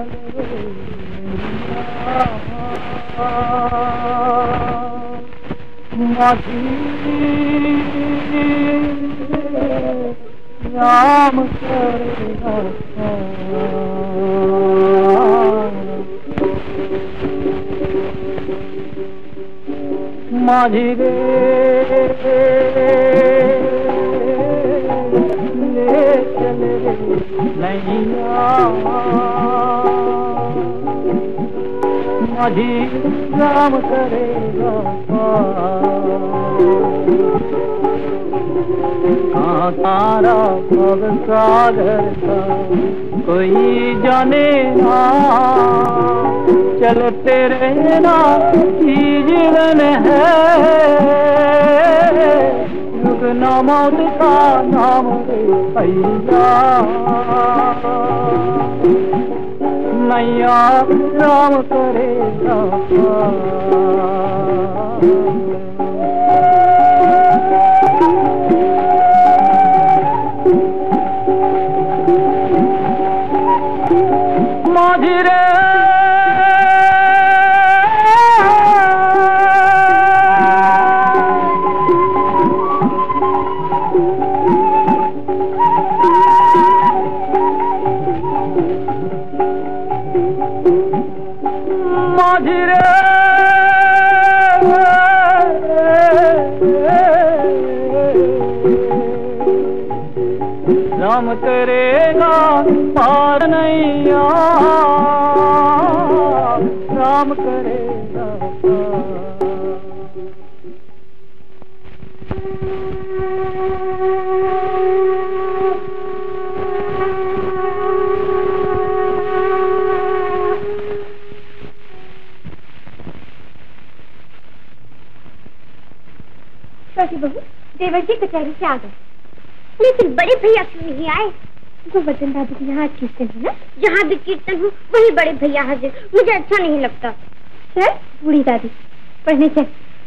माझी राम करेगा माझी रे ले चले नैया माझी राम करेगा कहाँ तारा भव सागर का कोई जाने ना चलते रहना जीवन है रुकना मौत का नाम भैया नैया राम करेगा माझी रे माझी रे राम करेगा पार नैया राम करेगा छोटी बहू देवर जी कचहरी से आ गए, लेकिन बड़े भैया क्यों नहीं आए? गोवर्धन दादी के यहाँ कीर्तन है ना, जहाँ भी कीर्तन हो वही बड़े भैया हाजिर, मुझे अच्छा नहीं लगता। चल बूढ़ी दादी पढ़ने चल।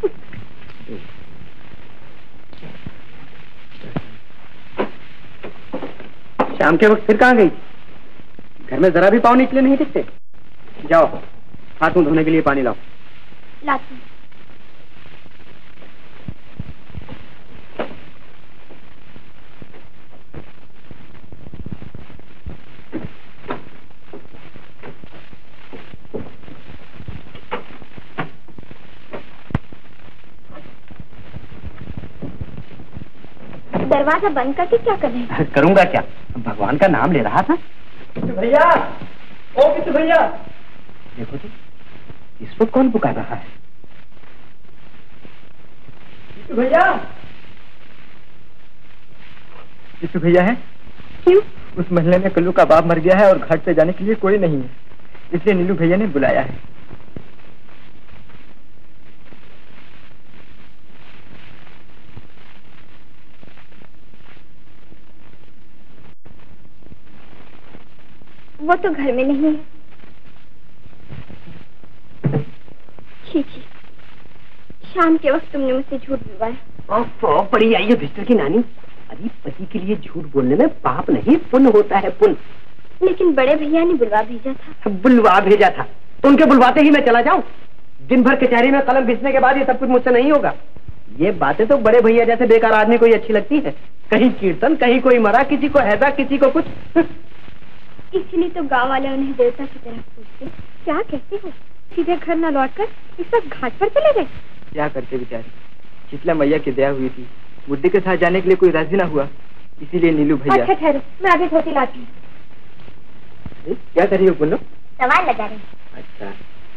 शाम के वक्त फिर कहाँ गई? घर में जरा भी पाँव निकले नहीं दिखते। जाओ हाथ मुंह धोने के लिए पानी लाओ। लाती। दरवाजा बंद करके क्या कर रहे हैं? करूंगा क्या, भगवान का नाम ले रहा था। भैया, ओ किस भैया, देखो तो इस वक्त कौन पुकार रहा है? भैया, किस भैया है? क्यों? उस महल्ले में कल्लू का बाप मर गया है और घाट पे जाने के लिए कोई नहीं है, इसलिए नीलू भैया ने बुलाया है। वो तो घर में नहीं है। छी छी, शाम के वक्त तुमने मुझसे झूठ बुलवाया। ओह, बड़ी आई है भिस्टर की नानी। अरे पति के लिए झूठ बोलने में पाप नहीं पुण्य होता है, पुण्य। लेकिन बड़े भैया ने बुलवा भेजा था। बुलवा भेजा था तो उनके बुलवाते ही मैं चला जाऊं? दिन भर कचहरी में कलम घिसने के बाद ये सब कुछ मुझसे नहीं होगा। ये बातें तो बड़े भैया जैसे बेकार आदमी को ही अच्छी लगती है। कहीं कीर्तन, कहीं कोई मरा, किसी को हैजा, किसी को कुछ। इसलिए तो गांव वाले उन्हें देवता की तरह पूछते। क्या कहते हो, सीधे घर न लौटकर इस वक्त घाट पर चले गए? क्या करते बेचारी, शीतला मैया की दया हुई थी, बुड्ढे के साथ जाने के लिए कोई राजी न हुआ, इसीलिए नीलू भैया। अच्छा ठहरो, मैं अभी धोती लाती हूँ। क्या कर रही हो बोलो? सवाल लगा रही। अच्छा,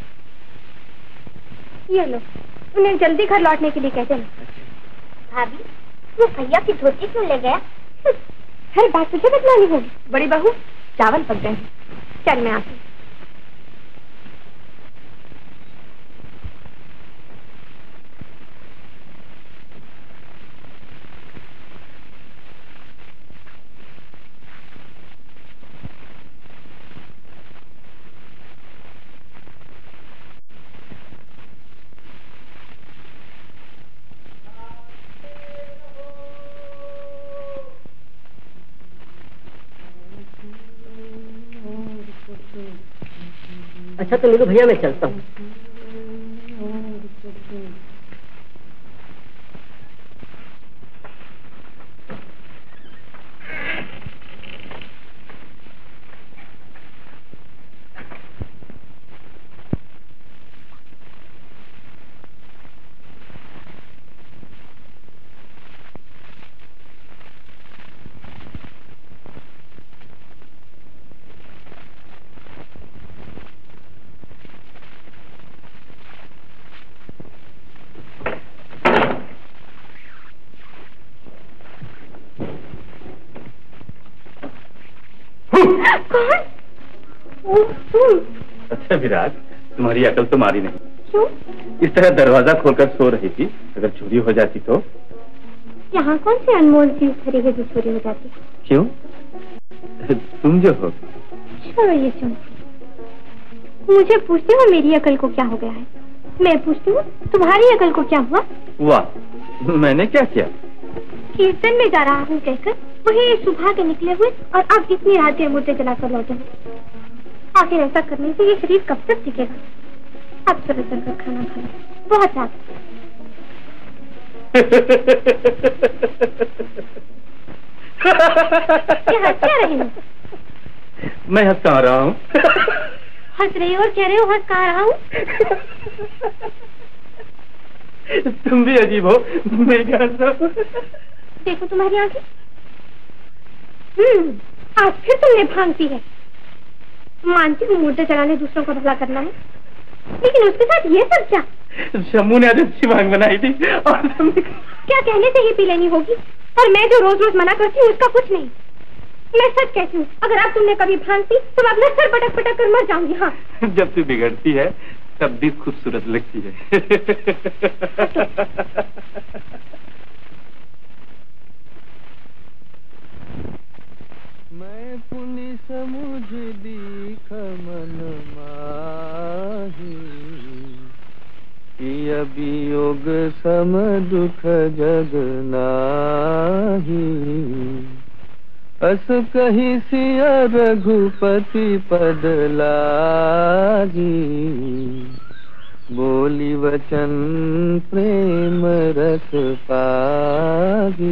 ये लो, उन्हें जल्दी घर लौटने के लिए कहते हैं। भाभी, वो भैया की धोती क्यों ले गया? हर बात तुझे बदलानी होगी। बड़ी बहू, चावल पक गए हैं, चल मैं आती हूँ। अच्छा तो नीलू भैया मैं चलता हूँ। अच्छा विराज, तुम्हारी अकल तो मारी नहीं। क्यों? इस तरह दरवाजा खोलकर सो रही थी, अगर चोरी हो जाती तो? यहाँ कौन सी अनमोल चीज खड़ी है जो चोरी हो जाती? क्यों? तुम जो हो। छोड़ो ये चौंकी। मुझे पूछते हो मेरी अकल को क्या हो गया है, मैं पूछती हूँ तुम्हारी अकल को क्या हुआ? वाह, मैंने क्या किया? कीर्तन में जा रहा हूँ कहकर वही सुबह के निकले हुए और अब इतनी रात के मुद्दे जलाकर लौटे हैं। आखिर ऐसा करने से ये शरीर कब तक टिकेगा? अब सुबह चलकर खाना खाना बहुत रात। हंस क्या रहे हो? मैं हंस कहाँ रहा हूँ? हंस रही हो और कह रहे हो हंस कहाँ रहा हूँ? तुम भी अजीब हो, मैं क्या हंस रहा हूँ? देखो तुम्हारी आंखें। आज फिर तुमने भांग पी है। मानती हूँ मुद्दे चलाने दूसरों को भला करना है, लेकिन उसके साथ ये सब क्या? शम्मू ने आज अच्छी भांग बनाई थी और तुमने क्या कहने से ही पी लेनी होगी, और मैं जो रोज रोज मना करती हूँ उसका कुछ नहीं। मैं सच कहती हूँ, अगर आप तुमने कभी भांग पी तो मैं अपना सर पटक पटक कर मर जाऊंगी। हाँ, जब तू बिगड़ती है तब भी खूबसूरत लगती है। मैं पुनि समुझ दीख मन माही, अभियोग सम दुख जग नाही। अस कही सिया रघुपति पद लागी, बोली वचन प्रेम रस पागी।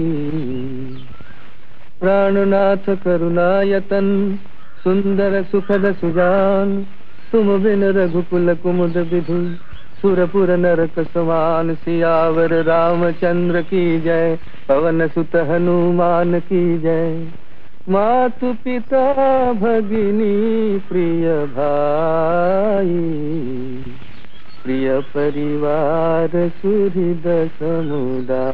प्राणनाथ करुणायतन सुंदर सुखद सुजान, तुम बिन रघुकुल कुमुद विधु सुरपुर नरक समान। सियावर रामचंद्र की जय, पवन सुत हनुमान की जय। मातु पिता भगिनी प्रिय भाई, प्रिय परिवार सुहृद समुदाय।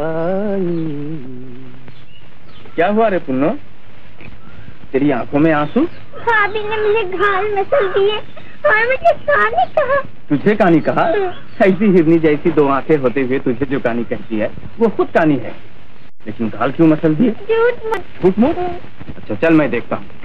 क्या हुआ रे पुन्नो, तेरी आंखों में आंसू? भाभी ने मुझे घायल मसल दिए और मुझे कहानी कहा। तुझे कहानी कहा? ऐसी हिरनी जैसी दो आंखें होते हुए तुझे जो कहानी कहती है वो खुद कहानी है, लेकिन गाल क्यों मसल दिए? झूठ मूठ। अच्छा चल मैं देखता हूँ।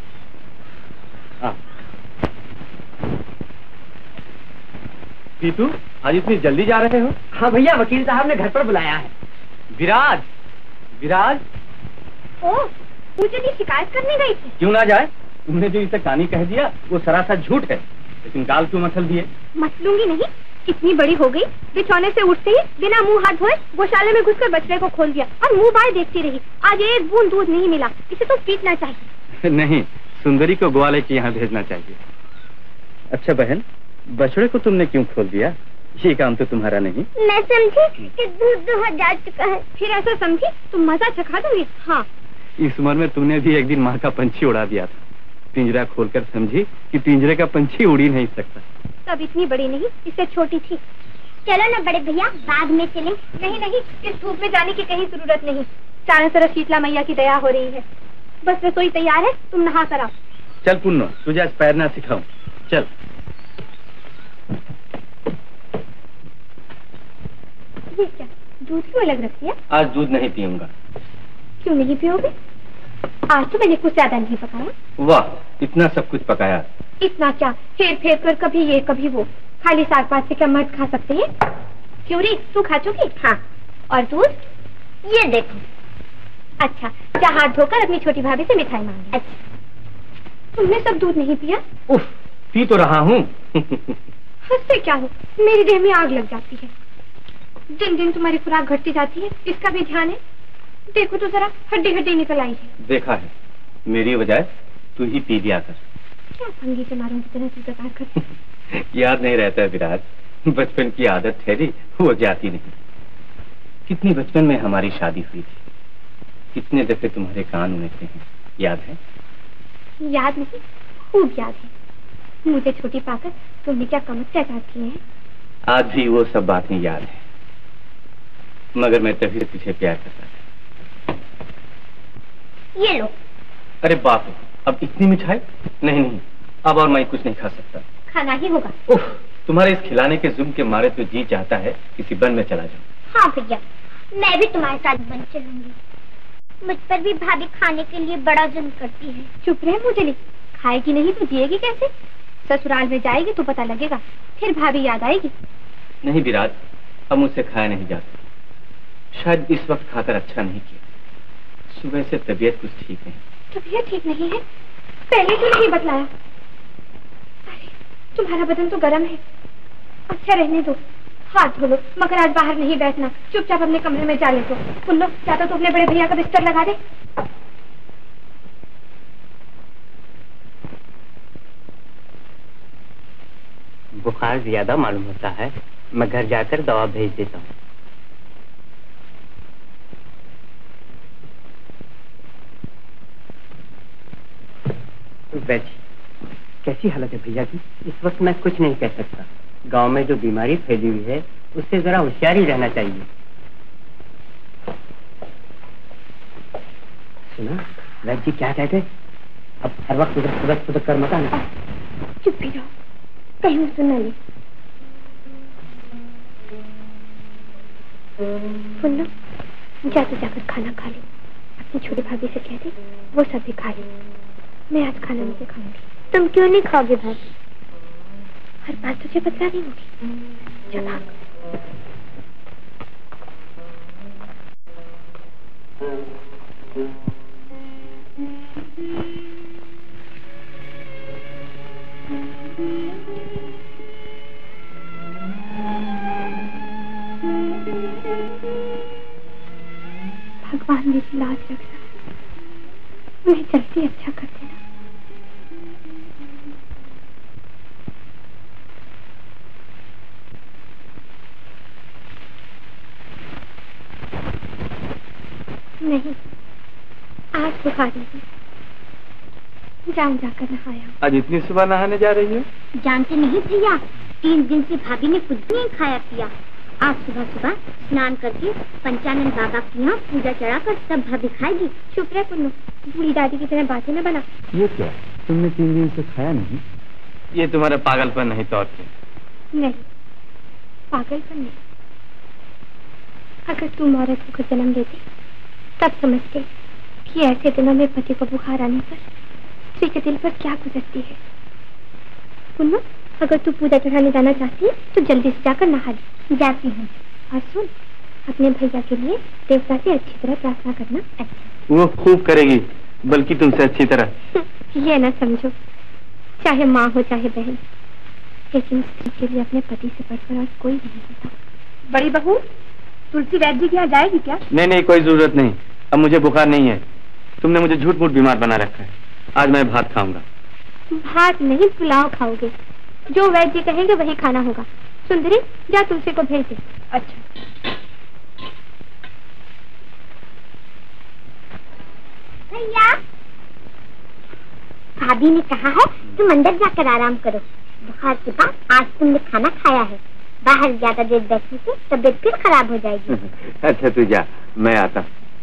पीतू, आज इतनी जल्दी जा रहे हो? हाँ भैया, वकील साहब ने घर पर बुलाया है। विराज, विराज। ओह, मुझे भी शिकायत करने गई थी। क्यों ना जाए, तुमने जो इसे कहानी कह दिया वो सरासर झूठ है, लेकिन गाल क्यों मसल दिए? मसलूंगी नहीं, इतनी बड़ी हो गई, बिछौने से उठते ही बिना मुंह हाथ धोए गौशाले में घुसकर बछड़े को खोल दिया और मुंह बाय देखती रही। आज एक बूंद दूध नहीं मिला, इसे तो पीटना चाहिए। नहीं, सुंदरी को ग्वाले के यहाँ भेजना चाहिए। अच्छा बहन, बछड़े को तुमने क्यों खोल दिया? ये काम तो तुम्हारा नहीं। मैं समझी कि दूध दुहा जा चुका है, फिर ऐसा समझी तुम मजा चखा दोगे। हाँ, इस उम्र में तुमने भी एक दिन माँ का पंछी उड़ा दिया था। पिंजरा खोलकर समझी कि पिंजरे का पंछी उड़ ही नहीं सकता। तब इतनी बड़ी नहीं, इससे छोटी थी। चलो ना बड़े भैया, बाद में चलें। नहीं नहीं, इस धूप में जाने की कहीं जरूरत नहीं। चारों तरफ शीतला मैया की दया हो रही है। बस रसोई तैयार है, तुम नहा कर आओ। चल पुन्नो, तुझे आज तैरना सिखाऊं। चल। ये क्या, दूध क्यों अलग रख दिया? आज दूध नहीं पीऊंगा। क्यों नहीं पियोगे? आज तो मैंने कुछ ज्यादा नहीं पकाया। वाह, इतना सब कुछ पकाया? इतना क्या, फेर फेर कर कभी ये कभी वो। खाली साग पात से क्या मर्द खा सकते हैं? क्यों रे, तू खा चुकी? हाँ। और दूध? ये देखो। अच्छा, जा हाथ धोकर अपनी छोटी भाभी से मिठाई मांगी। अच्छा, तुमने सब दूध नहीं पिया? उफ, पी तो रहा हूँ। हंसते क्या हो, मेरी देह में आग लग जाती है। दिन दिन तुम्हारी खुराक घटती जाती है, इसका भी ध्यान है? देखो तो जरा, हड्डी हड्डी निकल आई है। देखा है, मेरी वजह तू ही पी दिया कर। क्या भंगी से मारूं की तरह प्रकार कर। याद नहीं रहता है विराज, बचपन की आदत ठहरी वो जाती नहीं। कितनी बचपन में हमारी शादी हुई थी, कितने दफे तुम्हारे कान उमड़ते हैं, याद है? याद नहीं, खूब याद है। मुझे छोटी पाकर तुमने क्या कम अत्याचार किए हैं। आज भी वो सब बातें याद है, मगर मैं तभी तुझे प्यार करता था। ये लो। अरे बाप रे, अब इतनी मिठाई? नहीं नहीं, अब और मैं कुछ नहीं खा सकता। खाना ही होगा। उफ, तुम्हारे इस खिलाने के जुल्म के मारे तो जी चाहता है किसी वन में चला जाऊं। हाँ भैया, मैं भी तुम्हारे साथ बन चलूंगी। मुझ पर भी भाभी खाने के लिए बड़ा जुल्म करती है। चुप रहे मुझे, खाएगी नहीं तो जिएगी कैसे? ससुराल में जाएगी तो पता लगेगा, फिर भाभी याद आएगी। नहीं विराज, अब मुझसे खाया नहीं जाता। शायद इस वक्त खाकर अच्छा नहीं किया। सुबह से तबीयत कुछ ठीक नहीं। तबीयत ठीक नहीं है? पहले क्यों नहीं बतलाया? अरे तुम्हारा बदन तो गर्म है। अच्छा रहने दो, हाथ धो लो, मगर आज बाहर नहीं बैठना। चुपचाप अपने कमरे में जा ले दो। सुन लो, चाहता तो अपने बड़े भैया का बिस्तर लगा दे। बुखार ज्यादा मालूम होता है, मैं घर जाकर दवा भेज देता हूँ। वैसे कैसी हालत है भैया की? इस वक्त मैं कुछ नहीं कह सकता। गांव में जो बीमारी फैली हुई है उससे जरा होशियारी रहना चाहिए। सुना वैद्य जी क्या कहते? अब हर वक्त उधर सुधक सुधक कर मत आना। चुप ही रहो, कहीं सुन न ले। सुन लो, जाकर खाना खा लो। अपनी छोटी भाभी से कह दे वो सब भी खा ले। मैं आज खाना नहीं खाऊंगी। तुम क्यों नहीं खाओगे भाभी? हर बात तुझे बतलानी होगी। चल भाग। भगवान मेरी लाज रखना, मैं जल्दी अच्छा कर देना। नहीं, आज बुखार नहीं। जाकर नहाया। आज इतनी सुबह नहाने जा रही हो? जानते नहीं भैया, 3 दिन से भाभी ने कुछ नहीं खाया पिया। आज सुबह सुबह स्नान करके पंचानन बाबा की यहाँ पूजा चढ़ाकर तब भाभी खाएगी। चुप रहे कुन्नू, बूढ़ी दादी की तरह बातें न बना। ये क्या, तुमने 3 दिन से खाया नहीं? ये तुम्हारा पागलपन नहीं तो और क्या? नहीं, पागलपन नहीं। अगर तुम औरत को जन्म देती तब समझते कि ऐसे दिनों में पति को बुखार आने पर स्त्री के दिल पर क्या गुजरती है। कुन्नू, अगर तू पूजा चढ़ाने जाना चाहती है तो जल्दी से जाकर नहा ले। जाती हूँ। और सुन, अपने भैया के लिए देवता से अच्छी तरह प्रार्थना करना। अच्छा, वो खूब करेगी, बल्कि तुमसे अच्छी तरह। ये ना समझो, चाहे माँ हो चाहे बहन, लेकिन स्त्री के लिए अपने पति से बढ़कर और कोई नहीं होता। बड़ी बहू, तुलसी वैद्य जी के यहाँ जाएगी क्या? नहीं, कोई जरूरत नहीं। अब मुझे बुखार नहीं है। तुमने मुझे झूठ मूठ बीमार बना रखा है। आज मैं भात खाऊंगा। भात नहीं, पुलाव खाओगे। जो वैद्य जी कहेंगे वही खाना होगा। सुंदरी, जा तुलसी को भेज दे। अच्छा भैया, भाभी ने कहा है तुम अंदर जाकर आराम करो। बुखार के बाद आज तुमने खाना खाया है। बाहर ज्यादा देर बैठने से तबीयत फिर खराब हो जाएगी। अच्छा तू जा, मैं आता।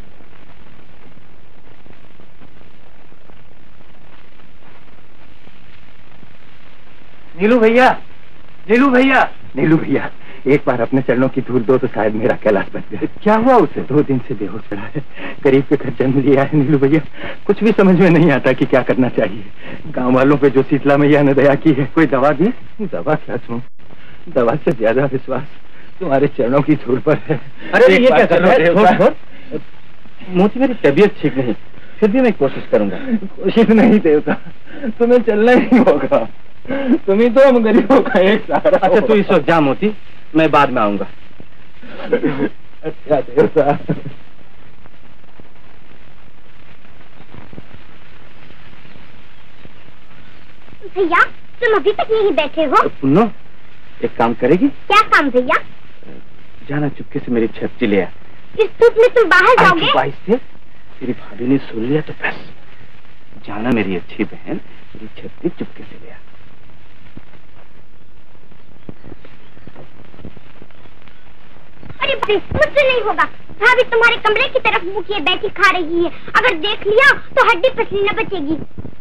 नीलू भैया, नीलू भैया, नीलू भैया, एक बार अपने चरणों की धूल दो तो शायद मेरा कैलाश बच जाए। क्या हुआ उसे? 2 दिन से बेहोश पड़ा है। गरीब के घर जन्म लिया है नीलू भैया, कुछ भी समझ में नहीं आता कि क्या करना चाहिए। गांव वालों पे जो शीतला मैया ने दया की है, कोई दवा दी? दवा क्या सुन, दवा से ज्यादा विश्वास तुम्हारे चरणों की धूल पर है। अरे ये क्या कर रहा है? मोती, मेरी तबीयत ठीक नहीं, फिर भी मैं कोशिश करूंगा। कोशिश नहीं देवता, तुम्हें चलना ही होगा। तुम्ही तो हम गरीबों का एक सहारा। अच्छा तू इस वक्त जा मोती, मैं बाद में आऊंगा। अच्छा देवता। भैया तुम अभी तक यहीं बैठे हो? पुन्नो एक काम करेगी? क्या काम भैया? जाना चुपके से मेरी छत्ती ले आ। इस धूप में तुम बाहर जाओगे? से तेरी भाभी ने सुन लिया तो बस। जाना मेरी अच्छी बहन, मेरी छत्ती चुपके से ले आ। अरे मुझसे नहीं होगा। भाभी तुम्हारे कमरे की तरफ मुंह किए बैठी खा रही है, अगर देख लिया तो हड्डी पसली न बचेगी।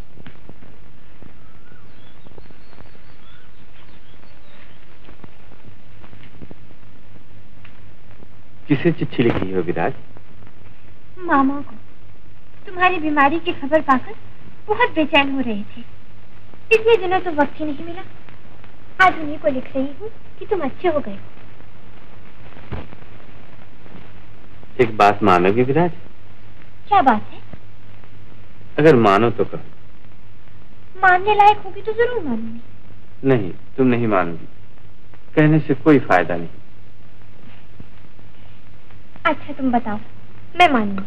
किसे चिट्ठी लिखी है विराज? मामा को। तुम्हारी बीमारी की खबर पाकर बहुत बेचैन हो रहे थे, इतने दिनों तो वक्त ही नहीं मिला। आज उन्हीं को लिख रही हूँ कि तुम अच्छे हो गए। एक बात मानोगे विराज? क्या बात है? अगर मानो तो कहो। मानने लायक होगी तो जरूर मानूंगी। नहीं, तुम नहीं मानोगी, कहने से कोई फायदा नहीं। अच्छा तुम बताओ, मैं मानूंगी।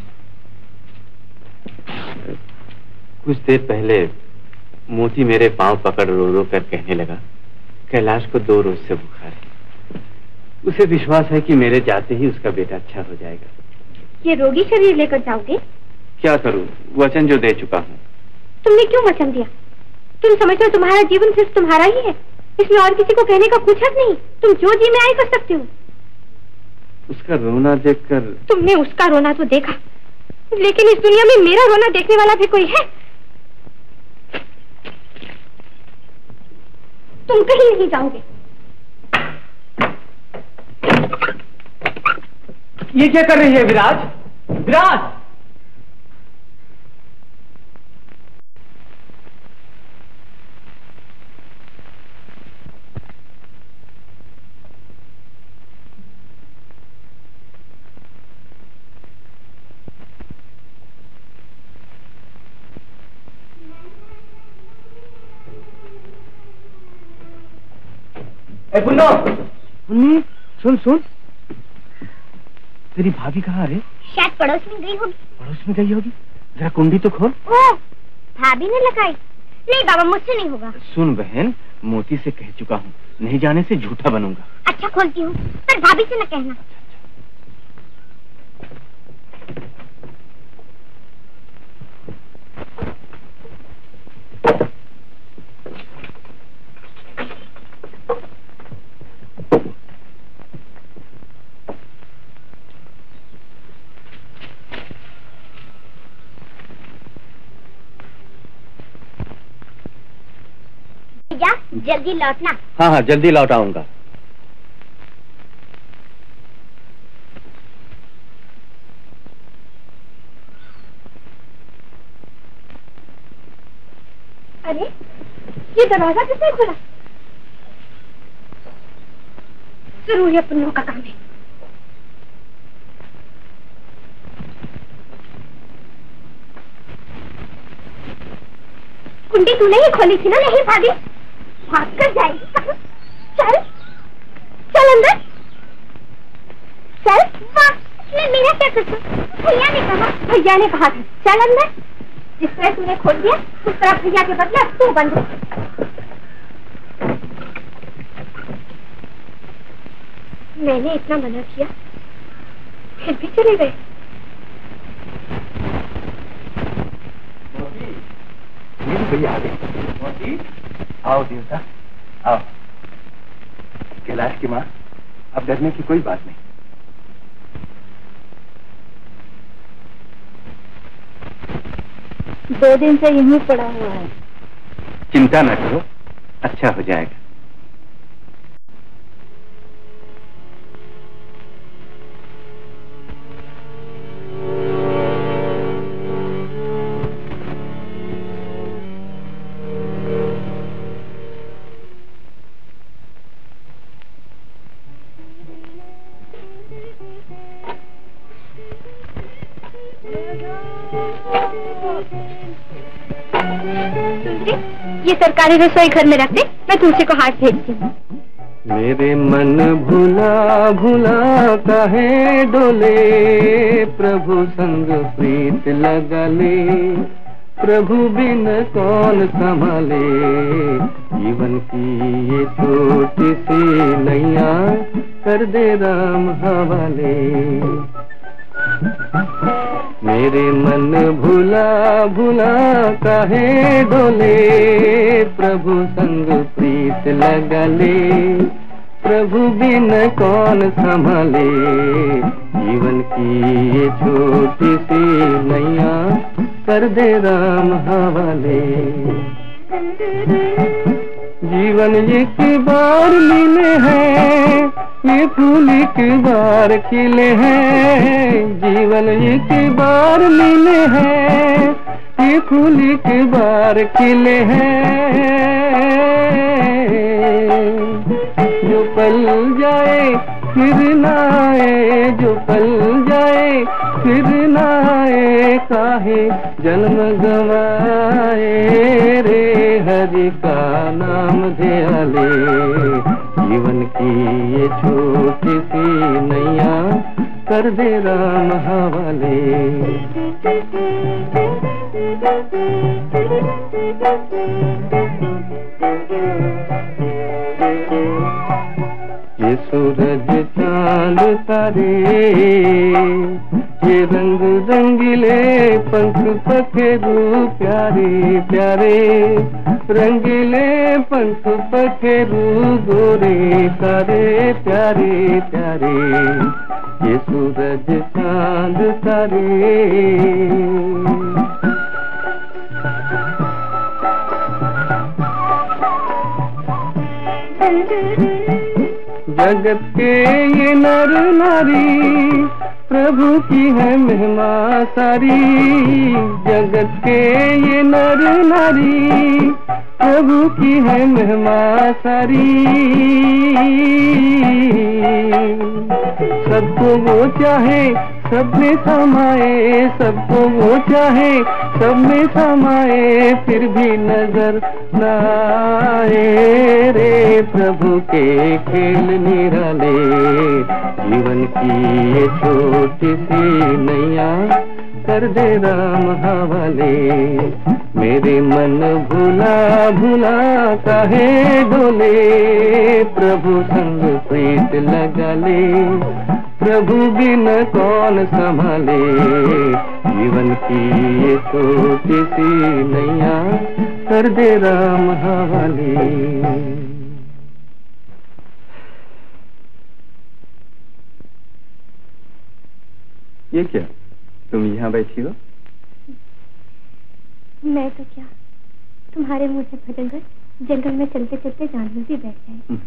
कुछ देर पहले मोती मेरे पांव पकड़ रो रो कर कहने लगा, कैलाश को 2 रोज से बुखार है। उसे विश्वास है कि मेरे जाते ही उसका बेटा अच्छा हो जाएगा। ये रोगी शरीर लेकर जाओगे? क्या करूं, वचन जो दे चुका हूं। तुमने क्यों वचन दिया? तुम समझते हो तुम्हारा जीवन सिर्फ तुम्हारा ही है, इसमें और किसी को कहने का कुछ हक नहीं। तुम जो जी में आई कर सकते हो। उसका रोना देखकर। तुमने उसका रोना तो देखा, लेकिन इस दुनिया में मेरा रोना देखने वाला भी कोई है? तुम कहीं नहीं जाओगे। ये क्या कर रही है विराज? विराज! मुन्नी सुन सुन, तेरी भाभी कहाँ रे? शायद पड़ोस में गई होगी। पड़ोस में गई होगी, जरा कुंडी तो खोल। ओह, भाभी ने लगाई? नहीं बाबा, मुझसे नहीं होगा। सुन बहन, मोती से कह चुका हूँ, नहीं जाने से झूठा बनूंगा। अच्छा खोलती हूँ, पर भाभी से न कहना। भैया जल्दी लौटना। हाँ हाँ जल्दी लौट आऊंगा। अरे ये दरवाजा किसने खोला? जरूर ये पुन्नों का काम है। कुंडी तूने ही खोली थी ना? नहीं भाभी, भाग कर जाएगी। चल चल अंदर चल। वाह, इसमें मेरा क्या कसूर? भैया ने कहा। भैया ने कहा था चल अंदर। जिस तरह तूने खोल दिया उस तरह भैया के बदले अब तू बंद। मैंने इतना मना किया फिर भी चले गए। भैया आ गए। मोती आओ देवता आओ। कैलाश की माँ, अब डरने की कोई बात नहीं। दो दिन से यहीं पड़ा हुआ है। चिंता न करो, अच्छा हो जाएगा। ये सरकारी रसोई घर में रख दे, मैं तुलसी को हाथ भेजती हूँ। मेरे मन भुला भुला काहे डोले, प्रभु संग प्रीत लगा ले, प्रभु बिन कौन संभाले, जीवन की ये छोटी सी नैया कर दे राम हवाले। मेरे मन भुला भुला काहे डोले, प्रभु संग प्रीत लगा ले, प्रभु बिन कौन संभाले, जीवन की ये छोटी सी नैया कर दे राम हवाले। जीवन एक बार मिले हैं, ये फूल एक बार खिले हैं, जीवन एक बार मिले हैं, ये फूल एक बार खिले हैं। जो पल जाए फिर ना आए, जो पल जाए फिर ना आए, काहे जन्म गवाए रे, हरि का नाम ध्या ले, जीवन की ये छोटी सी नैया कर दे राम हवाले। ये सूरज चांद तारे, ये रंग रंगीले पंख पखेरू प्यारे प्यारे, रंगीले पंख पखेरू गोरे सारे प्यारे प्यारे, ये सूरज चांद तारे। जगत के ये नर नारी प्रभु की है महिमा सारी, जगत के ये नर नारी प्रभु की है महिमा सारी। सबको वो चाहे सब में समाए, सबको वो चाहे सब में समाए, फिर भी नजर न आए रे, प्रभु के खेल निराले, जीवन की ये छोटी सी नैया कर दे राम हवाले। मेरे मन भुला भुला काहे डोले, प्रभु संग प्रीत लगा ले, प्रभु बिन कौन संभाले, जीवन की ये छोटी सी नैया कर दे राम हवाले। ये क्या, तुम यहाँ बैठी हो? मैं तो क्या, तुम्हारे मुंह से भजनकर जंगल में चलते चलते जानवर भी बैठ जाए।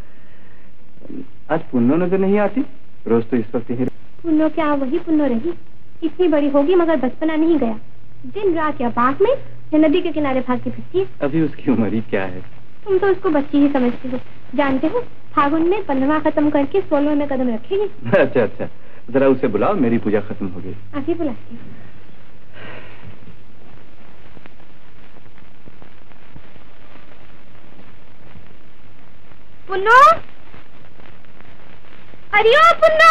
आज पुन्नो नजर नहीं आती? रोज तो इस वक्त ही। पुन्नो क्या वही पुन्नो रही, इतनी बड़ी होगी मगर बचपना नहीं गया। दिन रात या बाग में या नदी के किनारे भागती फिरती है। अभी उसकी उम्र ही क्या है? तुम तो उसको बच्ची ही समझती हो। जानते हो फागुन में 15वां खत्म करके 16वें में कदम रखेगी। अच्छा अच्छा, जरा उसे बुलाओ, मेरी पूजा खत्म हो गई। अभी बुलाती हूँ। पुन्नो, अरे ओ पुन्नो,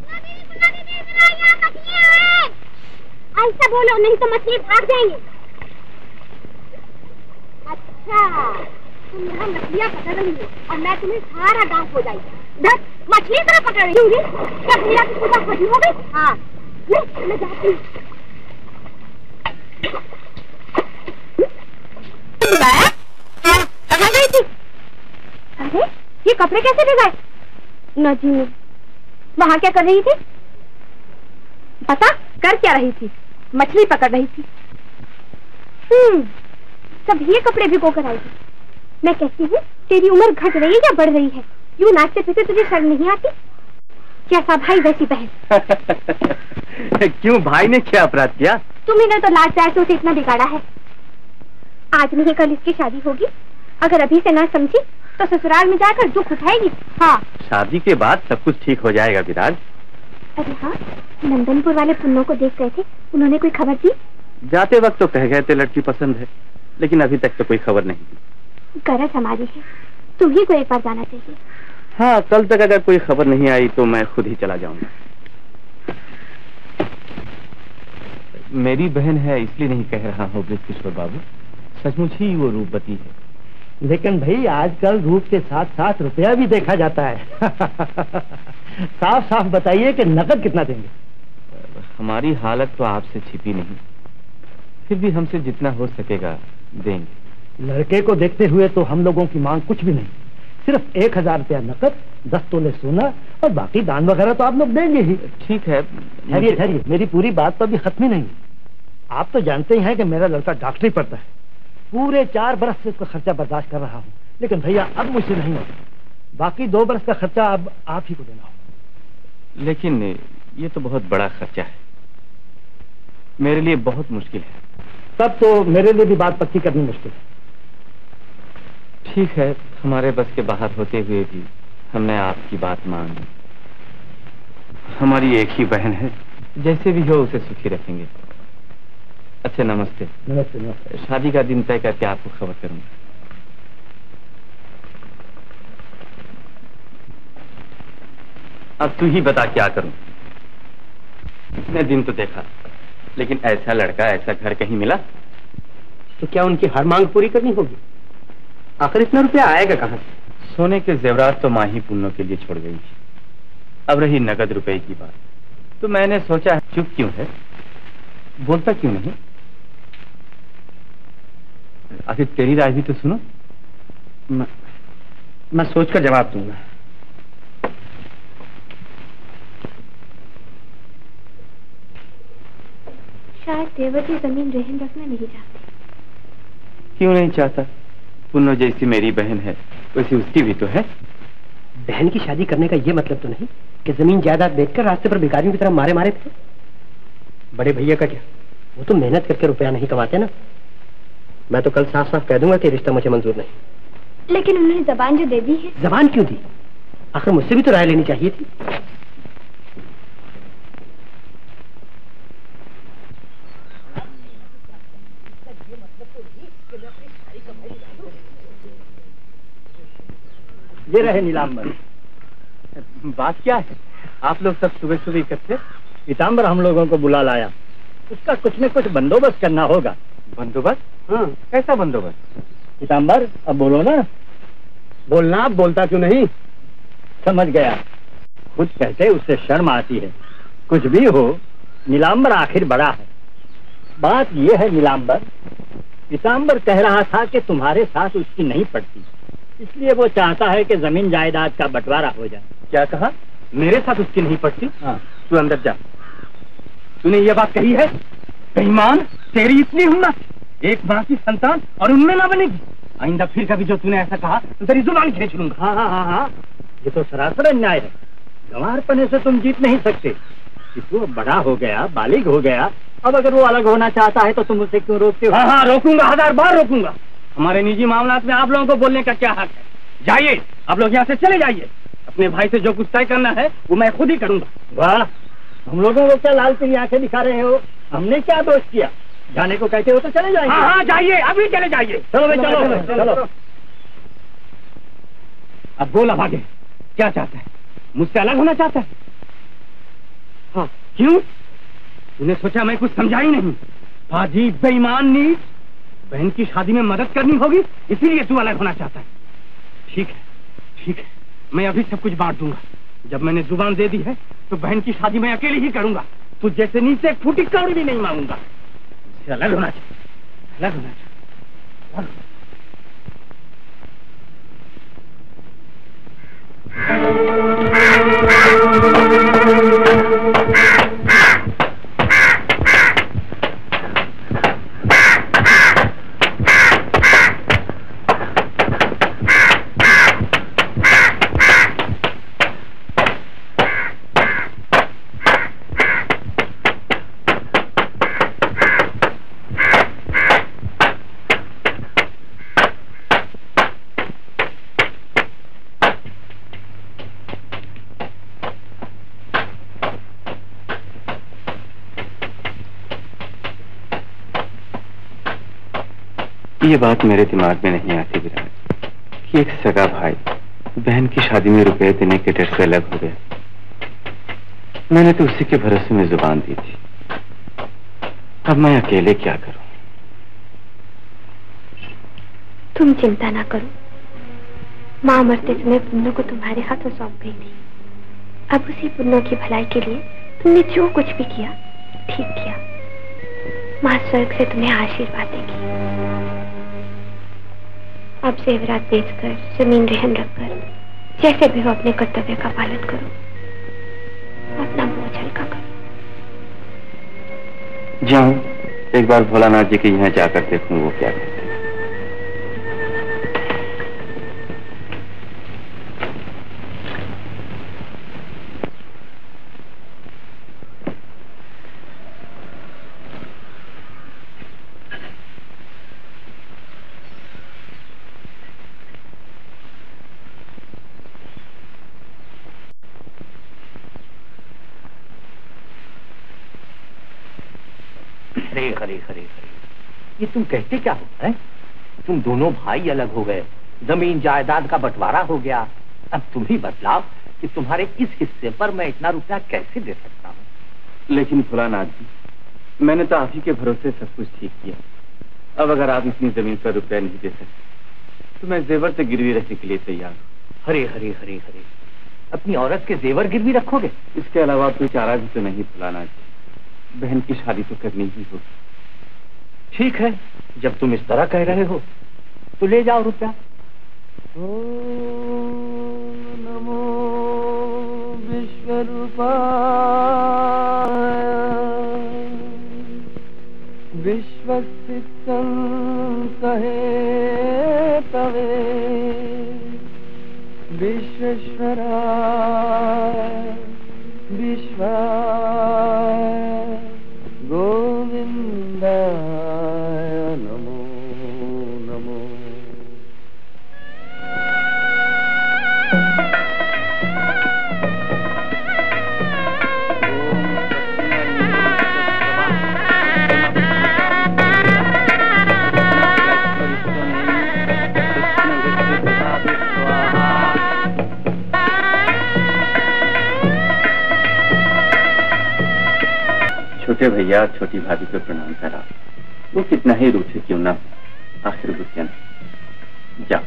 ऐसा बोलो नहीं तो मछली भाग जाएंगी। अच्छा, तुम यहाँ मछलियाँ पकड़ रही हो और मैं तुम्हें सारा गाँव हो जाएगी। बस मछली तरह पकड़ रही होंगी। क्या भैया की पूजा खत्म हो गई? हाँ, मैं जाती हूँ। कहाँ गई थी? अरे ये कपड़े कैसे भिगाए? न जी, वहाँ क्या कर रही थी? पता कर क्या रही थी? मछली पकड़ रही थी। सब ये कपड़े भिगो कर आई थी। मैं कहती हूँ तेरी उम्र घट रही है या बढ़ रही है? यूँ नाचते फिरते तुझे शर्म नहीं आती? कैसा भाई वैसी बहन। क्यों, भाई ने क्या अपराध किया? तुम्ही ने तो लाड प्यार से उसे इतना बिगाड़ा है। आज नहीं कल इसकी शादी होगी। अगर अभी से ना समझी तो ससुराल में जाकर दुख उठाएगी। हाँ, शादी के बाद सब कुछ ठीक हो जाएगा विराज। अरे हाँ, नंदनपुर वाले पुन्नो को देख रहे थे, उन्होंने कोई खबर दी? जाते वक्त तो कह गए थे लड़की पसंद है, लेकिन अभी तक तो कोई खबर नहीं। गरज हमारी है, तुम्ही को एक बार जाना चाहिए। हाँ, कल तक अगर कोई खबर नहीं आई तो मैं खुद ही चला जाऊंगा। मेरी बहन है इसलिए नहीं कह रहा हूँ किशोर बाबू, सचमुच ही वो रूपवती है। लेकिन भाई आजकल रूप के साथ साथ रुपया भी देखा जाता है। साफ साफ बताइए कि नकद कितना देंगे? हमारी हालत तो आपसे छिपी नहीं, फिर भी हमसे जितना हो सकेगा देंगे। लड़के को देखते हुए तो हम लोगों की मांग कुछ भी नहीं, सिर्फ 1000 रुपया नकद, 10 तोले सोना और बाकी दान वगैरह तो आप लोग देंगे ही। ठीक है। ठहरिए, मेरी पूरी बात तो अभी खत्म ही नहीं। आप तो जानते ही हैं कि मेरा लड़का डॉक्टरी पढ़ता है, पूरे 4 बरस से उसका खर्चा बर्दाश्त कर रहा हूँ, लेकिन भैया अब मुझसे नहीं होगा। बाकी 2 बरस का खर्चा अब आप ही को देना होगा। लेकिन ये तो बहुत बड़ा खर्चा है, मेरे लिए बहुत मुश्किल है। तब तो मेरे लिए भी बात पक्की करनी मुश्किल है। ठीक है, हमारे बस के बाहर होते हुए भी हमने आपकी बात मान ली। हमारी एक ही बहन है, जैसे भी हो उसे सुखी रखेंगे। अच्छा, नमस्ते। नमस्ते। नमस्ते। शादी का दिन तय करके आपको खबर करूंगा। अब तू ही बता क्या करूं। इतने दिन तो देखा, लेकिन ऐसा लड़का, ऐसा घर कहीं मिला? तो क्या उनकी हर मांग पूरी करनी होगी? आखिर इतना रुपया आएगा कहां से? सोने के जेवरात तो माँ ही पुन्नों के लिए छोड़ गई थी। अब रही नगद रुपए की बात, तो मैंने सोचा चुप क्यों है, बोलता क्यों नहीं। आखिर तेरी राय भी तो सुनो। मैं सोचकर जवाब दूंगा। शायद देवती जमीन रहन रखना नहीं चाहती। क्यों नहीं चाहता? पुन्नो जैसी मेरी बहन है, वैसी उसकी भी तो है। बहन की शादी करने का ये मतलब तो नहीं कि जमीन जायदाद बेचकर रास्ते पर भिखारियों की तरह मारे मारे थे। बड़े भैया का क्या, वो तो मेहनत करके रुपया नहीं कमाते ना। मैं तो कल साफ साफ कह दूंगा कि रिश्ता मुझे मंजूर नहीं। लेकिन उन्होंने जबान जो दे दी है। जबान क्यों दी? आखिर मुझसे भी तो राय लेनी चाहिए थी। ये रहे नीलांबर। बात क्या है? आप लोग सब सुबह सुबह इकट्ठे? पीताम्बर हम लोगों को बुला लाया, उसका कुछ न कुछ बंदोबस्त करना होगा। बंदोबस्त? हाँ। कैसा बंदोबस्त? पीताम्बर अब बोलो ना। बोलना, अब बोलता क्यों नहीं? समझ गया, खुद कहते उससे शर्म आती है। कुछ भी हो, नीलांबर आखिर बड़ा है। बात यह है नीलांबर, पीताम्बर कह रहा था कि तुम्हारे साथ उसकी नहीं पड़ती, इसलिए वो चाहता है कि जमीन जायदाद का बंटवारा हो जाए। क्या कहा? मेरे साथ उसकी नहीं पड़ती? हाँ। तू अंदर जा। तूने ये बात कही है? बेईमान, तेरी इतनी हिम्मत, एक माँ की संतान और उनमें ना बनेगी। आइंदा फिर कभी जो तूने ऐसा कहा तो तेरी जुबान खींच लूंगा। हाँ हाँ हाँ हाँ, ये तो सरासर अन्याय है। गंवारपने से तुम जीत नहीं सकते। वो बड़ा हो गया, बालिग हो गया, अब अगर वो अलग होना चाहता है तो तुम उसे क्यों रोकते हो? हाँ हाँ, रोकूंगा, 1000 बार रोकूंगा। हमारे निजी मामलात में आप लोगों को बोलने का क्या हक है? जाइए, आप लोग यहाँ से चले जाइए। अपने भाई से जो कुछ तय करना है वो मैं खुद ही करूंगा। वाह, हम लोगों को क्या लाल पीली आंखें दिखा रहे हो? हमने क्या दोष किया? जाने को कहते हो तो चले जाएंगे। हाँ हाँ, जाइए, अभी चले जाइए। चलो भाई, चलो। अब बोला भागे, क्या चाहता है? मुझसे अलग होना चाहता है? हाँ, क्यों? तूने सोचा मैं कुछ समझा ही नहीं? बाजी, बेईमान, नीच। बहन की शादी में मदद करनी होगी, इसीलिए तू अलग होना चाहता है। ठीक है, ठीक है, मैं अभी सब कुछ बांट दूंगा। जब मैंने जुबान दे दी है तो बहन की शादी मैं अकेले ही करूंगा। तू जैसे नीचे एक फूटी कौड़ी भी नहीं मांगूंगा। मुझसे अलग होना चाहिए, अलग होना चाहिए। ये बात मेरे दिमाग में नहीं आती विराज कि एक सगा भाई बहन की शादी में रुपए देने के डर से अलग हो गया। मैंने तो उसी के भरोसे में जुबान दी थी। अब मैं अकेले क्या करूं? तुम चिंता ना करो, माँ मरते समय पुन्नो को तुम्हारे हाथों सौंप गई थी। अब उसी पुन्नो की भलाई के लिए तुमने जो कुछ भी किया ठीक किया। माँ स्वर्ग से तुम्हें आशीर्वाद देगी। अब जेवरात बेचकर जमीन रहन रखकर जैसे भी हो अपने कर्तव्य का पालन करो, अपना बोझ हल्का करो। जाऊं एक बार भोलानाथ जी के यहाँ जाकर देखूं वो क्या कहते हैं। खरे ये तुम कहते क्या हो है? तुम दोनों भाई अलग हो गए, जमीन जायदाद का बंटवारा हो गया। अब तुम ही बतलाओ कि तुम्हारे इस हिस्से पर मैं इतना रुपया कैसे दे सकता हूँ? लेकिन भोलानाथ जी, मैंने तो आप ही के भरोसे सब कुछ ठीक किया। अब अगर आप इतनी जमीन पर रुपया नहीं दे सकते तो मैं जेवर से गिरवी रखने के लिए तैयार हूँ। हरे हरे हरे हरे, अपनी औरत के जेवर गिरवी रखोगे? इसके अलावा कोई चारा भी तो नहीं भोलानाथ जी, बहन की शादी तो करनी ही होगी। ठीक है, जब तुम इस तरह कह रहे हो तो ले जाओ रुपया। नमो विश्वरूपाय विश्वसिद्धं सहेतवे विश्वेश्वराय विश्वाय गोविंदाय नमो नमो। छोटे भैया छोटी भाभी को प्रणाम करा। वो कितना ही रूठे क्यों ना, आखिर गुस्सा नहीं। जाओ।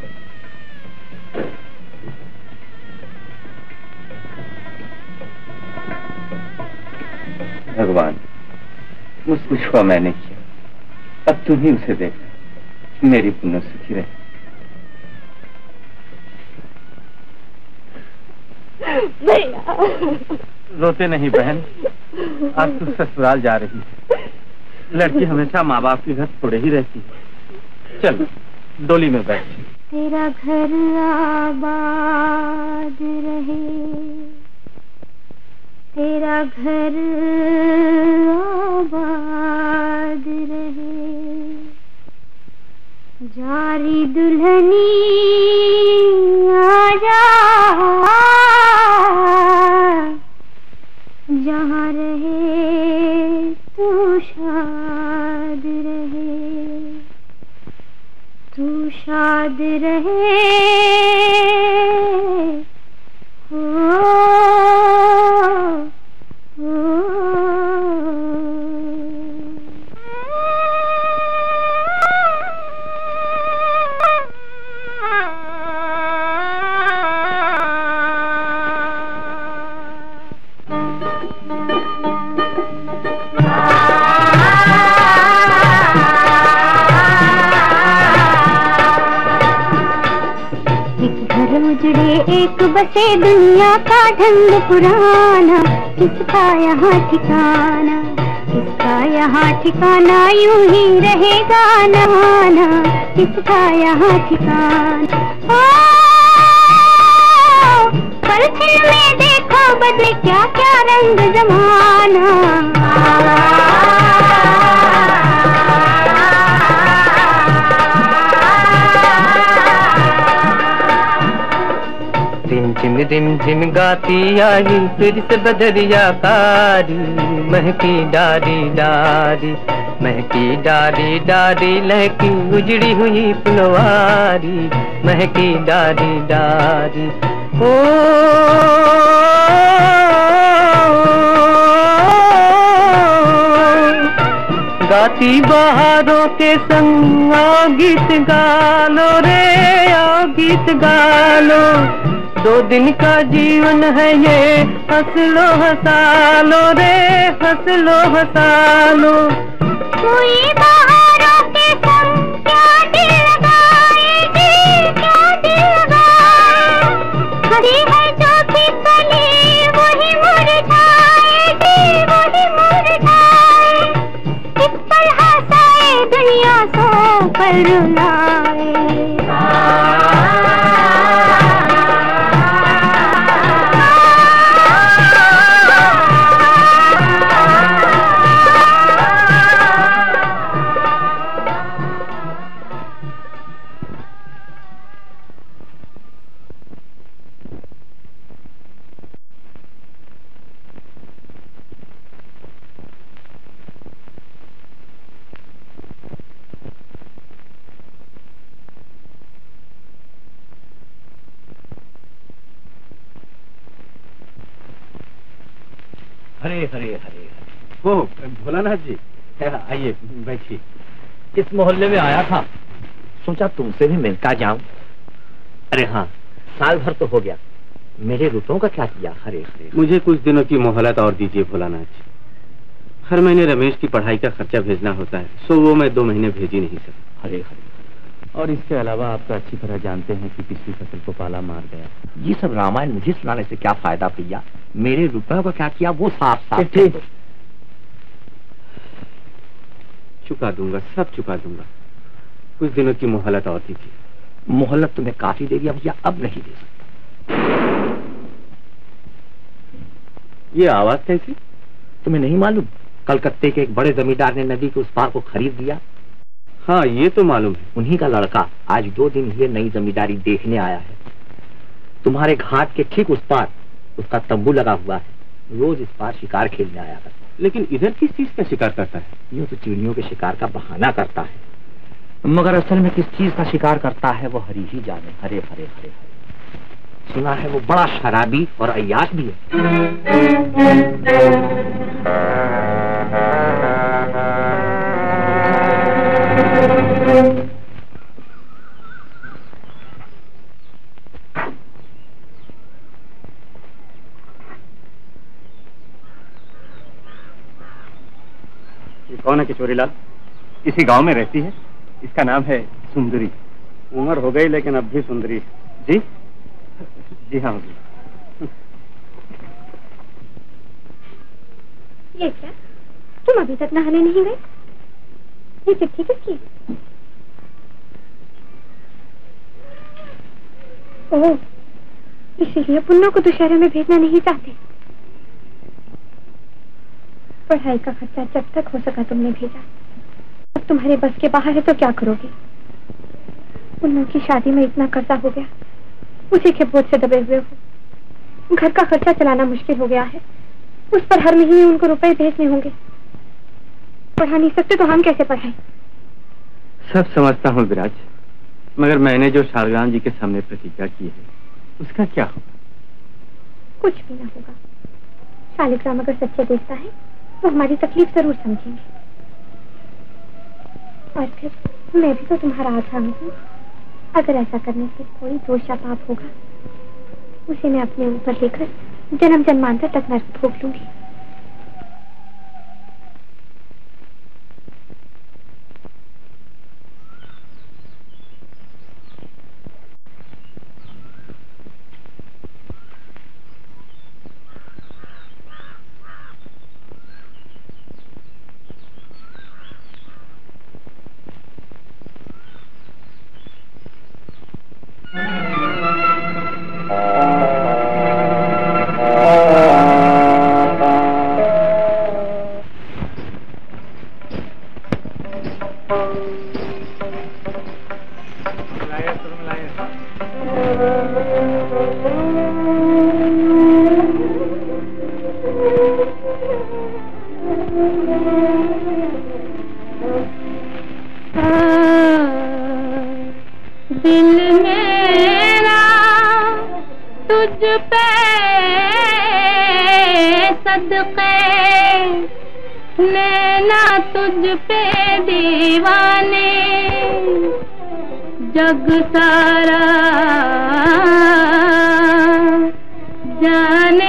भगवान, उस कुछ हुआ मैंने किया, अब तुम ही उसे देखना। मेरी पुण्य सुखी रहे। रोते नहीं बहन, आज तू ससुराल जा रही है। लड़की हमेशा माँ बाप के घर थोड़े ही रहती है। चल डोली में बैठ। तेरा घर आबाद रहे, तेरा घर आबाद रहे, जारी दुल्हनी आजा, जहाँ रहे तू शाद रहे, तू शाद रहे। एक बसे दुनिया का ढंग पुराना, किसका यहाँ ठिकाना, किसका यहाँ ठिकाना, यूं ही रहेगा नहाना, किसका यहाँ ठिकाना। पलछिन में देखो बदले क्या क्या रंग जमाना। रिम झिम गाती आई फिर से बदरिया कारी, महकी डारी डारी महकी डारी डारी लहकी उजड़ी हुई फुलवारी, महकी डारी डारी। ओ गाती बहारों के संग आओ गीत गालो रे, आओ गीत गालो। 2 दिन का जीवन है ये, हंस लो हंसा लो रे, हंस लो हंसा लो। कोई बहारों के संग क्या दिल लगाएगी, क्या दिल लगाए। खड़ी है जो भी कली वही मुरझाएगी, वही मुरझाए। इस पर हंसाए दुनिया सो पर रुलाए। हरे हरे हरे। वो भोलानाथ जी, आइए बैठिए। इस मोहल्ले में आया था, सोचा तुमसे भी मिलता जाऊं। अरे हाँ, साल भर तो हो गया, मेरे रुपयों का क्या किया? हरे हरे। मुझे कुछ दिनों की मोहलत और दीजिए भोलानाथ जी। हर महीने रमेश की पढ़ाई का खर्चा भेजना होता है, सो वो मैं 2 महीने भेज ही नहीं सकता। हरे हरे। और इसके अलावा आप तो अच्छी तरह जानते हैं कि पिछली फसल को पाला मार गया। ये सब रामायण मुझे सुनाने से क्या फायदा भैया? मेरे रुपयों का क्या किया वो साफ साफ कह दो। चुका दूंगा, सब चुका दूंगा। कुछ दिनों की मोहलत और दीजिए। मोहल्लत तुम्हें काफी दे दिया भैया, अब नहीं दे सकता। ये आवाज कैसी? तुम्हें नहीं मालूम? कलकत्ते के एक बड़े जमींदार ने नदी के उस पार को खरीद लिया। हाँ, ये तो मालूम है। उन्हीं का लड़का आज 2 दिन ये नई जमींदारी देखने आया है। तुम्हारे घाट के ठीक उस पार उसका तंबू लगा हुआ है, रोज इस पार शिकार खेलने आया करता है। लेकिन इधर किस चीज का शिकार करता है? यूं तो चिड़ियों के शिकार का बहाना करता है, मगर असल में किस चीज का शिकार करता है वो हरि ही जाने। हरे हरे हरे हरे। सुना है वो बड़ा शराबी और अय्याश भी है। ये कौन है किशोरीलाल? इसी गांव में रहती है, इसका नाम है सुंदरी। उम्र हो गई लेकिन अब भी सुंदरी। जी जी हाँ। ये क्या, तुम अभी तक नहाने नहीं गए? ये चिट्ठी किसकी? ओह, इसीलिए पुन्नों को दुशहरे में भेजना नहीं चाहते। पढ़ाई का खर्चा जब तक हो सका तुमने भेजा, अब तुम्हारे बस के बाहर है तो क्या करोगे? पुन्नों की शादी में इतना कर्जा हो गया, उसी के बोझ से दबे हुए हो। घर का खर्चा चलाना मुश्किल हो गया है, उस पर हर महीने उनको रुपए भेजने होंगे। पढ़ा नहीं सकते तो हम कैसे पढ़ाएं? सब समझता हूँ विराज, मगर मैंने जो शालग्राम जी के सामने प्रतिज्ञा की है उसका क्या होगा? कुछ भी ना होगा। शालिग्राम अगर सच्चे देखता है तो हमारी तकलीफ जरूर समझेंगे। और फिर मैं भी तो तुम्हारा आधा हूँ। अगर ऐसा करने से कोई दोष या पाप होगा, उसे मैं अपने ऊपर लेकर जन्म जन्मांतर तक नरक भोग लूंगी। दिल मेरा तुझ पे सदके, नैना तुझ पे दीवाने, जग सारा जाने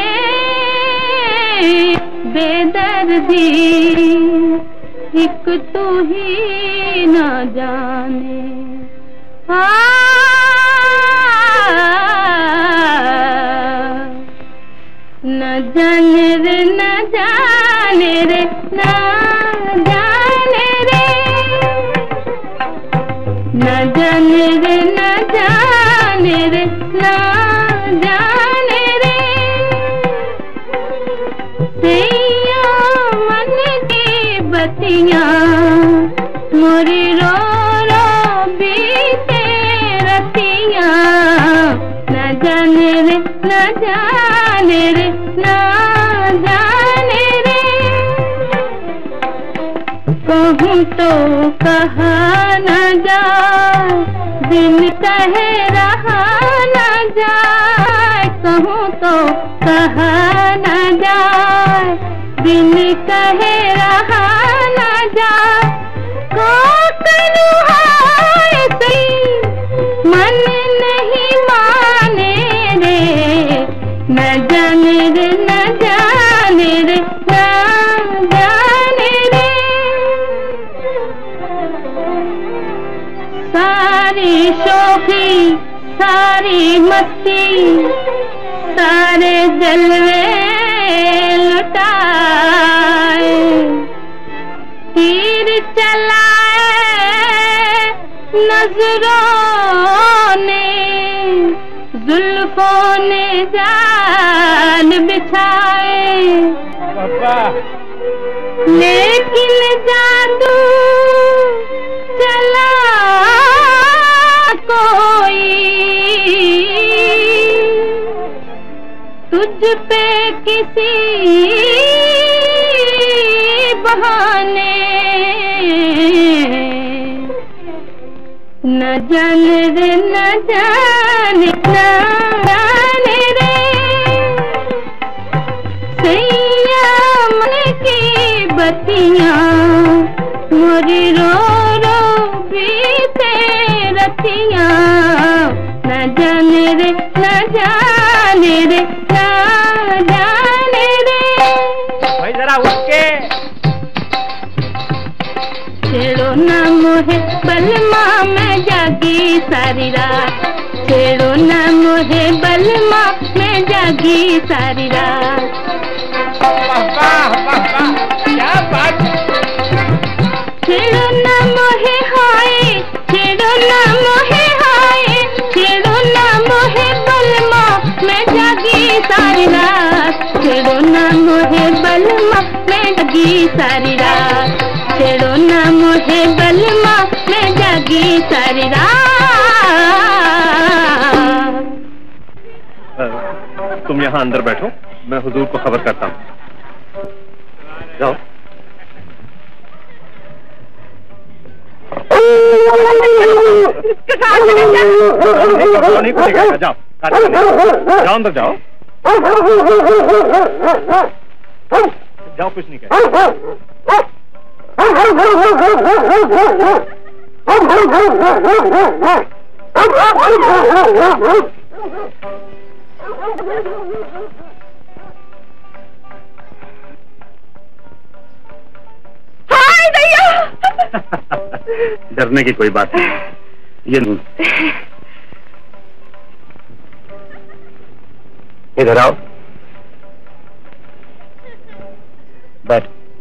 बेदर्दी, एक तू ही न जाने। न जाने रे, न जाने रे, न जाने रे, न जाने रे, न जाने रे, न जाने रे। सैया मन की बतियां मोरी रो रो बीते रतियां, न जाने रे, न जाने रे, न जाने रे। कहूँ तो कहा न जाए, दिन कह रहा न जाए, कहूँ तो कहा न जाए, दिन कह रहा न जाए। को करूँ हाय सही, मन नहीं माने रे, न जाने रे, न जाने रे, न जाने रे। सारी शोखी सारी मस्ती सारे जलवे लुटाए, तीर चलाए नजरों ने, जुल्फों ने जाल बिछाए। लेकिन जादू चला कोई तुझ पे किसी बहाने, न जाने रे, न जाने, न जाने रे। सैया मन की बतियां मोरी रो रो बीते रतियां, न जाने रे, न जाने रे, न जाने रे। भाई जरा उठ के छेड़ो न मोहे बलमा मैं जागी सारी रात, छेड़ो न मोहे बलमा मैं जागी सारी रात। क्या बात। छेड़ो न मोहे हाय, छेड़ो न मोहे हाय, छेड़ो न मोहे बलमा मैं जागी सारी रात, छेड़ो न मोहे बलमा मैं जागी सारी रात, छेड़ो न मोहे बलमा मैं जागी सारी रात। तुम यहाँ अंदर बैठो, मैं हुजूर को खबर करता हूँ। जाओ। नहीं करेगा, जाओ जाओ अंदर जाओ, जाओ कुछ नहीं करेगा। डरने की कोई बात नहीं, ये नहीं। इधर आओ, बैठ।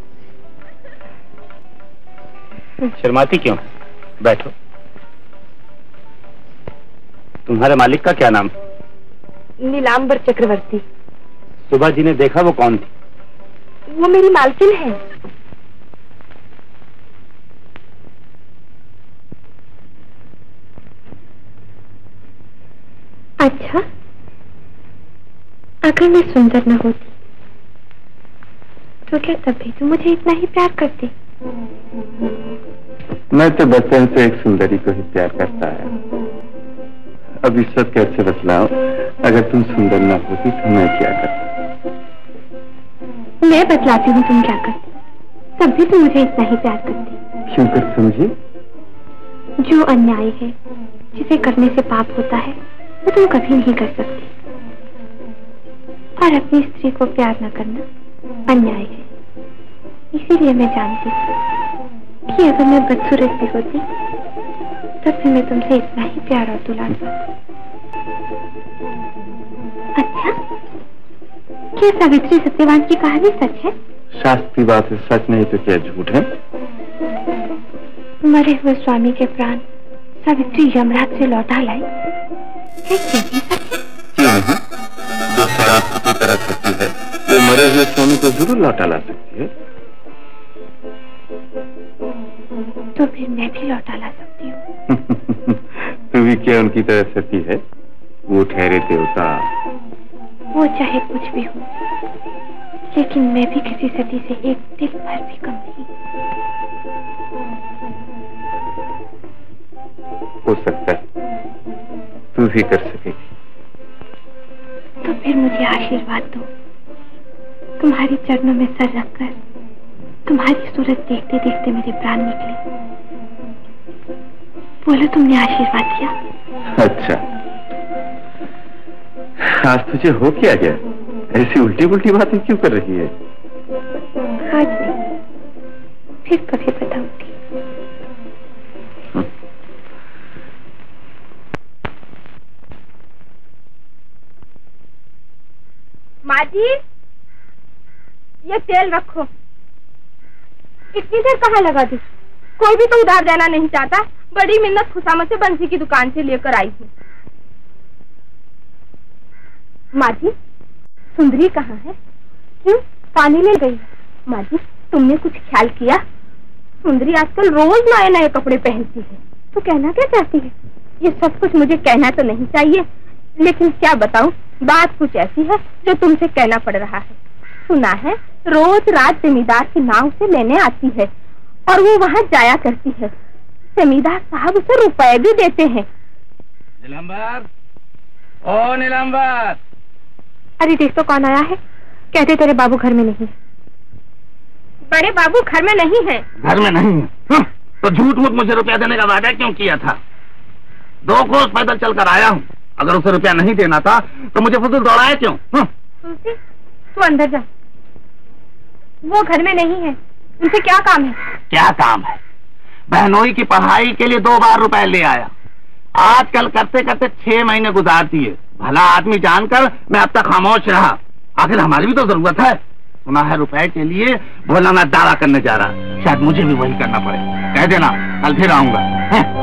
शर्माती क्यों? बैठो। तुम्हारे मालिक का क्या नाम? नीलांबर चक्रवर्ती। सुबह जी ने देखा, वो कौन थी? वो मेरी मालकिन है। अच्छा, अगर मैं सुंदर न होती तो क्या तब भी तुम मुझे इतना ही प्यार करती? मैं तो बचपन से एक सुंदरी को ही प्यार करता है। अब इस वक्त कैसे बतलाऊं? अगर तुम सुंदर न होती तो मैं क्या करता? मैं बतलाती हूँ तुम क्या करती। तब भी तुम मुझे इतना ही प्यार करती। क्यों कर समझी? जो अन्याय है, जिसे करने से पाप होता है, वो तुम कभी नहीं कर सकती। और अपनी स्त्री को प्यार न करना अन्याय है। इसीलिए मैं जानती हूँ कि अगर मैं बदसूरत भी होती तब भी मैं तुमसे इतना ही प्यार और दुलार पाती। अच्छा, क्या सावित्री सत्यवान की कहानी सच है? शास्त्री बात है, सच नहीं तो क्या झूठ है? मरे हुए स्वामी के प्राण सावित्री यमराज से लौटा लाई, क्या ये भी सच है? क्यों नहीं? जो सावित्री की तरह सच्ची है वो मरे हुए स्वामी को जरूर लौटा ला सकती है। तो फिर मैं भी लौटा ला सकती हूँ। तू भी क्या उनकी तरह सती है? वो ठहरे देवता। वो चाहे कुछ भी हो, लेकिन मैं भी किसी सती से एक तिल भर भी कम नहीं। हो सकता है तू भी कर सकेगी। तो फिर मुझे आशीर्वाद दो। तुम्हारी चरणों में सर रखकर तुम्हारी सूरत देखते देखते मेरे प्राण निकले। बोलो, तुमने आशीर्वाद किया? अच्छा, आज तुझे हो क्या गया? ऐसी उल्टी उल्टी बातें क्यों कर रही है? आज नहीं, फिर कभी बताऊंगी। माँ जी, ये तेल रखो। इतनी देर कहाँ लगा दी? कोई भी तो उधार देना नहीं चाहता। बड़ी मिन्नत खुशामत से बंसी की दुकान से लेकर आई हूँ। माँ जी, सुंदरी कहाँ है? क्यों पानी ले गई? माँ जी, तुमने कुछ ख्याल किया? सुंदरी आजकल रोज नए नए कपड़े पहनती है। तो कहना क्या चाहती है? ये सब कुछ मुझे कहना तो नहीं चाहिए, लेकिन क्या बताऊं, बात कुछ ऐसी है जो तुमसे कहना पड़ रहा है। सुना है रोज रात जमींदार के नाव से लेने आती है और वो वहाँ जाया करती है। जमींदार साहब उसे रुपए भी देते हैं। नीलंबर, ओ नीलंबर। अरे देख तो कौन आया है। कहते तेरे बाबू घर में नहीं। बड़े बाबू घर में नहीं है। घर में नहीं है? तो झूठ मूठ मुझे रुपया देने का वादा क्यों किया था? 2 कोस पैदल चलकर आया हूँ। अगर उसे रुपया नहीं देना था तो मुझे फजूल दौड़ाया क्यों? तुलसी, तू अंदर जा। वो घर में नहीं है। उनसे क्या काम है? क्या काम है? बहनोई की पढ़ाई के लिए 2 बार रुपए ले आया। आजकल करते करते 6 महीने गुजार दिए। भला आदमी जानकर मैं अब तक खामोश रहा। आखिर हमारी भी तो जरूरत है। सुना है रुपए के लिए भोलानाथ दावा करने जा रहा। शायद मुझे भी वही करना पड़े। कह देना कल फिर आऊंगा।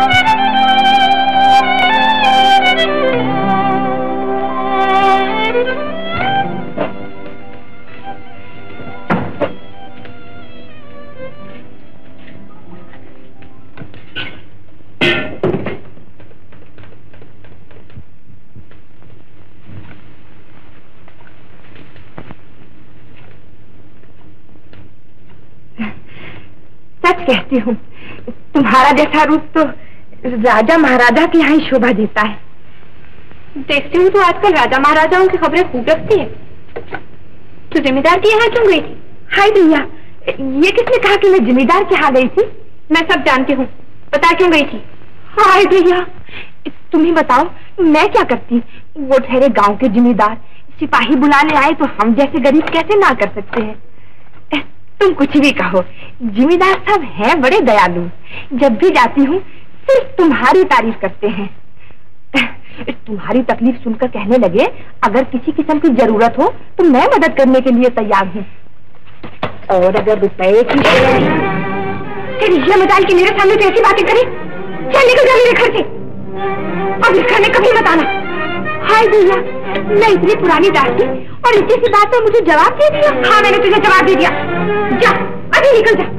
सच कहती हूँ, तुम्हारा जैसा रूप तो राजा महाराजा की यहाँ शोभा देता है। देखती हूँ तो आजकल राजा महाराजाओं की खबरें खूब रखती है। तो जमींदार के यहाँ क्यों गई थी? हाय भैया, ये किसने कहा कि मैं जमींदार के यहाँ गई थी? मैं सब जानती हूँ। बता क्यों गई थी? हाय भैया, तुम ही बताओ, मैं क्या करती? वो ठहरे गांव के जमींदार सिपाही बुलाने आए तो हम जैसे गरीब कैसे ना कर सकते हैं? तुम कुछ भी कहो, जिम्मेदार साहब हैं बड़े दयालु। जब भी जाती हूँ सिर्फ तुम्हारी तारीफ करते हैं। तुम्हारी तकलीफ सुनकर कहने लगे अगर किसी किस्म की जरूरत हो तो मैं मदद करने के लिए तैयार हूँ। और अगर रुपए की फिर ये मजाल की मेरे सामने तो ऐसी बातें करी। चल निकल जा मेरे घर से। अब इस घर में कभी मत आना। हाय भैया, मैं इतनी पुरानी दासी और इतनी सी बात पर मुझे जवाब दे दिया। हाँ, मैंने तुझे जवाब दे दिया। जा, अभी निकल जा।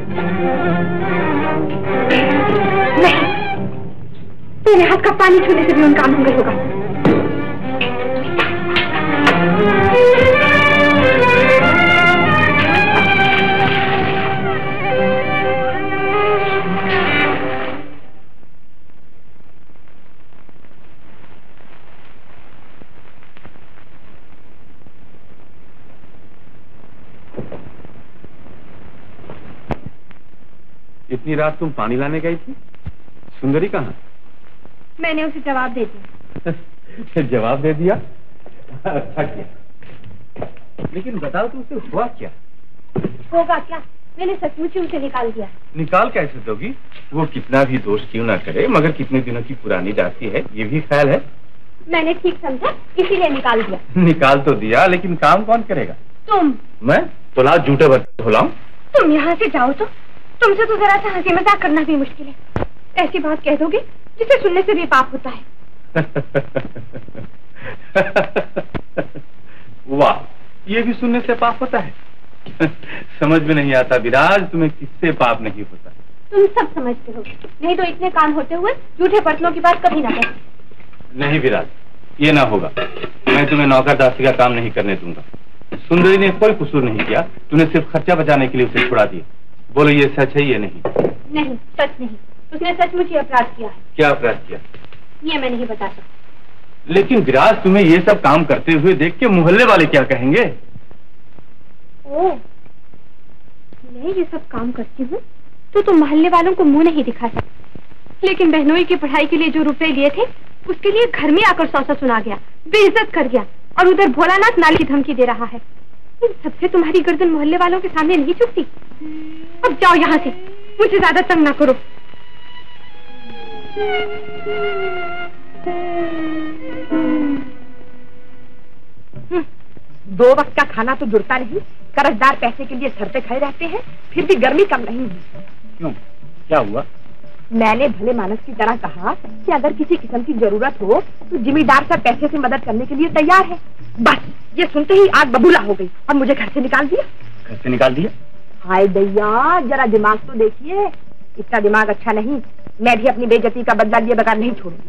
नहीं, तेरे हाथ का पानी छूने से भी उनका मंगल होगा। इतनी रात तुम पानी लाने गई थी? सुंदरी कहाँ? मैंने उसे जवाब दे दिया। जवाब दे दिया? अच्छा किया। लेकिन बताओ तो उसे हुआ क्या? होगा क्या, मैंने सचमुच ही उसे निकाल दिया। निकाल कैसे दोगी? वो कितना भी दोष क्यों ना करे, मगर कितने दिनों की पुरानी जाती है, ये भी ख्याल है। मैंने ठीक समझा, इसीलिए निकाल दिया। निकाल तो दिया, लेकिन काम कौन करेगा? तुम। मैं? तो ला जूते बर्तन धुलाऊं? तुम यहाँ से जाओ तो तुमसे तो जरा सा हंसी मजाक करना भी मुश्किल है। ऐसी बात कह दोगे जिसे सुनने से भी पाप होता है। वाह, ये भी सुनने से पाप होता है? समझ में नहीं आता विराज, तुम्हें किससे पाप नहीं होता? तुम सब समझते हो, नहीं तो इतने काम होते हुए झूठे बर्तनों की बात कभी ना करते। नहीं विराज, ये ना होगा। मैं तुम्हें नौकरदासी का काम नहीं करने दूंगा। सुंदरी ने कोई कसूर नहीं किया, तूने सिर्फ खर्चा बचाने के लिए उसे छुड़ा दिया। बोलो ये सच है ये नहीं? नहीं, सच नहीं। उसने सचमुच ही अपराध किया है। क्या अपराध किया? ये मैं नहीं बता सकती। लेकिन विराज, तुम्हें ये सब काम करते हुए देख के मोहल्ले वाले क्या कहेंगे? ओ, मैं ये सब काम करती हूँ तो तुम मोहल्ले वालों को मुंह नहीं दिखा सकते, लेकिन बहनोई की पढ़ाई के लिए जो रुपए लिए थे उसके लिए घर में आकर सौसा सुना गया, बेइज्जत कर गया, और उधर भोलानाथ नाली की धमकी दे रहा है। इन सबसे तुम्हारी गर्दन मोहल्ले वालों के सामने नहीं झुकती। अब जाओ यहाँ से, मुझे ज्यादा तंग ना करो। दो वक्त का खाना तो जुड़ता नहीं, कर्जदार पैसे के लिए सर पे खड़े रहते हैं, फिर भी गर्मी कम नहीं है। क्यों, क्या हुआ? मैंने भले मानस की तरह कहा कि अगर किसी किस्म की जरूरत हो तो जिम्मेदार सब पैसे से मदद करने के लिए तैयार है। बस ये सुनते ही आग बबूला हो गई और मुझे घर से निकाल दिया। घर से निकाल दिया? हाय दैया, जरा दिमाग तो देखिए, इतना दिमाग अच्छा नहीं। मैं भी अपनी बेइज्जती का बदला लिए बगैर नहीं छोड़ूंगी।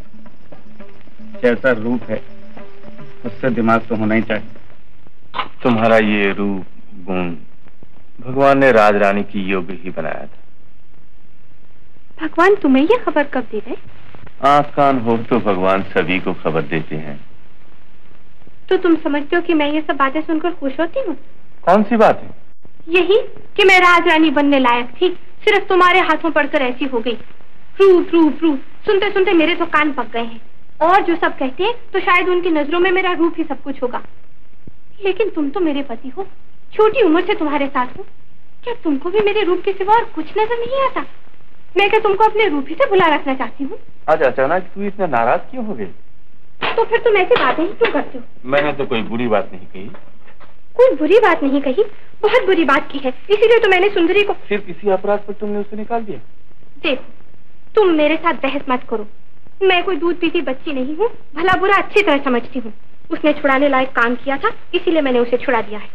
कैसा रूप है, उससे दिमाग तो होना ही चाहिए। तुम्हारा ये रूप गुण भगवान ने राज रानी की योग्य ही बनाया था। भगवान तुम्हें ये खबर कब दे गए? आँख कान हो तो भगवान सभी को खबर देते हैं। तो तुम समझते हो कि मैं ये सब बातें सुनकर खुश होती हूँ? कौन सी बात है? यही कि मैं राजरानी बनने लायक थी, सिर्फ तुम्हारे हाथों पड़कर ऐसी हो गई। रूप रूप रूप, सुनते सुनते मेरे तो कान पक गए हैं। और जो सब कहते हैं तो शायद उनकी नजरों में मेरा रूप ही सब कुछ होगा। लेकिन तुम तो मेरे पति हो, छोटी उम्र से तुम्हारे साथ हो, क्या तुमको भी मेरे रूप के सिवा और कुछ नजर नहीं आता? मैं क्या तुमको अपने रूप ही से भुला रखना चाहती हूँ? आज अचानक तू इतना नाराज क्यों हो गई? तो फिर तुम ऐसी बातें ही क्यों करते हो? मैंने तो कोई बुरी बात नहीं कही। कोई बुरी बात नहीं कही, बहुत बुरी बात की है, इसीलिए तो मैंने सुंदरी को। फिर किसी अपराध पर तुमने उसे निकाल दिया? देखो, तुम मेरे साथ बहस मत करो। मैं कोई दूध पीती बच्ची नहीं हूँ, भला बुरा अच्छी तरह समझती हूँ। उसने छुड़ाने लायक काम किया था, इसीलिए मैंने उसे छुड़ा दिया है।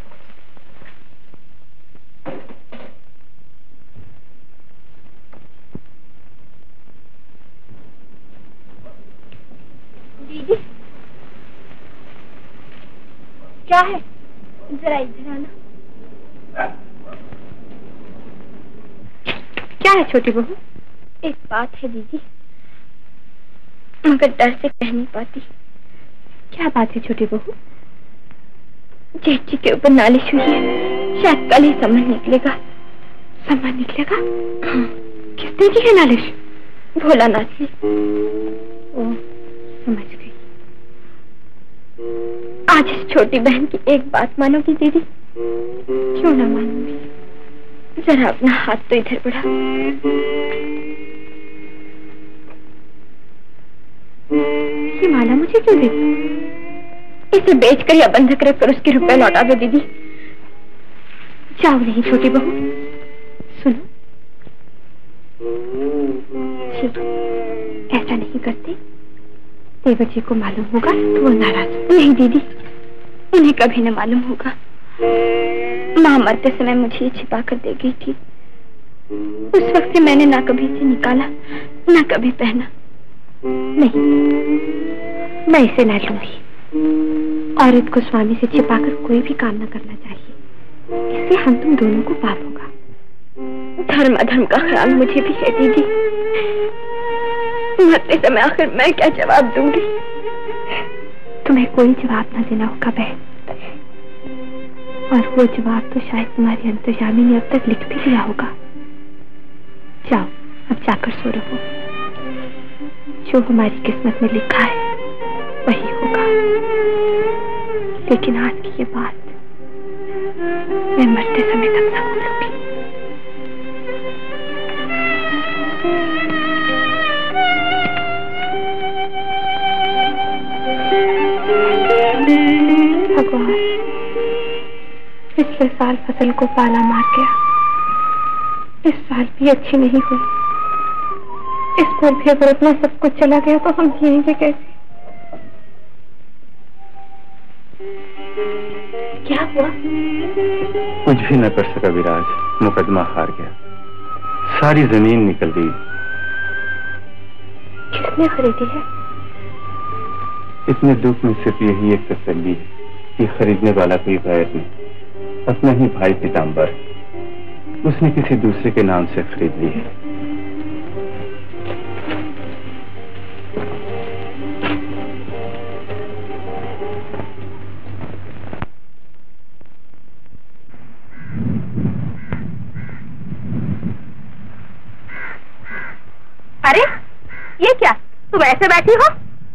दीदी, क्या है? जरा इधर आना। क्या है छोटी बहू? एक बात है दीदी, मगर डर से कह नहीं पाती। क्या बात है छोटी बहू? जेठ जी के ऊपर नालिश हुई है, शायद कल ही समझ निकलेगा। समझ निकलेगा? हाँ। किसने की है नालिश? भोलानाथ ने। ओ, समझ गई। आज इस छोटी बहन की एक बात मानोगी दीदी? क्यों ना मानूंगी? जरा अपना हाथ तो इधर बढ़ा। ये माला मुझे क्यों दे? इसे बेचकर या बंधक रखकर उसके रुपए लौटा दो दीदी। जाओ नहीं छोटी बहू, सुनो जी, ऐसा नहीं करते। देवर जी को मालूम होगा तो वो नाराज। नहीं दीदी, उन्हें कभी न मालूम होगा। माँ मरते समय मुझे ये छिपा कर दे गई थी। उस वक्त से मैंने ना कभी इसे निकाला, ना कभी पहना। नहीं, मैं इसे न लूंगी। औरत को स्वामी से छिपाकर कोई भी काम न करना चाहिए, इससे हम तुम दोनों को पाप होगा। धर्म अधर्म का ख्याल मुझे भी है दीदी। मरते समय आखिर मैं क्या जवाब दूंगी? तुम्हें कोई जवाब न देना होगा बहन, और वो जवाब तो शायद तुम्हारी अंतर्यामी ने अब तक लिख भी लिया होगा। जाओ, अब जाकर सो रहो। जो हमारी किस्मत में लिखा है वही होगा। लेकिन आज की ये बात मैं मरते समय तक ना भूलूंगी। भगवान, पिछले साल फसल को पाला मार गया, इस साल भी अच्छी नहीं हुई। इस पर भी अगर अपना सब कुछ चला गया तो हम जिएंगे कैसे? क्या हुआ? कुछ भी न कर सका विराज, मुकदमा हार गया, सारी जमीन निकल गई। किसने खरीदी है? इतने दुख में सिर्फ यही एक तसल्ली है कि खरीदने वाला कोई गैर नहीं, अपना ही भाई पीताम्बर। उसने किसी दूसरे के नाम से खरीद ली है। अरे ये क्या, तुम ऐसे बैठी हो?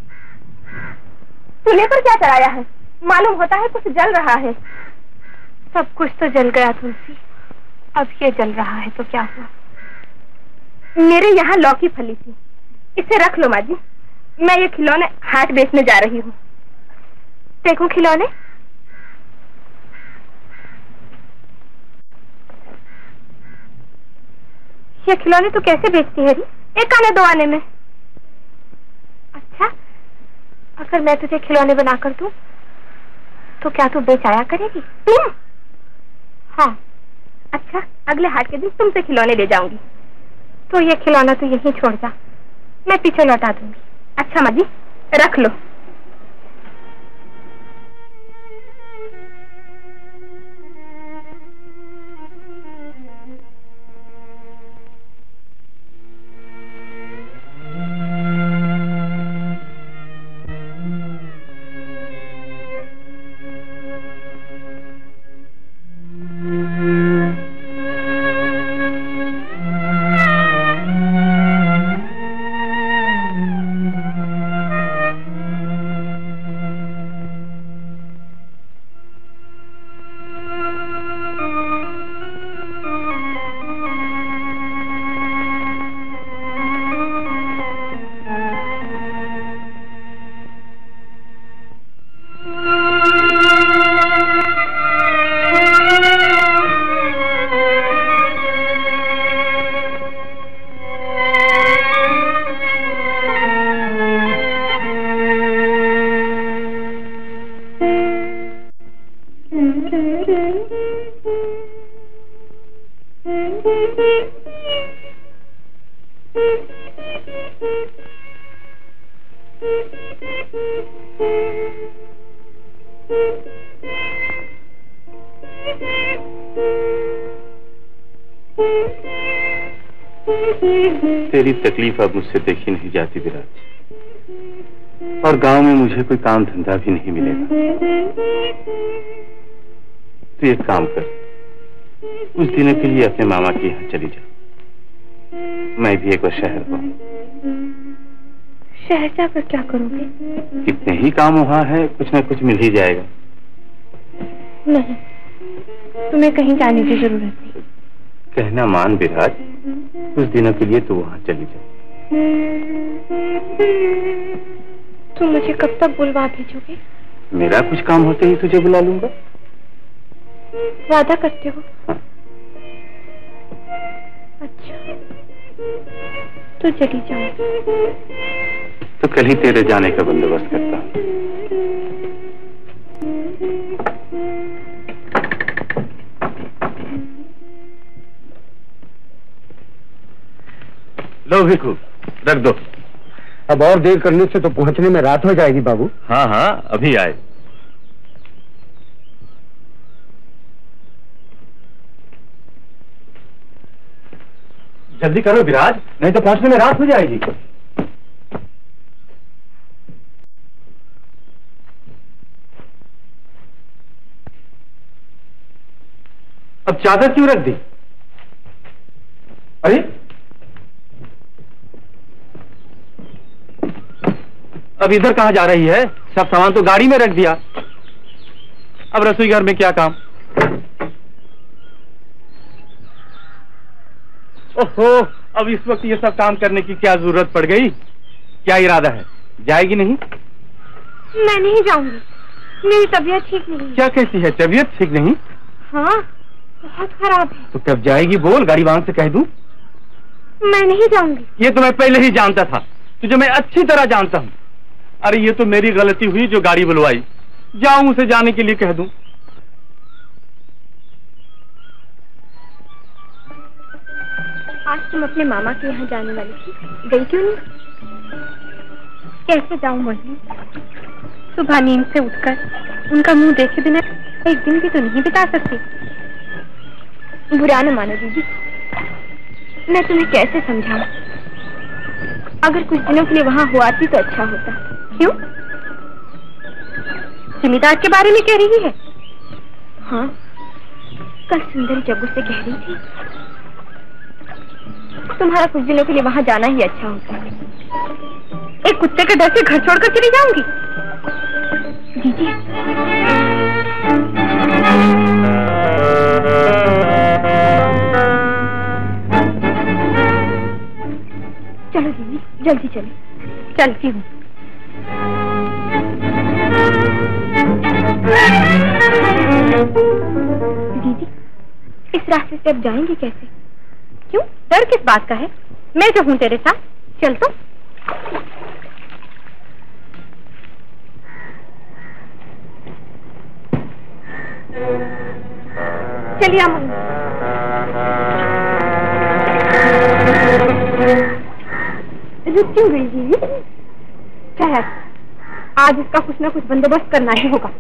चूल्हे पर क्या चढ़ाया है? मालूम होता है कुछ जल रहा है। सब कुछ तो जल गया तुलसी, अब ये जल रहा है तो क्या हुआ? मेरे यहाँ लौकी फली थी, इसे रख लो माँ जी। मैं ये खिलौने हाट बेचने जा रही हूँ। देखो खिलौने। ये खिलौने तो कैसे बेचती है री? एक आने दो आने में। अच्छा, अगर मैं तुझे खिलौने बनाकर दूं तो क्या तू बेच आया करेगी? तुम? हाँ। अच्छा, अगले हाट के दिन तुमसे खिलौने ले जाऊंगी। तो ये खिलौना तो यहीं छोड़ जा, मैं पीछे लौटा दूंगी। अच्छा माँ जी, रख लो। तेरी तकलीफ अब मुझसे देखी नहीं जाती विराज, और गांव में मुझे कोई काम धंधा भी नहीं मिलेगा। तू एक काम कर, कुछ दिनों के लिए अपने मामा के यहाँ चली जा। मैं भी एक बार शहर जाऊँ। शहर जाकर क्या करोगे? कितने ही काम वहाँ है, कुछ न कुछ मिल ही जाएगा। नहीं, तुम्हें कहीं जाने की जरूरत नहीं। कहना मान विराज, कुछ दिनों के लिए तू वहाँ चली जा। तुम मुझे कब तक बुलवा भेजोगे? मेरा कुछ काम होते ही तुझे बुला लूंगा। वादा करते हो? हाँ। अच्छा, तो चली जाओ। तो कल ही तेरे जाने का बंदोबस्त करता हूँ। लो भिखू, रख दो। अब और देर करने से तो पहुंचने में रात हो जाएगी बाबू। हाँ हाँ, अभी आए। जल्दी करो विराज, नहीं तो पहुंचने में रात हो जाएगी। अब चादर क्यों रख दी? अरे अब इधर कहाँ जा रही है? सब सामान तो गाड़ी में रख दिया। अब रसोई घर में क्या काम? ओहो, अब इस वक्त ये सब काम करने की क्या जरूरत पड़ गई? क्या इरादा है? जाएगी नहीं? मैं नहीं जाऊंगी, मेरी तबीयत ठीक नहीं। क्या कहती है? तबीयत ठीक नहीं? हाँ, बहुत खराब है। तो कब जाएगी बोल, गाड़ी वाहन से कह दूं? मैं नहीं जाऊंगी। ये तो मैं पहले ही जानता था, तुझे मैं अच्छी तरह जानता हूँ। अरे ये तो मेरी गलती हुई जो गाड़ी बुलवाई। जाऊं उसे जाने के लिए कह दूं। आज तुम अपने मामा के यहाँ जाने वाली थी, गई क्यों नहीं? कैसे जाऊं मोहिनी? सुबह नींद से उठकर उनका मुंह देखे बिना एक दिन भी तो नहीं बिता सकती। बुरा न मानो दीदी, मैं तुम्हें कैसे समझाऊं? अगर कुछ दिनों के लिए वहाँ हुआ थी तो अच्छा होता। क्यों? जिम्मेदार के बारे में कह रही है? हाँ, कल सुंदरी जग्गू से कह रही थी तुम्हारा कुछ दिनों के लिए वहाँ जाना ही अच्छा होता है। एक कुत्ते के डर से घर छोड़कर चली जाऊंगी? दीदी, चलो दीदी, जल्दी चले। चलती हूँ। दीदी, इस रास्ते से अब जाएंगे कैसे? क्यों, डर किस बात का है? मैं जो हूँ तेरे साथ, चल तो। चलिए अमन। रुक क्यों गई दीदी? खैर, आज इसका कुछ ना कुछ बंदोबस्त करना ही होगा।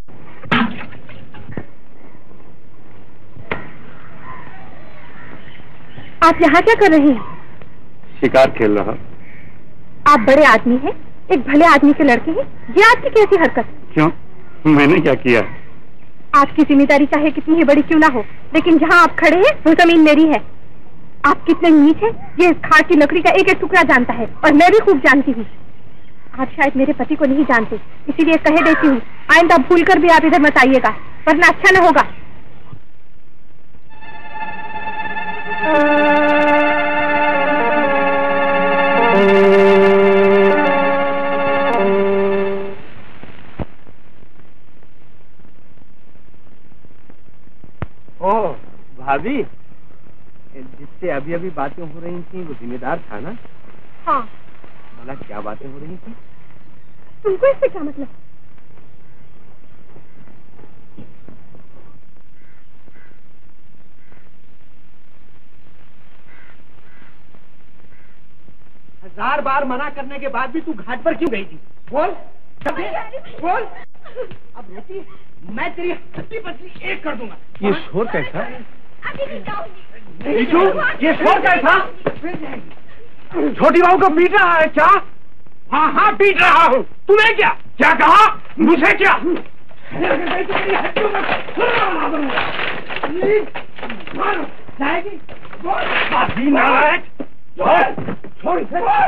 आप यहाँ क्या कर रही हैं? शिकार खेल रहा। आप बड़े आदमी हैं, एक भले आदमी के लड़के हैं, ये आपकी कैसी हरकत? क्यों, मैंने क्या किया? आपकी जिम्मेदारी चाहे कितनी ही बड़ी क्यों ना हो, लेकिन जहाँ आप खड़े हैं वो जमीन मेरी है। आप कितने नीच हैं, ये इस खाट की लकड़ी का एक एक टुकड़ा जानता है, और मैं भी खूब जानती हूँ। आप शायद मेरे पति को नहीं जानते, इसीलिए कह देती हूँ, आइंदा भूल कर भी आप इधर मत आइएगा, वरना अच्छा न होगा। ओह भाभी, जिससे अभी अभी बातें हो रही थी वो जिम्मेदार था ना? हाँ। भला क्या बातें हो रही थी? तुमको इससे क्या मतलब? हजार बार मना करने के बाद भी तू घाट पर क्यों गई थी? बोल, बोल। अब रोटी मैं तेरी हड्डी पसली एक कर दूंगा। ये शोर कैसा? ये शोर कैसा? छोटी बहू को पीट रहा है क्या? हाँ हाँ पीट रहा हूँ। तुम्हें क्या? क्या कहा? मुझे क्या? जाएगी? छोड़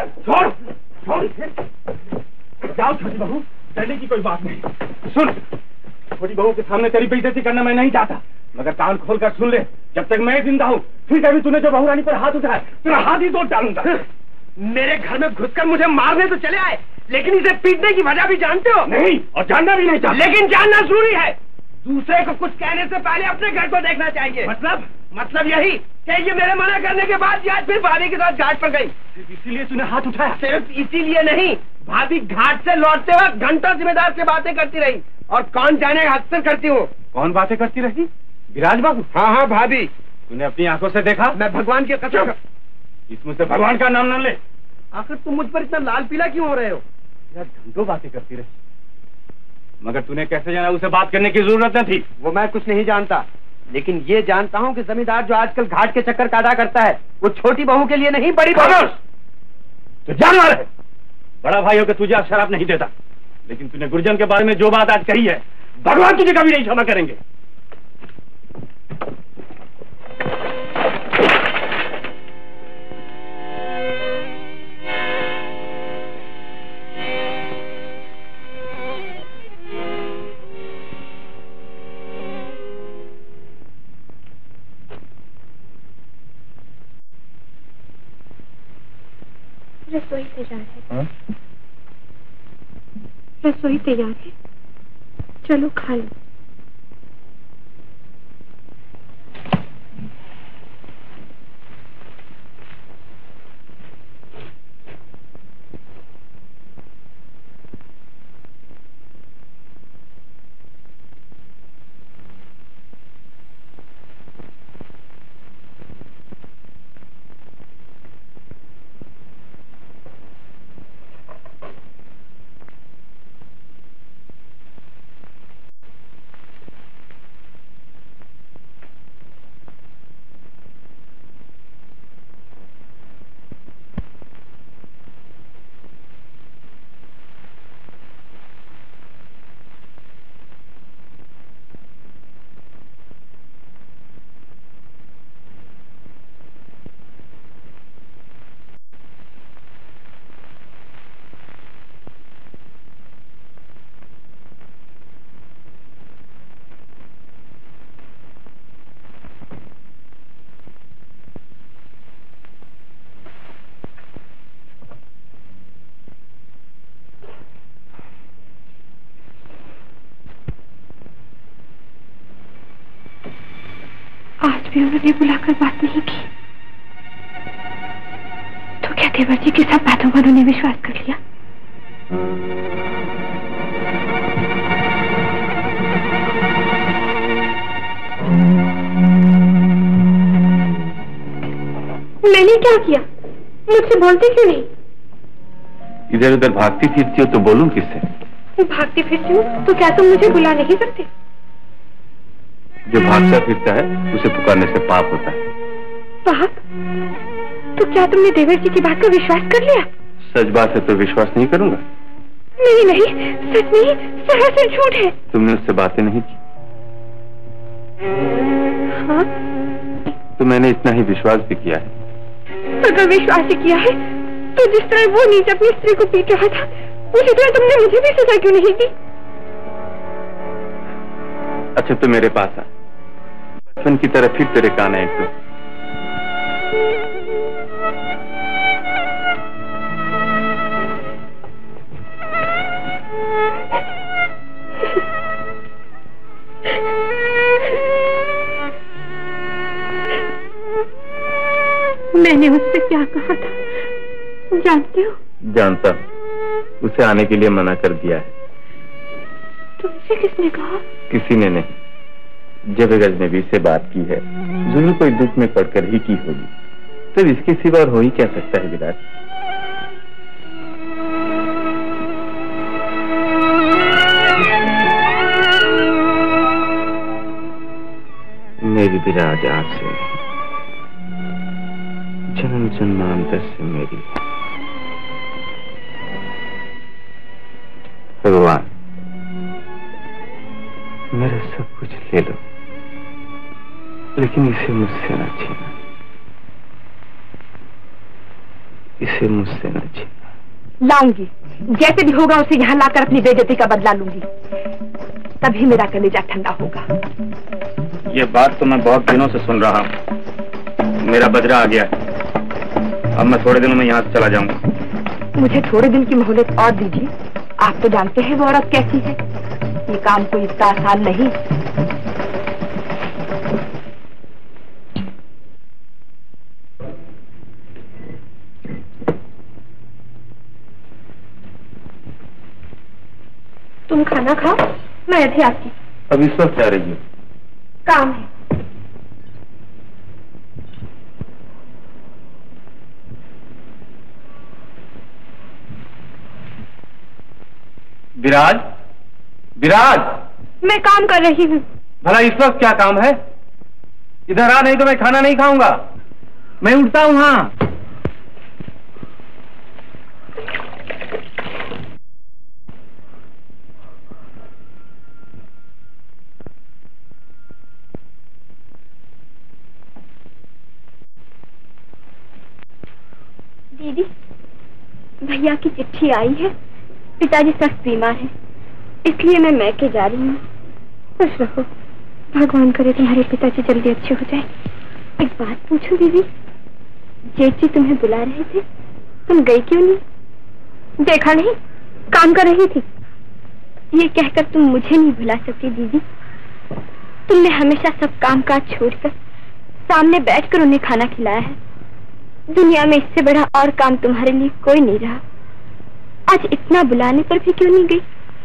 जाओ छोटी बहू, डरने की कोई बात नहीं। सुन, छोटी बहू के सामने तेरी बेइज्जती करना मैं नहीं चाहता, मगर कान खोल कर सुन ले, जब तक मैं जिंदा हूँ फिर कभी तूने जो बहू रानी पर हाथ उठाया तेरा हाथ ही तोड़ डालूंगा। मेरे घर में घुसकर मुझे मारने तो चले आए, लेकिन इसे पीटने की वजह भी जानते हो? नहीं, और जानना भी नहीं चाहते। लेकिन जानना जरूरी है। दूसरे को कुछ कहने से पहले अपने घर को देखना चाहिए। मतलब यही कि ये मेरे मना करने के बाद आज फिर भाभी के साथ घाट पर गई। सिर्फ इसीलिए तूने हाथ उठाया? सिर्फ इसीलिए नहीं, भाभी घाट से लौटते वक्त घंटों जिम्मेदार से बातें करती रही, और कौन जाने अक्सर करती हूँ। कौन बातें करती रही? विराज बाबू? हाँ हाँ भाभी। तूने अपनी आंखों से देखा? मैं भगवान की कसम। इसमें से भगवान का नाम न ले। आखिर तुम मुझ पर इतना लाल पीला क्यों हो रहे हो? यार घंटों बातें करती रही, मगर तूने कैसे जाना उसे बात करने की जरूरत न थी। वो मैं कुछ नहीं जानता, लेकिन ये जानता हूँ कि जमींदार जो आजकल घाट के चक्कर काटा करता है वो छोटी बहू के लिए नहीं, बड़ी बहू। तो जानवर है, बड़ा भाई होकर तुझे आज शराब नहीं देता, लेकिन तूने गुरजन के बारे में जो बात आज कही है भगवान तुझे कभी नहीं क्षमा करेंगे। रसोई तैयार है। रसोई तैयार है, चलो खा लो। आज भी उन्होंने बुलाकर बात नहीं की, तो क्या देवर जी की सब बातों पर उन्होंने विश्वास कर लिया? मैंने क्या किया? मुझसे बोलते क्यों नहीं? इधर उधर भागती फिरती हो तो बोलूं किससे? भागती फिरती हूँ तो क्या तुम मुझे बुला नहीं सकते? जो भागता फिरता है उसे पुकारने से पाप होता है। पाप? तो क्या तुमने देवर जी की बात को विश्वास कर लिया? सच बात है तो विश्वास नहीं करूंगा। नहीं नहीं, सच नहीं, सरासर झूठ है। तुमने उससे बातें नहीं की? हाँ? तो मैंने इतना ही विश्वास भी किया है। अगर विश्वास ही किया है तो जिस तरह वो नीच अपनी स्त्री को पीट रहा था उसी तरह तुमने मुझे भी सजा क्यों नहीं दी? अच्छा तो मेरे पास आ, बचपन की तरह फिर तेरे कान है तो। मैंने उससे क्या कहा था जानते हो? जानता हूँ, उसे आने के लिए मना कर दिया है। तुमसे किसने कहा? किसी ने नहीं, जब अजनबी से बात की है जरूर कोई दुख में पड़कर ही की होगी, तो इसके सिवा और हो ही क्या सकता है विराज? मेरी विराज आज से जन्म जन्मांतर से मेरी। भगवान मेरा सब कुछ ले लो, लेकिन इसे मुझसे न छीना, इसे मुझसे न छीना। लाऊंगी, जैसे भी होगा उसे यहाँ लाकर अपनी बेइज्जती का बदला लूंगी, तभी मेरा कलेजा ठंडा होगा। ये बात तो मैं बहुत दिनों से सुन रहा हूँ। मेरा बजरा आ गया, अब मैं थोड़े दिनों में यहाँ से चला जाऊंगा। मुझे थोड़े दिन की मोहलत और दीजिए। आप तो जानते हैं वो औरत कैसी है, ये काम कोई इतना आसान नहीं। तुम खाना खाओ, मैं अभी आती। अब इस वक्त जा रही हो? काम है। विराज, विराज, मैं काम कर रही हूँ। भला इस वक्त क्या काम है? इधर आ, नहीं तो मैं खाना नहीं खाऊंगा। मैं उठता हूँ। हाँ दीदी, भैया की चिट्ठी आई है। पिताजी सख्त बीमार है, इसलिए मैं मैके जा रही हूँ। खुश रहो, भगवान करे तुम्हारे पिताजी जल्दी अच्छे हो जाए। एक बात पूछूं दीदी, जेठ जी तुम्हें बुला रहे थे? तुम गई क्यों नहीं? देखा नहीं, काम कर रही थी। ये कहकर तुम मुझे नहीं भुला सकती दीदी। तुमने हमेशा सब काम काज छोड़कर सामने बैठकर उन्हें खाना खिलाया है। दुनिया में इससे बड़ा और काम तुम्हारे लिए कोई नहीं रहा। आज इतना बुलाने पर भी क्यों नहीं गई?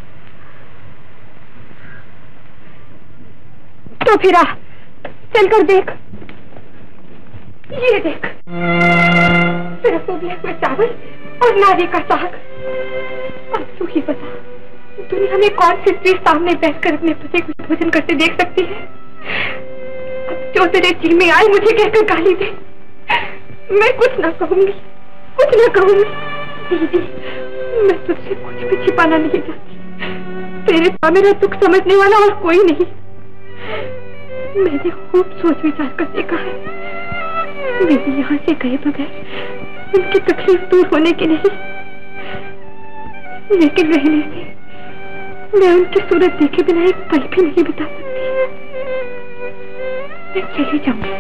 तो फिर आ, चलकर देख। ये देख, सिर्फ तो दिए हुए चावल और नारी का साग। अब तू ही बता, दुनिया में कौन सी स्त्री सामने बैठकर अपने पति को भोजन करते देख सकती है? अब जो तेरे जी में आए मुझे कहकर गाली दे, मैं कुछ ना कहूंगी, कुछ ना कहूंगी। दीदी, मैं तुझसे कुछ भी छिपाना नहीं चाहती। तेरे पास मेरा दुख समझने वाला और कोई नहीं। मैंने खूब सोच विचार कर देखा है। मेरे यहाँ से गए बगैर उनकी तकलीफ दूर होने की नहीं, लेकिन रहने से मैं उनकी सूरत देखे बिना एक पल भी नहीं बिता सकती। मैं चली जाऊंगी।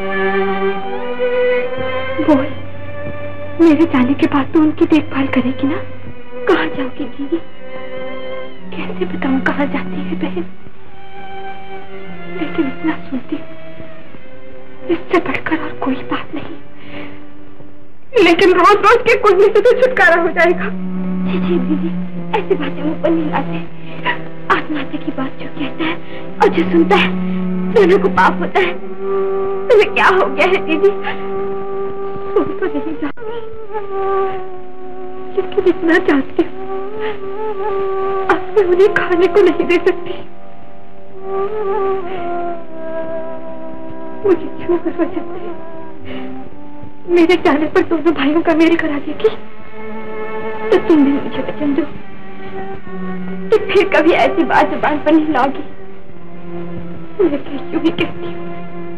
बोल, मेरे जाने के बाद तो उनकी देखभाल करेगी ना? कहाँ जाओगी दीदी? कैसे बताऊं कहाँ जाती है बहन? लेकिन इतना सुनती हूँ, इससे बढ़कर और कोई बात नहीं। लेकिन रोज रोज के कुछ से तो छुटकारा हो जाएगा। जी जी दीदी, ऐसी बातें मुंह पर नहीं लाते। आत्महत्या की बात जो कहता है और जो सुनता है, दोनों को पाप होता है। तुम्हें क्या हो गया है दीदी? सुन तो नहीं जाती, लेकिन इतना जानती हूँ, अब मैं उन्हें खाने को नहीं दे सकती। मुझे क्यों कर वजह है? मेरे जाने पर दोनों भाइयों का मेल करा देगी, तो तुम भी मुझे वचन दो कि फिर कभी ऐसी बात जुबान पर नहीं लाओगी। मैं क्यों भी कहती हूँ,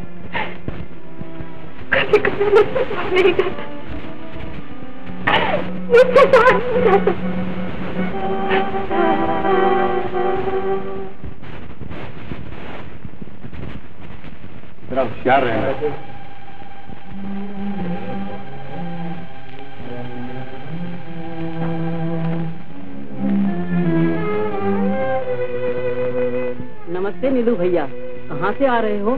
कभी कभी मुझसे सहार नहीं जाता, मुझसे सहार नहीं जाता। जरा होशियार रहना। नमस्ते नीलू भैया, कहाँ से आ रहे हो?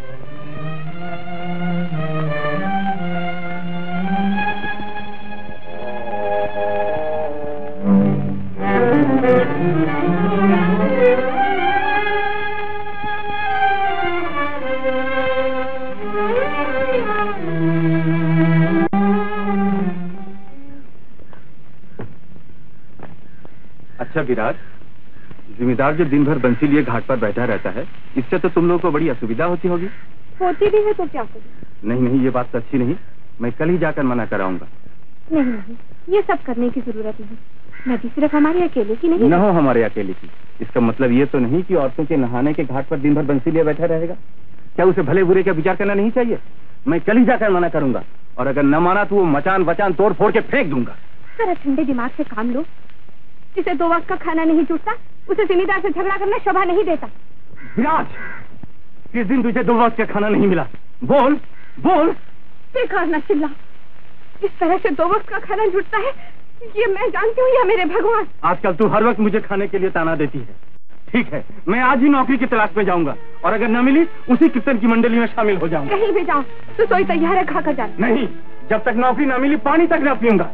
अच्छा विराज, जिम्मेदार जो दिन भर बंसी लिए घाट पर बैठा रहता है, इससे तो तुम लोगों को बड़ी असुविधा होती होगी। होती भी है तो क्या करूं? नहीं नहीं, ये बात तो अच्छी नहीं। मैं कल ही जाकर मना कराऊंगा। नहीं नहीं, ये सब करने की जरूरत नहीं। नदी सिर्फ हमारे अकेले की नहीं। न हो हमारे अकेले की, इसका मतलब ये तो नहीं कि औरतों के नहाने के घाट पर दिन भर बंसी लिए बैठा रहेगा। क्या उसे भले बुरे का विचार करना नहीं चाहिए? मैं कल ही जाकर मना करूंगा, और अगर न माना तो वो मचान वचान तोड़ फोड़ के फेंक दूंगा। जरा ठंडे दिमाग से काम लो। जिसे 2 वक्त का खाना नहीं जुटता, उसे जिम्मेदार से झगड़ा करना शोभा नहीं देता। विराज, किस दिन तुझे 2 वक्त का खाना नहीं मिला? बोल बोल। बेकार न चिल्ला। इस तरह से 2 वक्त का खाना जुटता है, ये मैं जानती हूँ या मेरे भगवान। आजकल तू हर वक्त मुझे खाने के लिए ताना देती है। ठीक है, मैं आज ही नौकरी की तलाश में जाऊंगा, और अगर न मिली उसी कीर्तन की मंडली में शामिल हो जाऊंगा। कहीं भी जाओ तो सोई तैयार है, खा कर जा। नहीं, जब तक नौकरी न मिली पानी तक न पीऊंगा।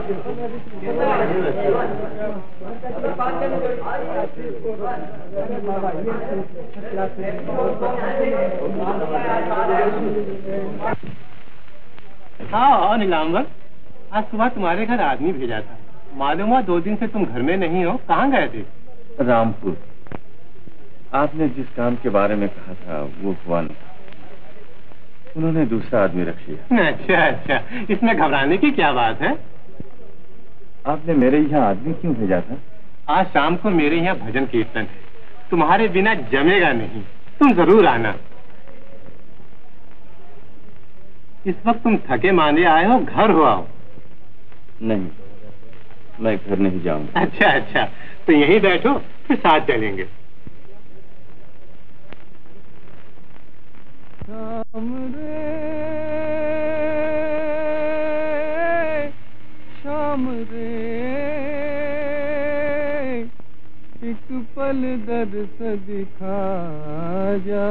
हाँ नीलांबर, आज सुबह तुम्हारे घर आदमी भेजा था। मालूम हुआ 2 दिन से तुम घर में नहीं हो। कहाँ गए थे? रामपुर। आपने जिस काम के बारे में कहा था वो हुआ नहीं। उन्होंने दूसरा आदमी रख लिया। अच्छा अच्छा, इसमें घबराने की क्या बात है? आपने मेरे यहाँ आदमी क्यों भेजा था? आज शाम को मेरे यहाँ भजन कीर्तन है। तुम्हारे बिना जमेगा नहीं, तुम जरूर आना। इस वक्त तुम थके मांदे आए हो, घर हो आओ। नहीं, मैं घर नहीं जाऊंगा। अच्छा अच्छा, तो यहीं बैठो, फिर साथ चलेंगे। शाम रे शाम रे, एक पल दर्द दिखा जा।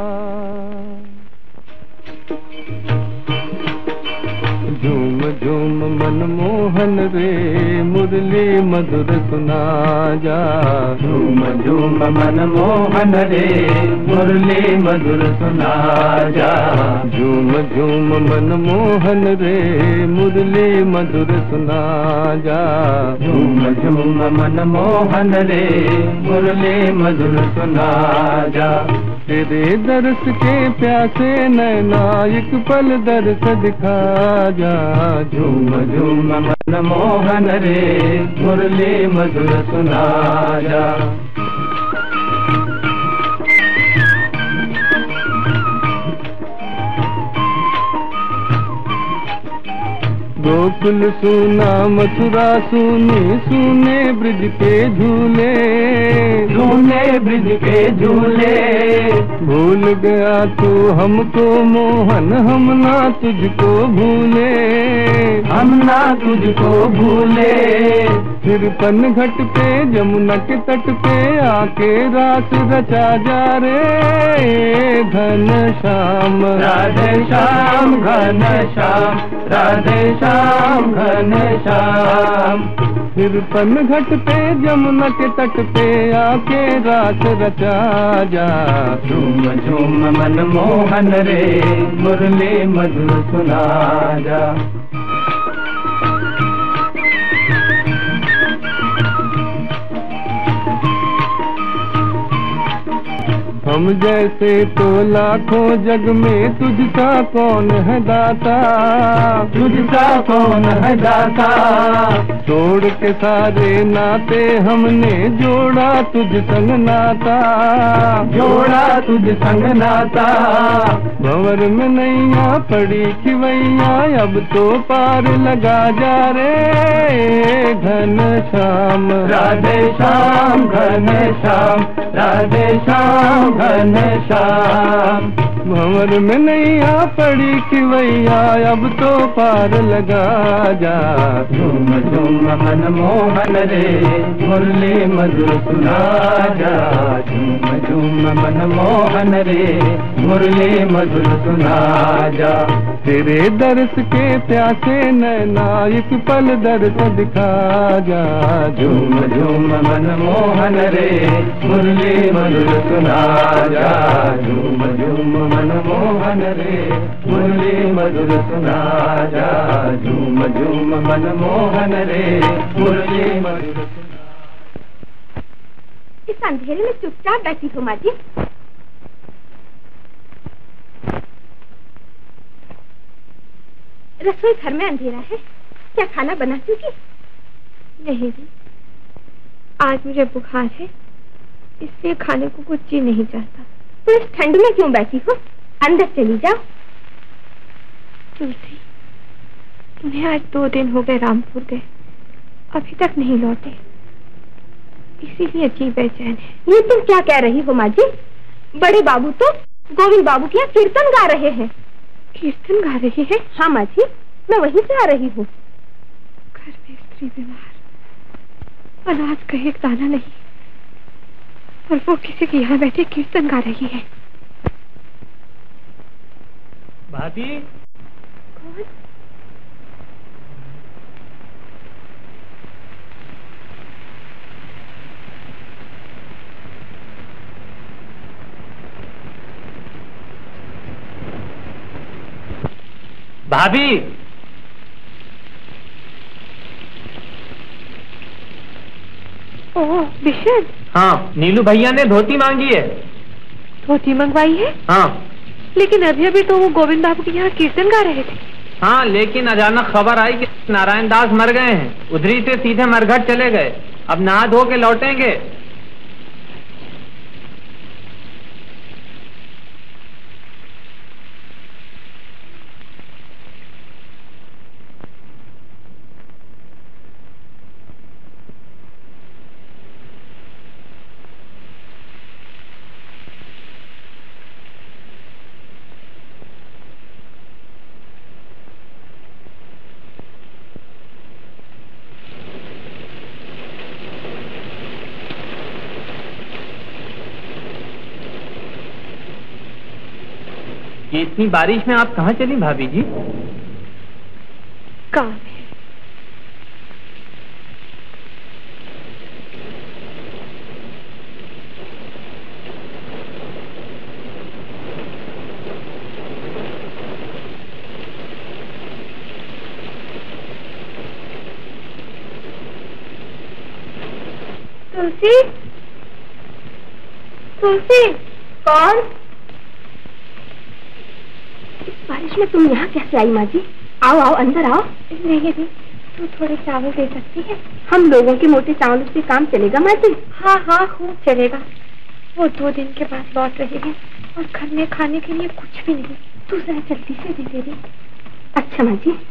झूम झूम मनमोहन रे, मुरली मधुर सुना जा। झूम झूम मनमोहन रे, मुरली मधुर सुना जा। झूम झूम मनमोहन रे, मुरली मधुर सुना जा। झूम झूम मनमोहन रे, मुरली मधुर सुना जा। तेरे दर्श के प्यासे नैना, एक पल दर्श दिखा जा। झूम झूम मनमोहन रे, मुरली मधुर सुना जा। गोकुल सुना मथुरा सुने, सुने ब्रिज के झूले, सुने ब्रिज के झूले। भूल गया तू हमको मोहन, हम ना तुझको भूले, हम ना तुझको भूले। फिर पन घट पे यमुना के तट पे, आके रास रचा जा रे। घन श्याम राधे श्याम, घन श्याम राधे श्याम, घन श्याम। फिर पन घट पे यमुना के तट पे, आके रास रचा जा। झूम झूम मनमोहन रे, मुरली मधुर सुना जा। हम जैसे तो लाखों जग में, तुझसा कौन है दाता, तुझसा कौन है दाता। छोड़ के सारे नाते हमने जोड़ा तुझ संग नाता, जोड़ा तुझ संग नाता। भंवर में नैया पड़ी खिवैया, अब तो पार लगा जा रे। घन श्याम राधे श्याम, घन श्याम राधे श्याम, घन श्याम। भंवर में नैया पड़ी खिवैया, अब तो पार लगा जा। झूम झूम मनमोहन रे, मुरली मधुर सुना जा। झूम झूम मनमोहन रे, मुरली मधुर सुना जा। तेरे दर्श के प्यासे नैना, एक पल दर्श दिखा जा। झूम झूम मनमोहन रे, मुरली मधुर सुना जा। झूम झूम मनमोहन रे, मुरली मधुर सुना जा। झूम झूम मनमोहन रे, मुरली मधुर सुना। इस अंधेरे में चुपचाप बैठी हो माँ जी। रसोई घर में अंधेरा है, क्या खाना बना चुकी? नहीं जी, आज मुझे बुखार है, इसलिए खाने को कुछ जी नहीं चाहता। तो इस ठंड में क्यों बैठी हो? अंदर चली जाओ। तुलसी, उन्हें आज 2 दिन हो गए रामपुर गए, अभी तक नहीं लौटे, इसीलिए जी बेचैन है। ये तुम क्या कह रही हो माँ जी? बड़े बाबू तो गोविंद बाबू के यहाँ कीर्तन गा रहे हैं। कीर्तन गा रही है? हाँ माँ जी, मैं वहीं से आ रही हूँ। घर में स्त्री बीमार, अनाज का एक दाना नहीं, और वो किसी के यहाँ बैठे कीर्तन गा रही है। भाभी, कौन? भाभी, ओह विशेष। हाँ, नीलू भैया ने धोती मांगी है। धोती मंगवाई है? हाँ। लेकिन अभी अभी तो वो गोविंद बाबू के यहाँ कीर्तन गा रहे थे। हाँ, लेकिन अचानक खबर आई कि नारायण दास मर गए हैं। उधरी से सीधे मरघट चले गए। अब नहा धो के लौटेंगे। ये इतनी बारिश में आप कहाँ चली भाभी जी? काम है। तुलसी, तुलसी, कौन? बारिश में तुम यहाँ कैसे आई माँ जी? आओ आओ, अंदर आओ। नहीं दी, तू थोड़े चावल दे सकती है? हम लोगों के मोटे चावलों से काम चलेगा माँ जी? हाँ हाँ, खूब चलेगा। वो 2 दिन के बाद लौट रहे हैं और घर में खाने के लिए कुछ भी नहीं। तू जरा जल्दी से दे दे। अच्छा माँ जी।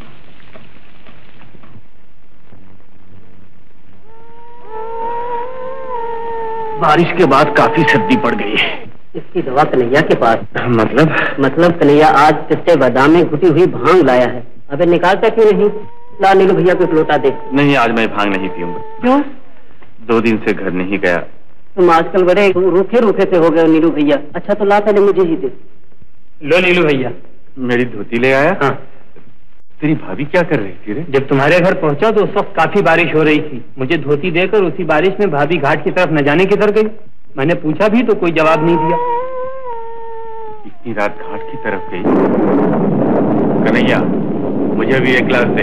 बारिश के बाद काफी सर्दी पड़ गई है। इसकी दवा कन्हैया के पास। मतलब कन्हैया आज कितने बादाम में घुटी हुई भांग लाया है। अबे निकालता क्यों नहीं? ला नीलू भैया को एक लोटा दे। नहीं, आज मैं भांग नहीं पीऊंगा। क्यों? 2 दिन से घर नहीं गया। तुम आजकल बड़े रूखे रूखे से हो गए नीलू भैया। अच्छा तो ला, पहले मुझे ही दे। लो नीलू भैया। मेरी धोती ले आया? हाँ। तेरी भाभी क्या कर रही थी रे? जब तुम्हारे घर पहुंचा तो उस वक्त काफी बारिश हो रही थी। मुझे धोती देकर उसी बारिश में भाभी घाट की तरफ न जाने किधर गई। मैंने पूछा भी तो कोई जवाब नहीं दिया। इतनी रात घाट की तरफ गई? कन्हैया, मुझे भी एक गिलास दे।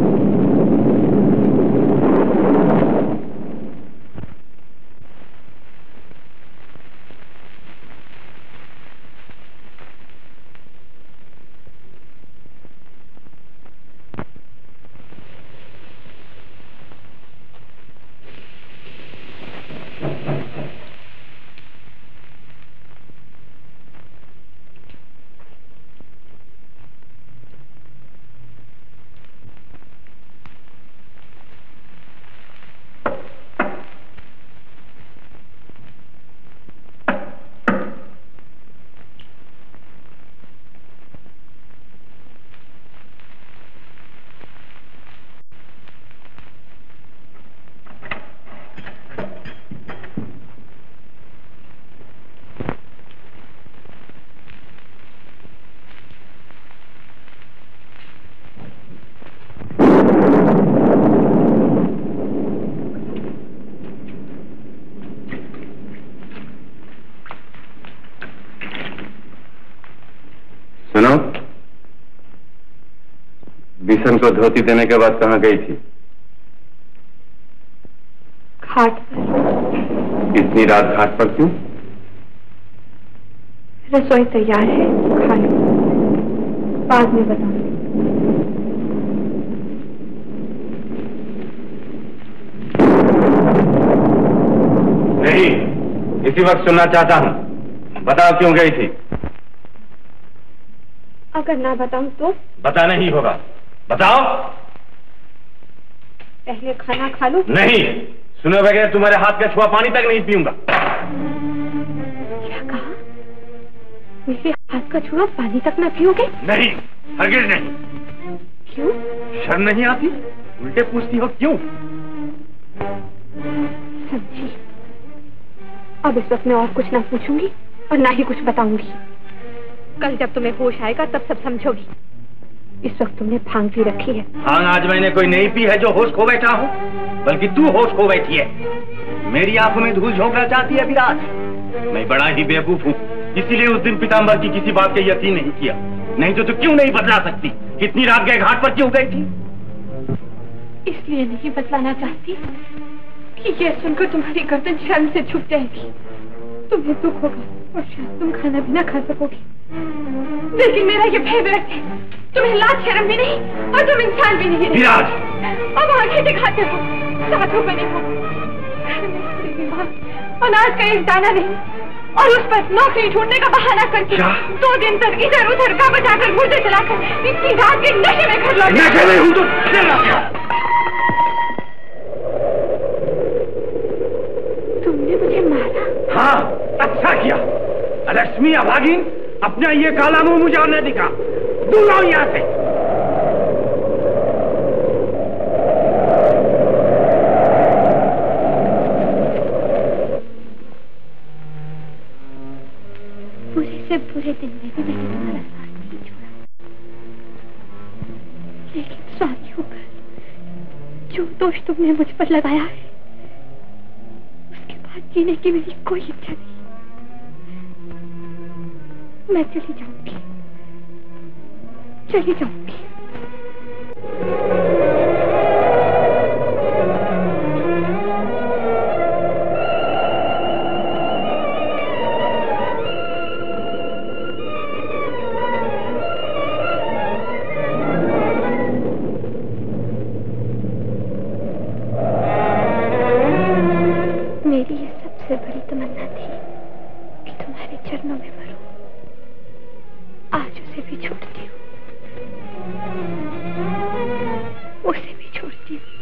सुनो, बिशन को धोती देने के बाद कहाँ गई थी? घाट पर। इतनी रात घाट पर क्यों? रसोई तैयार है, खा लो, बाद में बताऊंगी। नहीं, इसी वक्त सुनना चाहता हूँ। बताओ क्यों गई थी? अगर ना बताऊं तो? बताना ही होगा, बताओ। पहले खाना खा लो। नहीं, सुने बगैर तुम्हारे हाथ का छुआ पानी तक नहीं पीऊंगा। क्या कहा? मेरे हाथ का छुआ पानी तक ना पियोगे? नहीं, हरगिज नहीं। क्यों? शर्म नहीं आती? उल्टे पूछती हो क्यों? समझी। अब इस वक्त मैं और कुछ ना पूछूंगी और ना ही कुछ बताऊंगी। कल जब तुम्हें होश आएगा तब सब समझोगी। इस वक्त तुमने भांग पी रखी है। भांग आज मैंने कोई नहीं पी है जो होश खो बैठा हूँ, बल्कि तू होश खो बैठी है। मेरी आंखों में धूल झोंकना चाहती है विराज। मैं बड़ा ही बेवकूफ हूँ, इसीलिए उस दिन पीताम्बर की किसी बात का यकीन नहीं किया। नहीं तो तू क्यों नहीं बदला सकती? कितनी रात गए घाट पर क्यों गई थी? इसलिए नहीं बतलाना चाहती कि ये सुनकर तुम्हारी गर्दन शर्म से झुक जाएगी, तुम्हें दुख होगा और शायद तुम खाना भी ना खा सकोगी। लेकिन मेरा ये भय व्यर्थ है, तुम्हें लाज शर्म भी नहीं और तुम इंसान भी नहीं। विराज, अब आंखें दिखाते हो, साधु बने हो, अनाज का एक दाना नहीं और उस पर नौकरी ढूंढने का बहाना करके 2 दिन तक इधर उधर का बजाकर मुझे चलाकर इतनी रात के नशे में घर लौटे। नशे में हूँ तो तुमने मुझे मारा? हाँ, अच्छा किया। लक्ष्मी अभागिन, अपना ये काला मुंह मुझे और न दिखा। दूर आओ यहाँ से। बुरे से बुरे दिन में भी मैंने तुम्हारा साथ नहीं छोड़ा, लेकिन स्वामी होकर जो दोष तुमने मुझ पर लगाया है, उसके बाद जीने की मेरी कोई इच्छा नहीं। मैं चली जाऊंगी, चली जाऊंगी। मेरी ये सबसे बड़ी तमन्ना थी कि तुम्हारे चरणों में मरूं। आज उसे भी छोड़ती हूँ, उसे भी छोड़ती हूँ।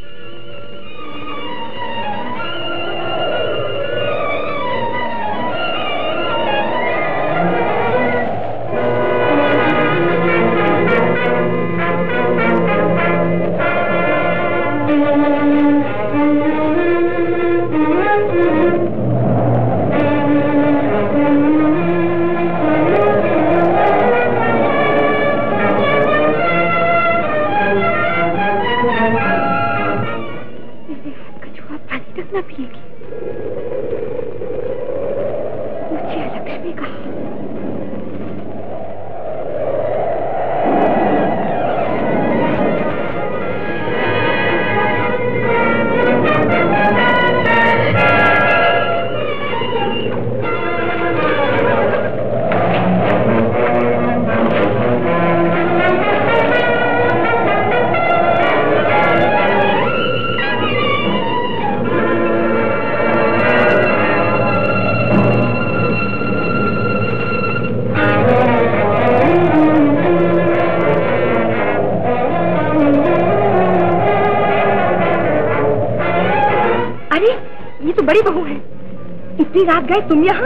बड़ी बहू है, इतनी रात गए तुम यहाँ?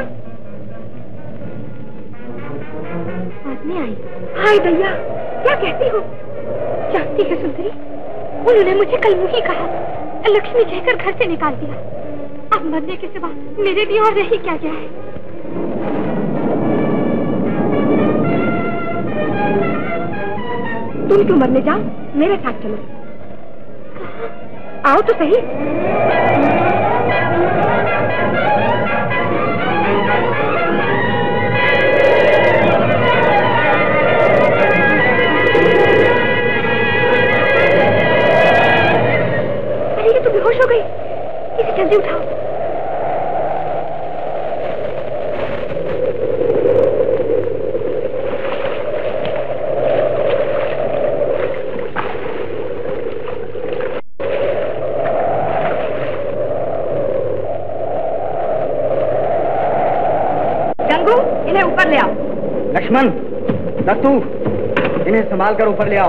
आज नहीं आई? हाय भैया, क्या कहती हो? जानती है सुंदरी, उन्होंने मुझे कल मुही कहा, लक्ष्मी कहकर घर से निकाल दिया। अब मरने के सिवा मेरे लिए और रही क्या गया है? तुम क्यों मरने जाओ, मेरे साथ चलो। आओ तो सही। अरे ये तो बेहोश हो गई, इसे जल्दी उठाओ। इन्हें ऊपर ले आओ। लक्ष्मण, दत्तू, इन्हें संभाल कर ऊपर ले आओ।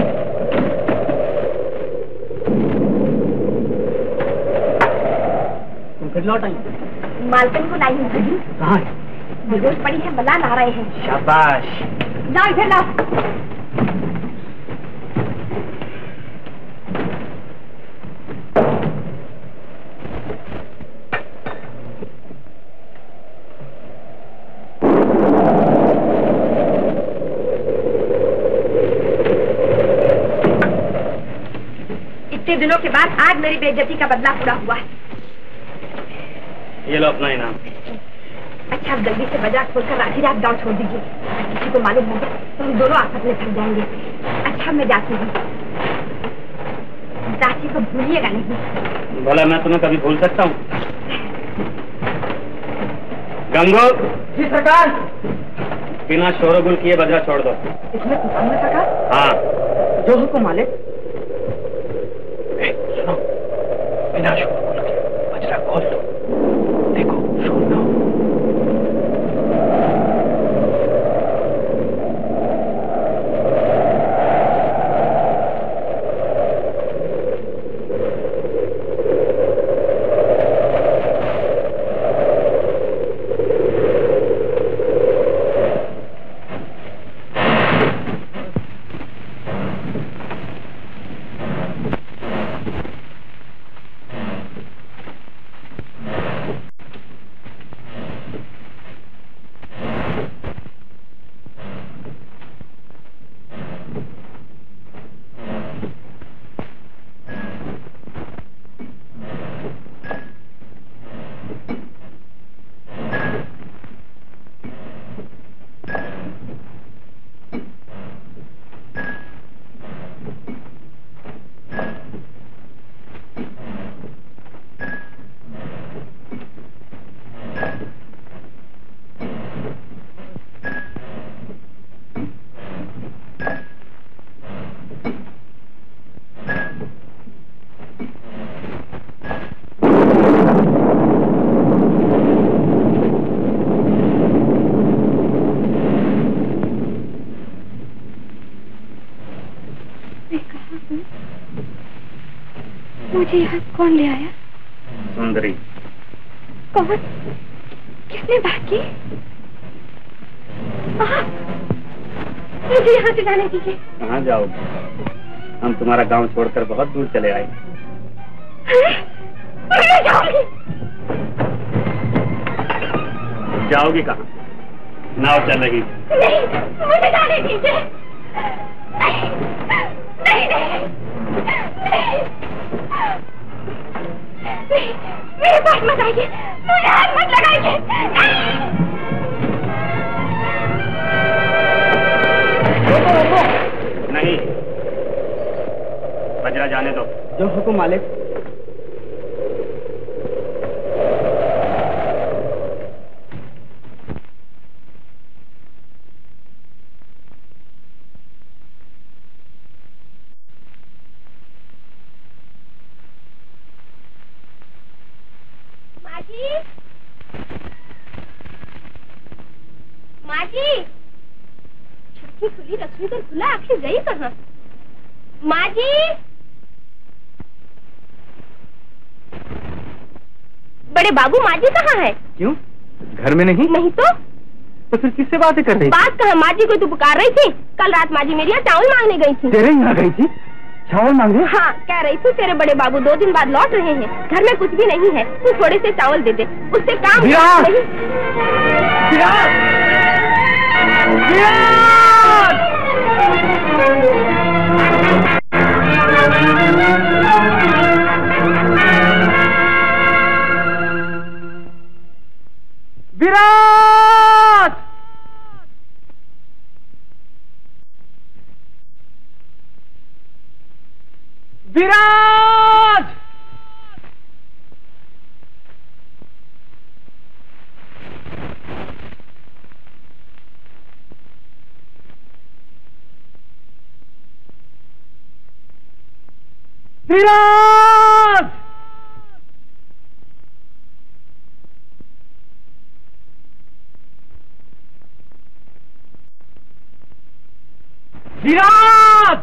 तुम फिर लौट आई? मालकिन को लाई हूँ। कहाँ? बेहोश पड़ी है, मलान आ रहे हैं। शाबाश। जाओ इधर लाओ। इतने दिनों के बाद आज मेरी बेइज्जती का बदला पूरा हुआ है। ये लो अपना इनाम। अच्छा, आप जल्दी से बाजार खोलकर आधी रात गाँव छोड़ दीजिए। किसी को मालूम होगा तो हम दोनों आपस में थक जाएंगे। अच्छा, मैं जाती हूँ। राशि को भूलिएगा नहीं। भला मैं तुम्हें कभी भूल सकता हूँ? गंगो। जी सरकार। बिना शोरगुल किए बजरा छोड़ दो। इसमें तूफान में सरकार? हाँ। जो हुक्म मालिक। सुनो, बिना शोरगुल के बजरा खोल लो। देखो शोर ना हो। मुझे यहाँ कौन ले आया? सुंदरी। कौन? किसने बात की? मुझे यहाँ से जाने दीजिए। कहाँ जाओगे? हम तुम्हारा गांव छोड़कर बहुत दूर चले आए। मैं जाऊंगी। जाओगी कहाँ? नाव चल रही। नहीं, मुझे जाने दीजिए। नहीं, नहीं, नहीं, नहीं, मेरे पास मत आइए, मुझे हाथ मत लगाइए। नहीं, बजरा जाने दो। जो हुक्म मालिक। खुली रखी तो खुला, आखिर गई कहाँ? माँ जी, बड़े बाबू माँ जी कहाँ है? क्यों, घर में नहीं? नहीं तो फिर किससे बातें कर रही? बात कहाँ, माँ जी को तो पुकार रही थी। कल रात माँ जी मेरे यहाँ चावल मांगने गई थी। तेरे यहाँ गई थी? चावल मांगे? हाँ, कह रही थी तेरे बड़े बाबू 2 दिन बाद लौट रहे हैं, घर में कुछ भी नहीं है, तू थोड़े से चावल दे दे, उससे काम नहीं। विराट! विराट! विराट! विराट!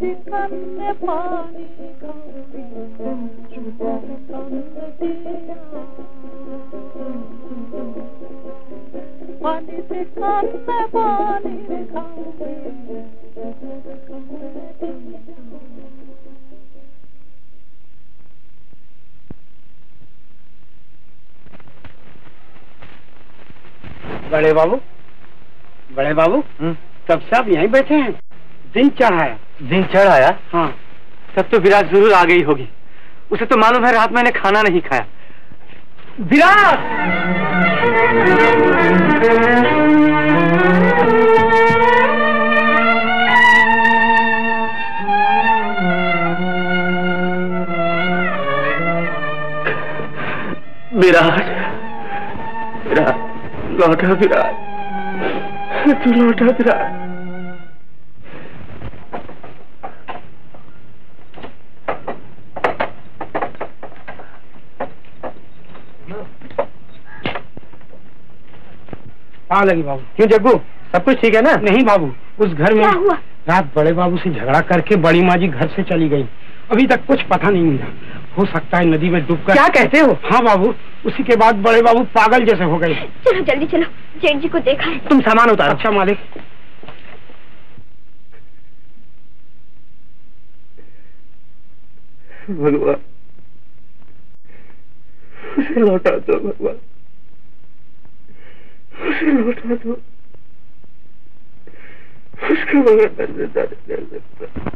बड़े बाबू, बड़े बाबू, तब सब यहीं बैठे हैं। दिन चढ़ाया। दिन चढ़ आया? हाँ। तब तो विराज जरूर आ गई होगी। उसे तो मालूम है रात मैंने खाना नहीं खाया। विराज! विराज, विराज, लौटा विराज, तू लौटा विराज। कहाँ लगी बाबू? क्यों जग्गू, सब कुछ ठीक है ना? नहीं बाबू, उस घर में क्या हुआ? रात बड़े बाबू से झगड़ा करके बड़ी माँ जी घर से चली गई। अभी तक कुछ पता नहीं मिला। हो सकता है नदी में डूबकर। क्या कहते हो? हाँ बाबू, उसी के बाद बड़े बाबू पागल जैसे हो गए। चलो जल्दी चलो, जेठ जी को देखा है। तुम सामान उतारो। अच्छा मालिक। भगवान, उसे लौटा दो भगवान, उसे लौटा दो। उसके बगैर मैं जिंदा नहीं रह सकता।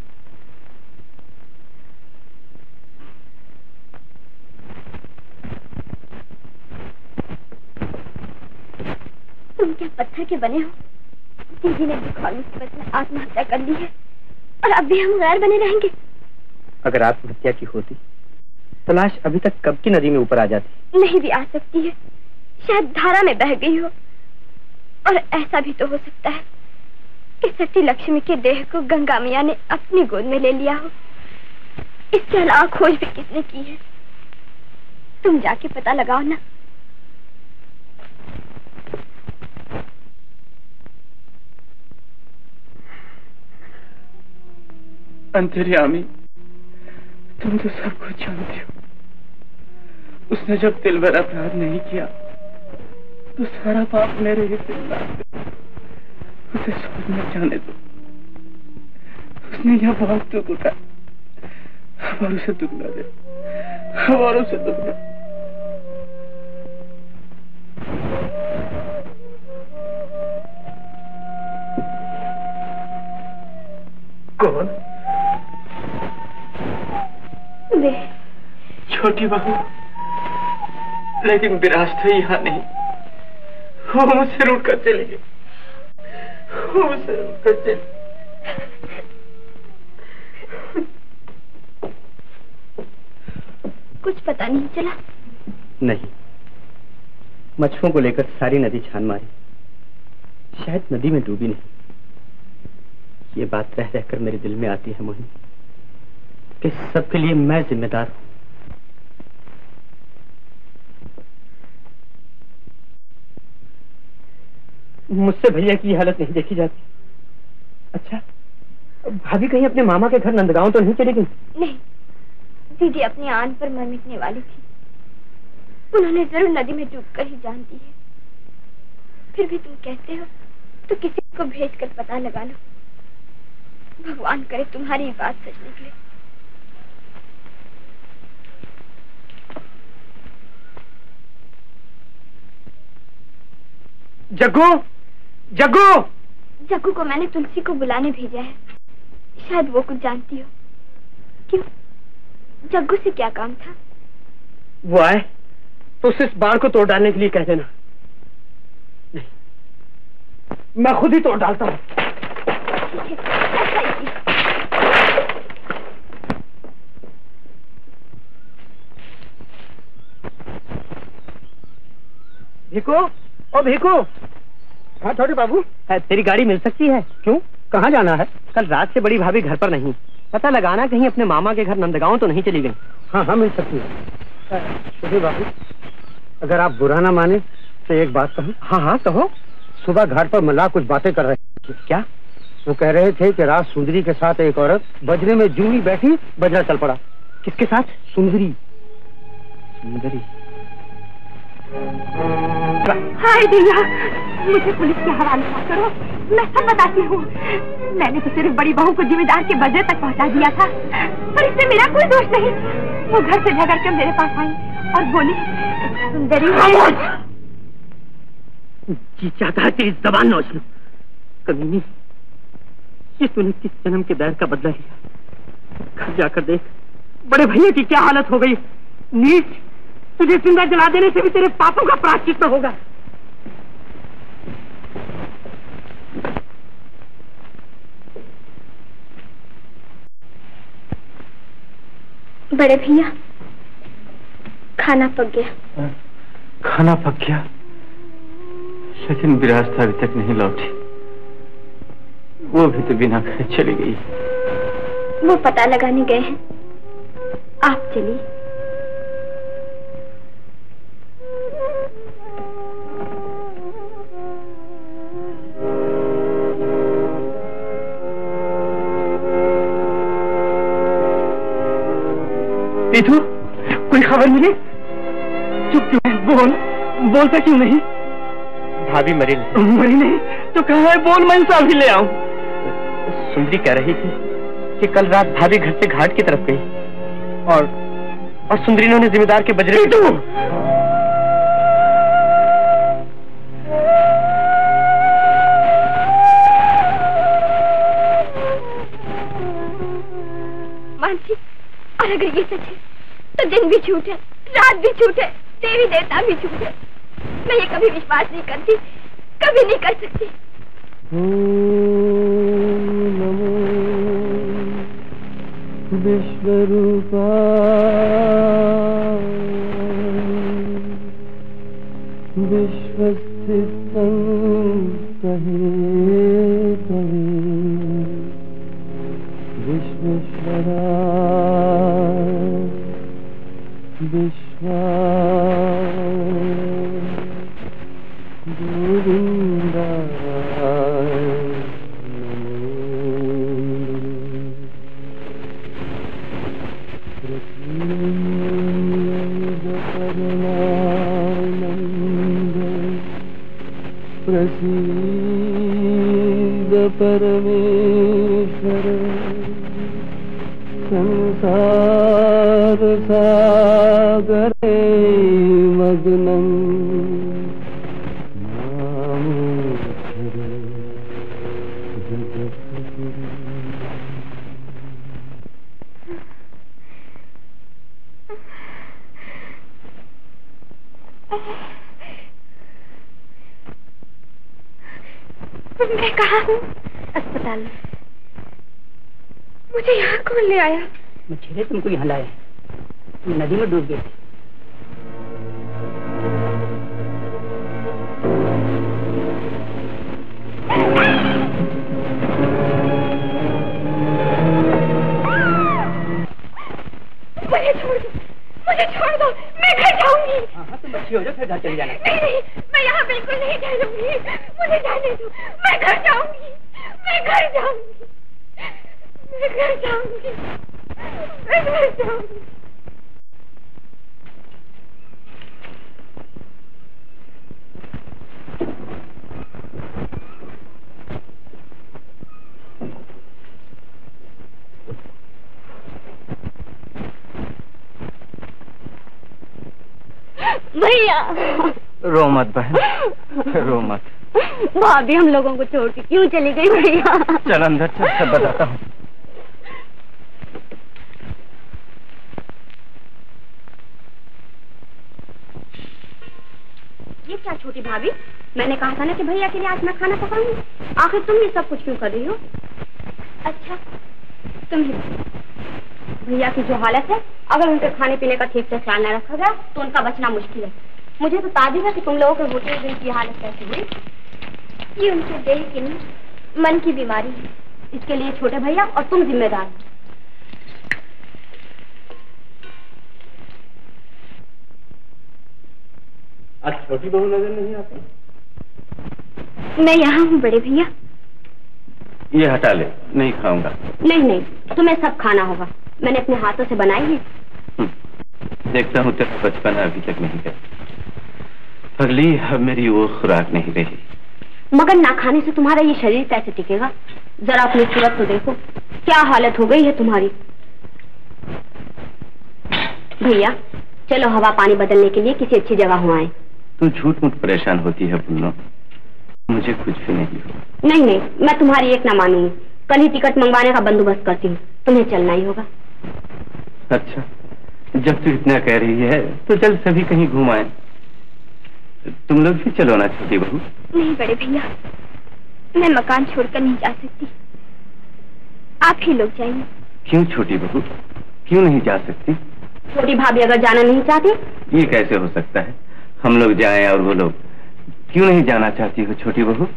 तुम क्या पत्थर के बने हो? दीदी ने बुखार मुसीबत में आत्महत्या कर ली है और अब भी हम गैर बने रहेंगे। अगर आत्महत्या की होती तो लाश अभी तक कब की नदी में ऊपर आ जाती। नहीं भी आ सकती है, शायद धारा में बह गई हो। और ऐसा भी तो हो सकता है कि सती लक्ष्मी के देह को गंगा मैया ने अपनी गोद में ले लिया हो। इसके अलावा खोज भी किसने की है? तुम जाके पता लगाओ ना। अंतर्यामी, तुम तो सब कुछ जानती हो। उसने जब दिल भर अपराध नहीं किया तो सारा पाप मेरे ही दिल में। उसे सोचना जाने दो। उसने यह बहुत दुख उठाया। अब और उसे दुख न दे, अब और उसे दुख न। कौन? वे छोटी बहू। लेकिन विराज तो यहाँ नहीं। वो मुझसे रूठकर चली गई। वो मुझसे रूठकर चली। कुछ पता नहीं चला? नहीं, मछुओं को लेकर सारी नदी छान मारी, शायद नदी में डूबी नहीं। ये बात रह रहकर मेरे दिल में आती है मोहिनी कि सबके लिए मैं जिम्मेदार हूं। मुझसे भैया की हालत नहीं देखी जाती। अच्छा, भाभी कहीं अपने मामा के घर नंदगांव तो नहीं चली गई? नहीं, दीदी अपनी आन पर मर मिटने वाली थी। उन्होंने जरूर नदी में डूबकर ही जान दी है। फिर भी तुम कहते हो तो किसी को भेजकर पता लगा लो। भगवान करे तुम्हारी बात सच निकले। जग्गू, जग्गू! जग्गू को मैंने तुलसी को बुलाने भेजा है। शायद वो कुछ जानती हो। क्यों, जग्गू से क्या काम था? वो आए तो उसे इस बाढ़ को तोड़ डालने के लिए कह देना। नहीं, मैं खुद ही तोड़ डालता हूँ। भीको, ओ भीको। हाँ छोटे बाबू, तेरी गाड़ी मिल सकती है? क्यों, कहाँ जाना है? कल रात से बड़ी भाभी घर पर नहीं। पता लगाना कहीं अपने मामा के घर नंदगांव तो नहीं चली गई। हाँ हाँ मिल सकती है। छोटे बाबू, अगर आप बुरा ना माने तो एक बात कहूँ। हाँ हाँ कहो। सुबह घाट पर मल्लाह कुछ बातें कर रहे हैं। क्या? वो कह रहे थे कि रात सुंदरी के साथ एक औरत बजरे में जूही बैठी, बजरा चल पड़ा। किसके साथ? सुंदरी। सुंदरी। हाय भैया, मुझे पुलिस के हवाले मत करो, मैं सब बताती हूँ। मैंने तो सिर्फ बड़ी बहू को जिम्मेदार के बजरे तक पहुँचा दिया था, पर इसमें मेरा कोई दोष नहीं। वो घर से झगड़ कर मेरे पास आई और बोली, सुंदरी जी चाहता है तेरी जबान नोच लूं। कमीनी, ये तूने किस जन्म के बैर का बदला लिया? घर जाकर देख बड़े भैया की क्या हालत हो गई। नीच, तुझे जिंदा जला देने से भी तेरे पापों का प्रायश्चित होगा। बड़े भैया, खाना पक गया। खाना पक गया, लेकिन विराज तो अभी तक नहीं लौटी। वो भी तो बिना खाए चली गई। वो पता लगाने गए हैं, आप चलिए। पीथू, कोई खबर मिली? चुप क्यों है? बोलता क्यों नहीं? भाभी मरी नहीं तो कहाँ है? बोल, मैं इंसान भी ले आऊं। सुंदरी कह रही थी कि कल रात भाभी घर से घाट की तरफ गई और सुंदरी ने उन्हें जिम्मेदार के बजरे। मानसी, और अगर ये सच है तो दिन भी झूठ है, रात भी झूठ है, देवी देवता भी झूठ है। मैं ये कभी विश्वास नहीं करती, कभी नहीं कर सकती। नमो विश्वरूपा विश्वस्थितं कहे कवि विश्वेश्वरा विश्वा गोविंदा प्रसीद परमेश्वर संसार सागरे मग्नं मैं कहाँ हूँ? अस्पताल में। मुझे यहाँ कौन ले आया? मछेरे तुमको यहाँ लाए, तुम नदी में डूब गए थे। मुझे छोड़ दो, मैं घर जाऊंगी। हाँ, तुम अच्छी हो जाओ, फिर घर चली जाना। नहीं, मैं यहाँ बिल्कुल नहीं ठहरूंगी। मुझे जाने दो, मैं घर जाऊंगी, मैं घर जाऊंगी, मैं घर जाऊंगी, मैं घर जाऊंगी। भैया, रो मत बहन, रो मत। भाभी हम लोगों को छोड़ के क्यों चली गई भैया? चल अंदर चल, सब बताता हूँ। ये क्या छोटी भाभी, मैंने कहा था ना कि भैया के लिए आज मैं खाना पकाऊंगी। आखिर तुम ये सब कुछ क्यों कर रही हो? अच्छा, तुम ही भैया की जो हालत है, अगर उनके खाने पीने का ठीक से ख्याल न रखा गया तो उनका बचना मुश्किल है। मुझे तो ताजुब है कि तुम लोगों के होते हुए इनकी हालत कैसी हुई। ये उनके देह की नहीं, मन की बीमारी है। इसके लिए छोटे भैया और तुम जिम्मेदार हो। आज छोटी बहू नजर नहीं आती? मैं यहाँ हूँ बड़े भैया। ये हटा ले, नहीं खाऊंगा। नहीं नहीं, तुम्हें सब खाना होगा, मैंने अपने हाथों से बनाई है। देखता हूँ तेरा बचपन अभी तक नहीं गया। पगली, अब मेरी वो खुराक नहीं रही। मगर ना खाने से तुम्हारा ये शरीर कैसे टिकेगा? जरा अपनी सूरत तो देखो, क्या हालत हो गई है तुम्हारी। भैया चलो हवा पानी बदलने के लिए किसी अच्छी जगह हो आए। तू झूठ मूठ परेशान होती है पुन्नो, मुझे कुछ भी नहीं हो। नहीं नहीं, मैं तुम्हारी एक ना मानूंगी। कल ही टिकट मंगवाने का बंदोबस्त करती हूँ, तुम्हें चलना ही होगा। अच्छा, जब तू इतना कह रही है तो चल सभी कहीं घूम आए। तुम लोग भी चलो ना छोटी बहू। नहीं बड़े भैया, मैं मकान छोड़कर नहीं जा सकती, आप ही लोग जाइए। क्यों छोटी बहू, क्यों नहीं जा सकती? छोटी भाभी अगर जाना नहीं चाहती? ये कैसे हो सकता है, हम लोग जाएं और वो लोग। क्यों नहीं जाना चाहती हो छोटी बहू?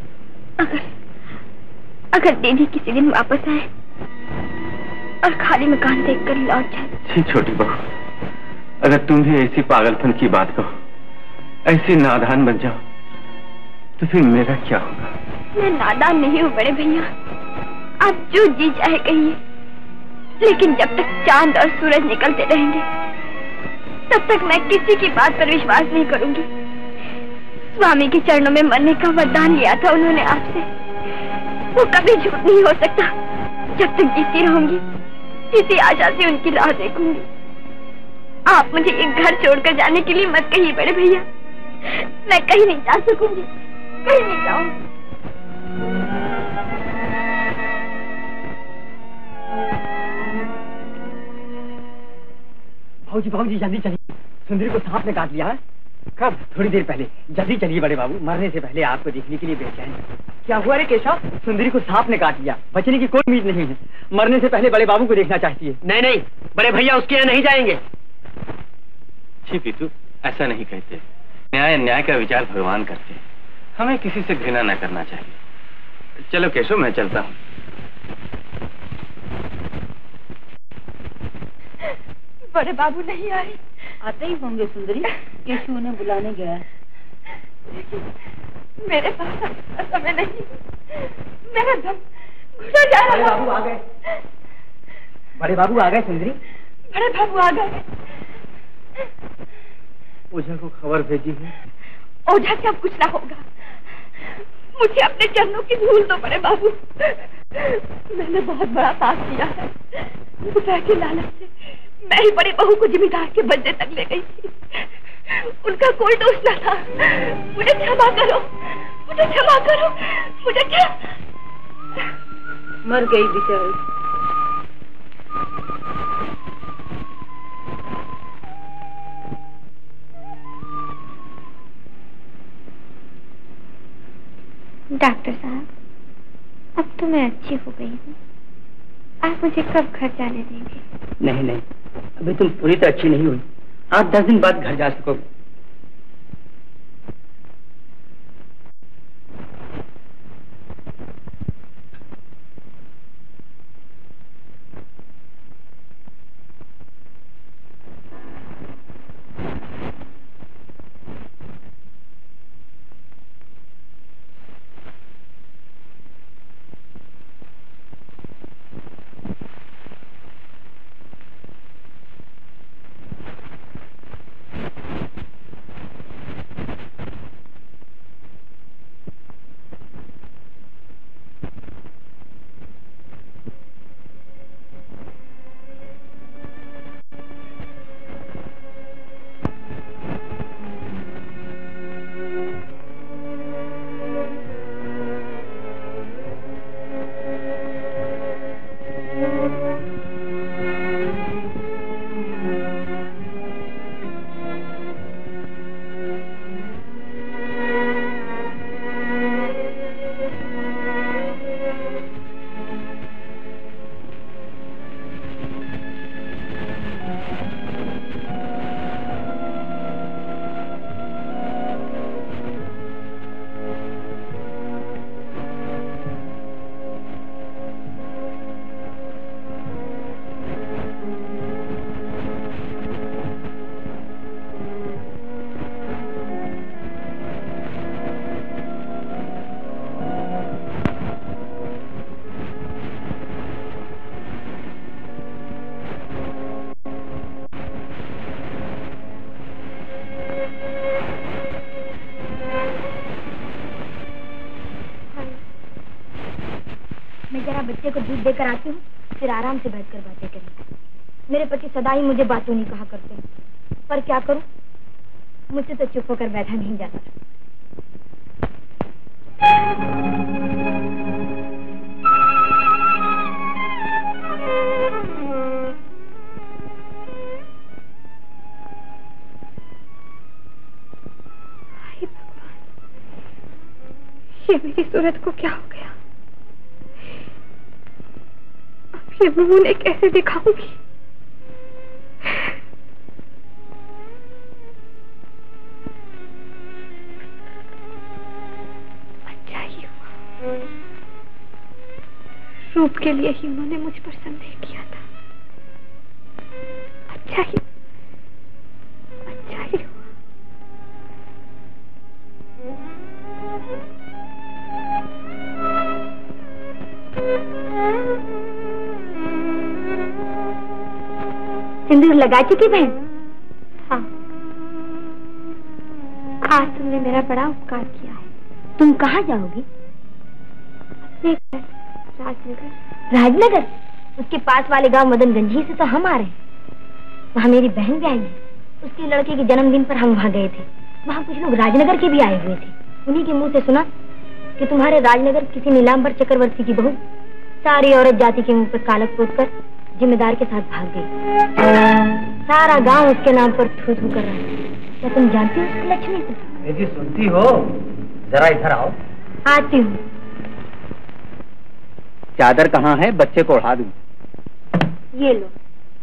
अगर दीदी किसी दिन वापस आए और खाली मकान देखकर लौट जाए। छोटी बहू, अगर तुम भी ऐसी पागलपन की बात कहो, ऐसी नादान बन जाओ, तो फिर मेरा क्या होगा? मैं नादान नहीं हूँ बड़े भैया, आप जो जी चाहे कहिए, लेकिन जब तक चांद और सूरज निकलते रहेंगे तब तक मैं किसी की बात पर विश्वास नहीं करूंगी। स्वामी के चरणों में मरने का वरदान लिया था उन्होंने आपसे, वो कभी झूठ नहीं हो सकता। जब तक जीती रहूंगी इसी आशा से उनकी राह देखूंगी। आप मुझे एक घर छोड़कर जाने के लिए मत कहिए बड़े भैया, मैं कहीं नहीं जा सकूंगी, कहीं नहीं जाऊंगी। भाऊजी जल्दी चलिए, सुंदरी को सांप ने काट लिया है। कब? थोड़ी देर पहले। जल्दी चलिए बड़े बाबू, मरने से पहले आपको देखने के लिए बेचैन। क्या हुआ रे केशव? सुंदरी को सांप ने काट लिया, बचने की कोई उम्मीद नहीं है। मरने से पहले बड़े बाबू को देखना चाहती है। नहीं नहीं, बड़े भैया उसके यहाँ नहीं जाएंगे। पीतू, ऐसा नहीं कहते। न्याय का विचार भगवान करते हैं, हमें किसी से घृणा न करना चाहिए। चलो केशव, मैं चलता हूँ। बड़े बाबू नहीं आए। आते ही होंगे सुंदरी, केशव उन्हें बुलाने गया है। मेरे पास समय नहीं, मेरा दम घुटा जा रहा है। बड़े बाबू आ गए, बड़े बाबू आ गए सुंदरी। बड़े बाबू आ गए। ओझा को खबर भेजी है। ओझा से अब कुछ ना होगा, मुझे अपने चरणों की धूल दो बड़े बाबू। मैंने बहुत बड़ा पाप किया है, रुपए के लालच से मैं ही बड़ी बहू को जिम्मेदार के बदले तक ले गई थी। उनका कोई दोष न था। मुझे क्षमा करो, मुझे क्षमा करो, मुझे मर गई बेचारी। डॉक्टर साहब, अब तो मैं अच्छी हो गई हूँ, आप मुझे कब घर जाने देंगे? नहीं, अभी तुम पूरी तरह अच्छी नहीं हुई, 8-10 दिन बाद घर जा सकोगे। बच्चे को दूध देकर आती हूँ, फिर आराम से बैठकर बातें करेंगे। मेरे पति सदा ही मुझे बातों नहीं कहा करते हैं, पर क्या करूं, मुझसे तो चुप होकर बैठा नहीं जाता। हे भगवान, ये मेरी सूरत को क्या हो गया? अब ये मुंह उन्हें कैसे दिखाऊंगी? रूप के लिए ही उन्होंने मुझ पर संदेह किया था। अच्छा ही हुआ। सिंदूर लगा चुकी बहन? हाँ। आज तुमने मेरा बड़ा उपकार किया है। तुम कहाँ जाओगी? राजनगर? उसके पास वाले गांव मदनगंज ही से तो हम आ रहे हैं। वहाँ मेरी बहन भी आई है। उसके लड़के के जन्मदिन पर हम वहाँ गए थे। वहाँ कुछ लोग राजनगर के भी आए हुए थे। उन्हीं के मुंह से सुना कि तुम्हारे राजनगर किसी नीलांबर चक्रवर्ती की बहू सारी औरत जाति के मुंह पर कालक पोत कर जिम्मेदार के साथ भाग गई। सारा गांव उसके नाम पर थू थू कर रहा है। क्या तुम जानती हो उसकी लक्ष्मी को? जी सुनती हो? जरा इधर आओ। आती हूँ। चादर कहाँ है? बच्चे को उड़ा दूं। ये लो।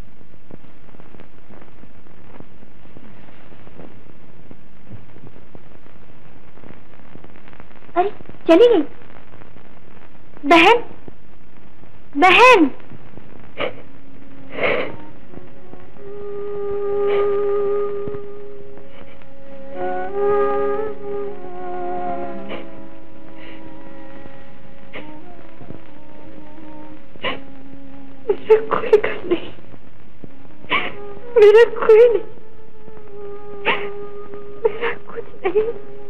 अरे चली गई। बहन, बहन। मेरा कोई घर नहीं, मेरा कोई नहीं, मेरा कुछ नहीं।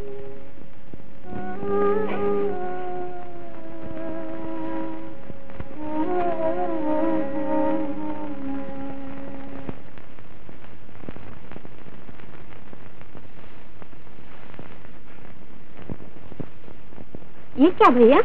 ये क्या भैया?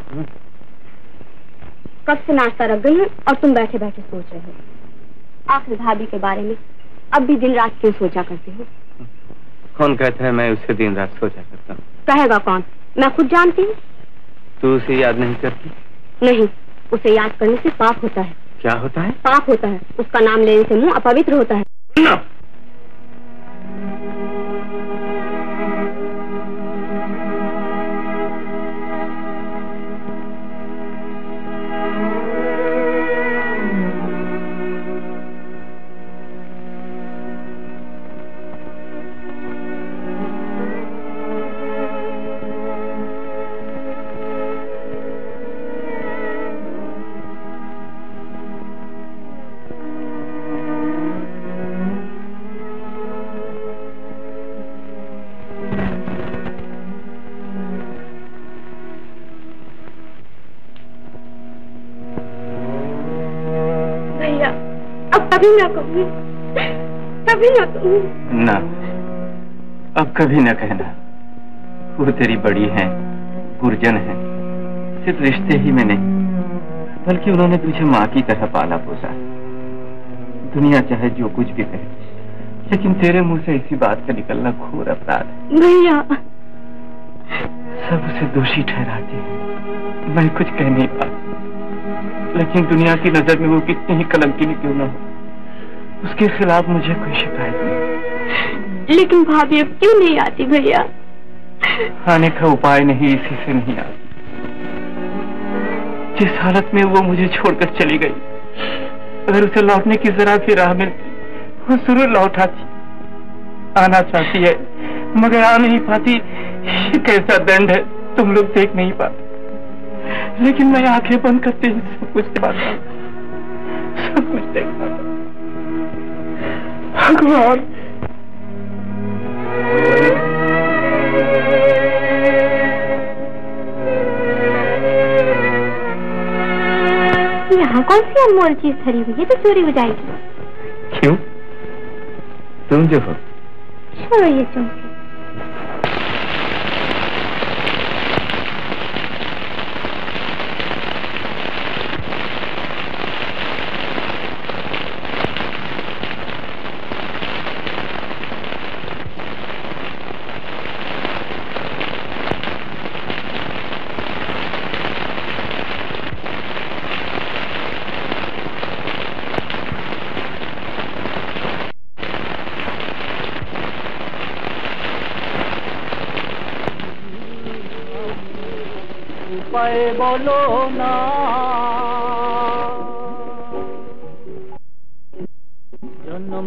कब से नाश्ता रख गई है और तुम बैठे बैठे सोच रहे हो आखिर भाभी के बारे में। अब भी दिन रात क्यों सोचा करते हो? कौन कहता है मैं उसे दिन रात सोचा करता हूँ? कहेगा कौन? मैं खुद जानती हूँ। तू उसे याद नहीं करती? नहीं, उसे याद करने से पाप होता है। क्या होता है? पाप होता है। उसका नाम लेने से मुंह अपवित्र होता है। न। कभी ना कहूँ, कभी ना कहूँ। ना, अब कभी ना कहना। वो तेरी बड़ी हैं, गुरजन हैं। सिर्फ रिश्ते ही में नहीं, बल्कि उन्होंने तुझे माँ की तरह पाला पोसा। दुनिया चाहे जो कुछ भी कहे, लेकिन तेरे मुंह से इसी बात का निकलना घोर अपराध है। भैया, सब उसे दोषी ठहराते हैं। मैं कुछ कह नहीं पाता, लेकिन दुनिया की नजर में वो कितनी ही कलंकिनी क्यों ना हो, उसके खिलाफ मुझे कोई शिकायत नहीं। लेकिन भाभी अब क्यों नहीं आती भैया? आने का उपाय नहीं, इसी से नहीं आती। जिस हालत में वो मुझे छोड़कर चली गई, अगर उसे लौटने की जरा भी राह मिलती, वो जरूर लौट आती। आना चाहती है मगर आ नहीं पाती। ये कैसा दंड है, तुम लोग देख नहीं पाते, लेकिन मैं आंखें बंद करते ही सब कुछ पाता हूँ, सब कुछ देख पाता हूँ। भगवान, यहाँ कौन सी अनमोल चीज धरी हुई है तो चोरी हो जाएगी? क्यों? तुम जो हो। छोड़ो ये चौंकी। बोलो ना जन्म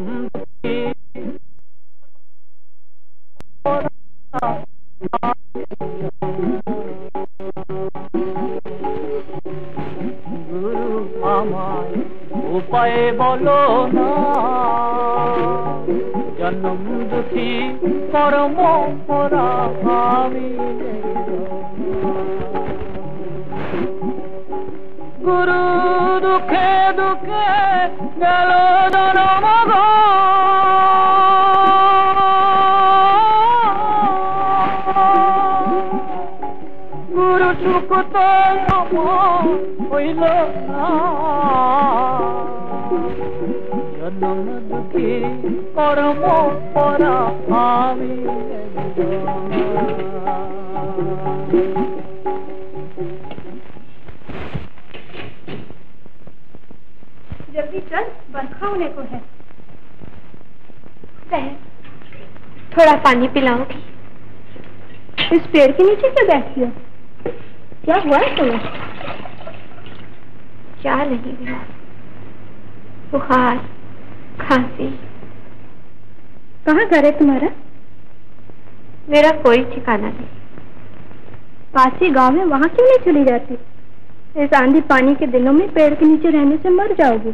गुरु আমায় उपाय बोलो ना जन्म दुखी कर्म करा আমি गुरु दुखे दुखे गल जन्म गो गुरु सुख तो हईल ना जन्म दुखी कर्म करा आमी जल्दी चल, बरखा होने को है। थोड़ा पानी पिलाओगी? इस पेड़ के नीचे क्यों बैठी हो? क्या हुआ है तुम्हें? क्या नहीं हुआ, बुखार, खांसी। कहाँ घर है तुम्हारा? मेरा कोई ठिकाना नहीं। पास ही गांव में, वहाँ क्यों नहीं चली जाती? इस आंधी पानी के दिनों में पेड़ के नीचे रहने से मर जाओगी।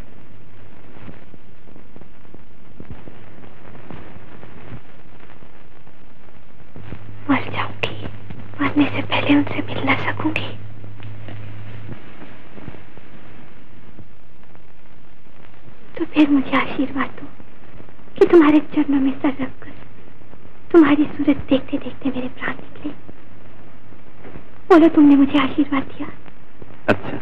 मर जाऊंगी, मरने से पहले उनसे मिल ना सकूंगी। तो फिर मुझे आशीर्वाद दो कि तुम्हारे चरणों में सर रखकर तुम्हारी सूरत देखते देखते मेरे प्राण निकले। बोलो, तुमने मुझे आशीर्वाद दिया? अच्छा।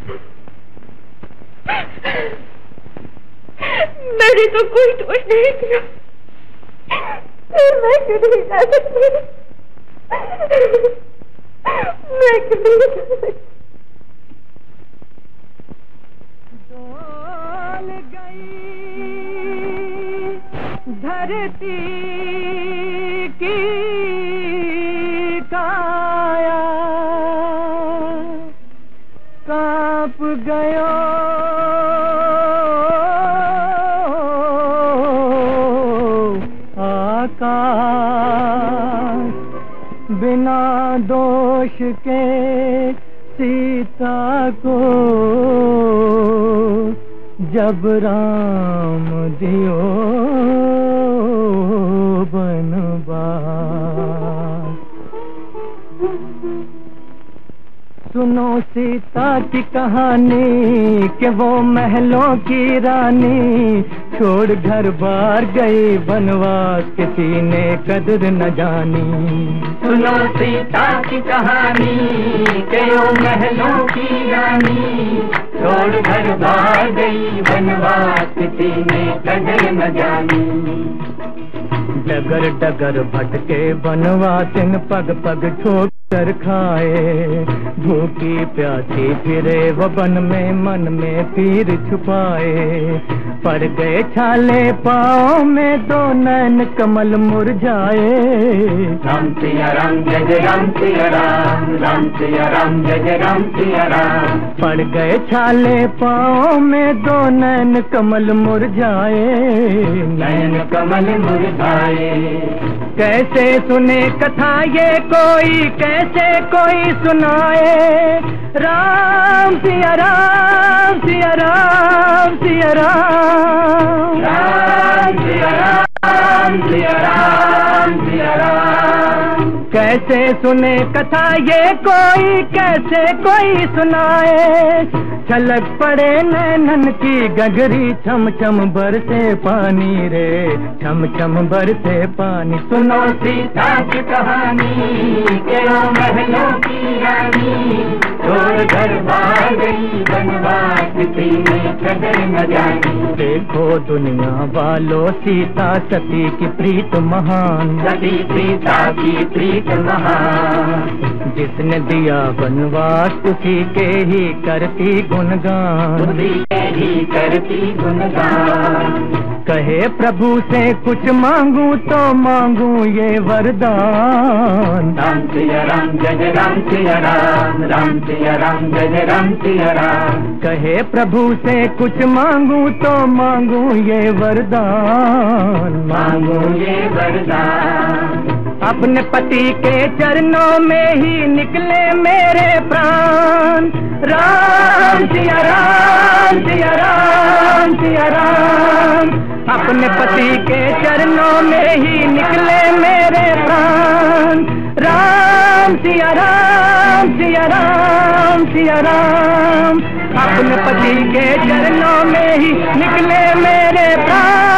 मैंने तो कोई दोष नहीं किया, मैं क्यों नहीं जा सकती? मैं क्यों नहीं जा सकती? डोल गई धरती की काया, कांप गयो आकाश, बिना दोष के सीता को जब राम दियो बनवास। सुनो सीता की कहानी कि वो महलों की रानी छोड़ घर बार गई बनवास, किसी ने कदर न जानी। सुनो सीता की कहानी कि वो महलों की रानी छोड़ घर बार गई बनवास, किसी ने कदर न जानी। डगर डगर भटके बनवासिन पग पग ठोकर खाए, भूखी प्यासी फिरे वो वन में मन में पीर छुपाए। पड़ गए छाले पाँव में दो नैन कमल मुरझाए। राम सिया राम जय जय राम सिया राम, राम सिया राम जय जय राम सिया राम। पड़ गए छाले पाँव में दो नैन कमल मुरझाए, नैन कमल मुरझाए। कैसे सुने कथा ये कोई, कैसे कोई सुनाए। राम सिया राम सिया राम सिया राम, राम सिया राम सिया राम सिया राम। कैसे सुने कथा ये कोई, कैसे कोई सुनाए। छलक पड़े नैनन की गगरी, छम छम बरसे पानी रे, छम छम बरसे पानी। सुनो सीता की कहानी, केरो महलों की रानी, छोड़ घर भाग गई बनवास, किसी ने कदर न जानी। देखो दुनिया वालों, सीता सती की प्रीत महान, सती सीता की प्रीत महान। जिसने दिया बनवास उसी के ही करती गुणगान, उसी के ही करती गुणगान। कहे प्रभु से कुछ मांगू तो मांगू ये वरदान, राम सिया राम जय राम सिया राम, राम सिया राम जय राम सिया राम। कहे प्रभु से कुछ मांगू तो मांगू ये वरदान, मांगू ये वरदान। अपने पति के चरणों में ही निकले मेरे प्राण, राम सिया राम सिया राम सिया राम। अपने पति के चरणों में ही निकले मेरे प्राण, राम सिया राम सिया राम सिया राम। अपने पति के चरणों में ही निकले मेरे प्राण।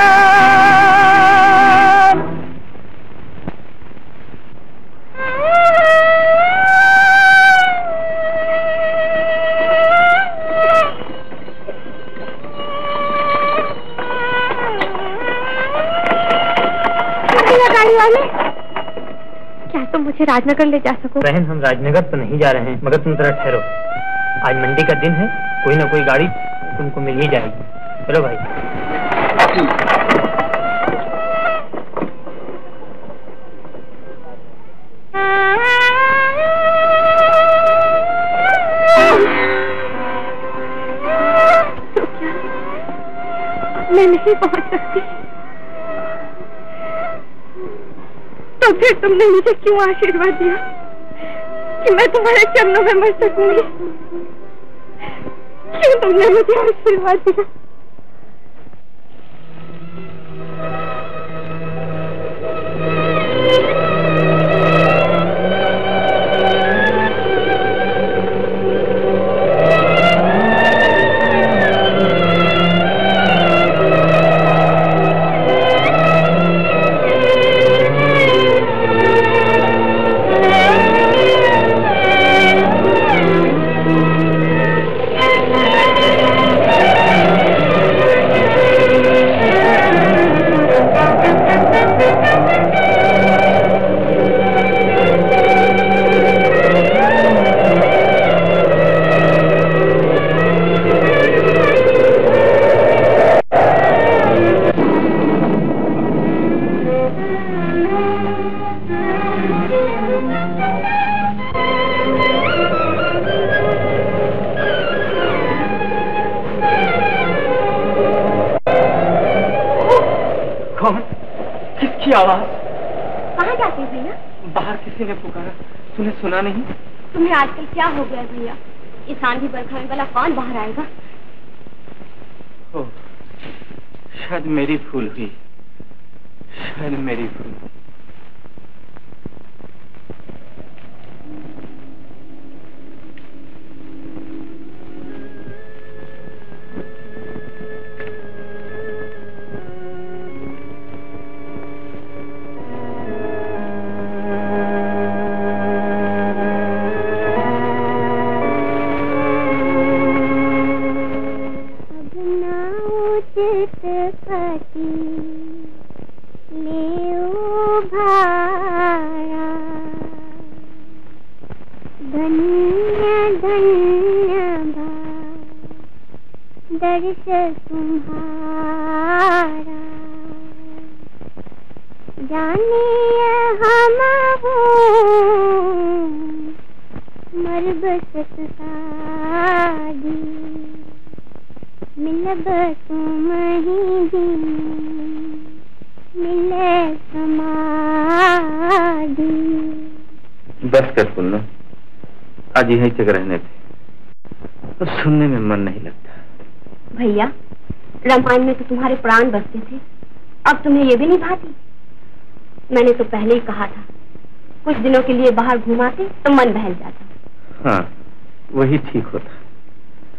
क्या तुम मुझे राजनगर ले जा सको? बहन, हम राजनगर तो नहीं जा रहे हैं, मगर तुम जरा ठहरो। आज मंडी का दिन है, कोई ना कोई गाड़ी तुमको मिल ही जाएगी। चलो भाई। मैं नहीं पहुंच सकती, तो फिर तुमने मुझे क्यों आशीर्वाद दिया कि मैं तुम्हारे चरणों में मर सकूंगी? क्यों तुमने मुझे आशीर्वाद दिया? आवाज? कहाँ जाते भैया? बाहर किसी ने पुकारा, तूने सुना नहीं? तुम्हें आजकल क्या हो गया भैया? इस आंधी बरखा में भला कौन बाहर आएगा? ओह, शायद मेरी भूल हुई, शायद मेरी भूल। बस कर पुन्नू, आज यहीं तक रहने थे, सुनने में मन नहीं लगता। भैया, रामायण में तो तुम्हारे प्राण बसते थे, अब तुम्हें ये भी नहीं भाती? मैंने तो पहले ही कहा था, कुछ दिनों के लिए बाहर घुमाते तो मन बहल जाता। हाँ, वही ठीक होता।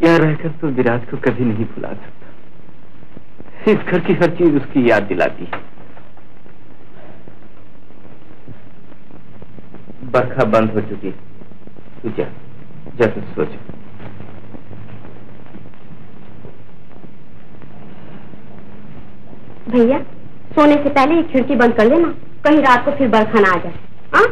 यहाँ रहकर तो विराज को कभी नहीं भुला सकता। इस घर की हर चीज उसकी याद दिलाती है। बरखा बंद हो चुकी है, तू जा तो सो जा। भैया सोने से पहले ये खिड़की बंद कर लेना, कहीं रात को फिर बरखा ना आ जाए। हाँ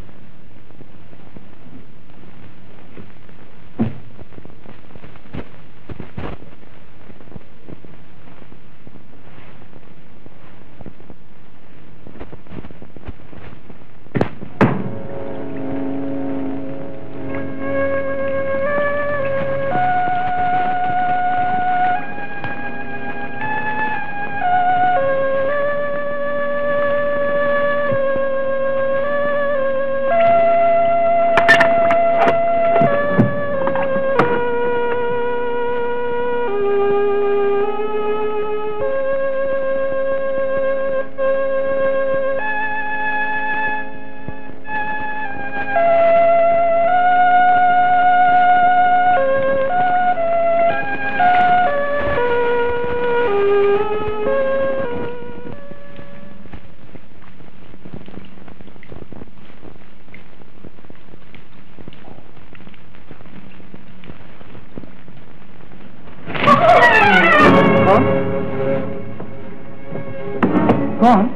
कौन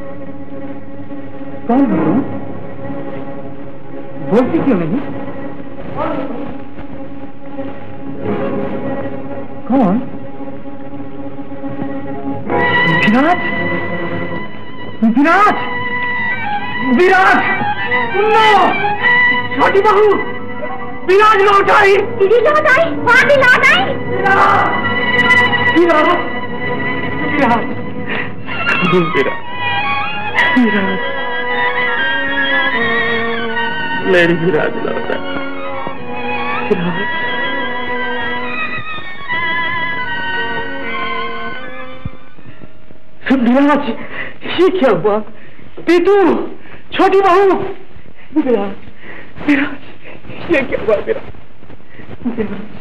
कौन हो तुम? बोलती क्यों नहीं? कौन? विराज, विराज, विराज, नो! छोटी बहू, विराज लौट आई। दीदी लौट आई, भाभी लौट आई। विराज, विराज, विराज, विराज, मेरी विराज लौट आई। विराज, ये क्या हुआ? पीतू, छोटी बहू, विराज, विराज, ये क्या हुआ? विराज, विराज,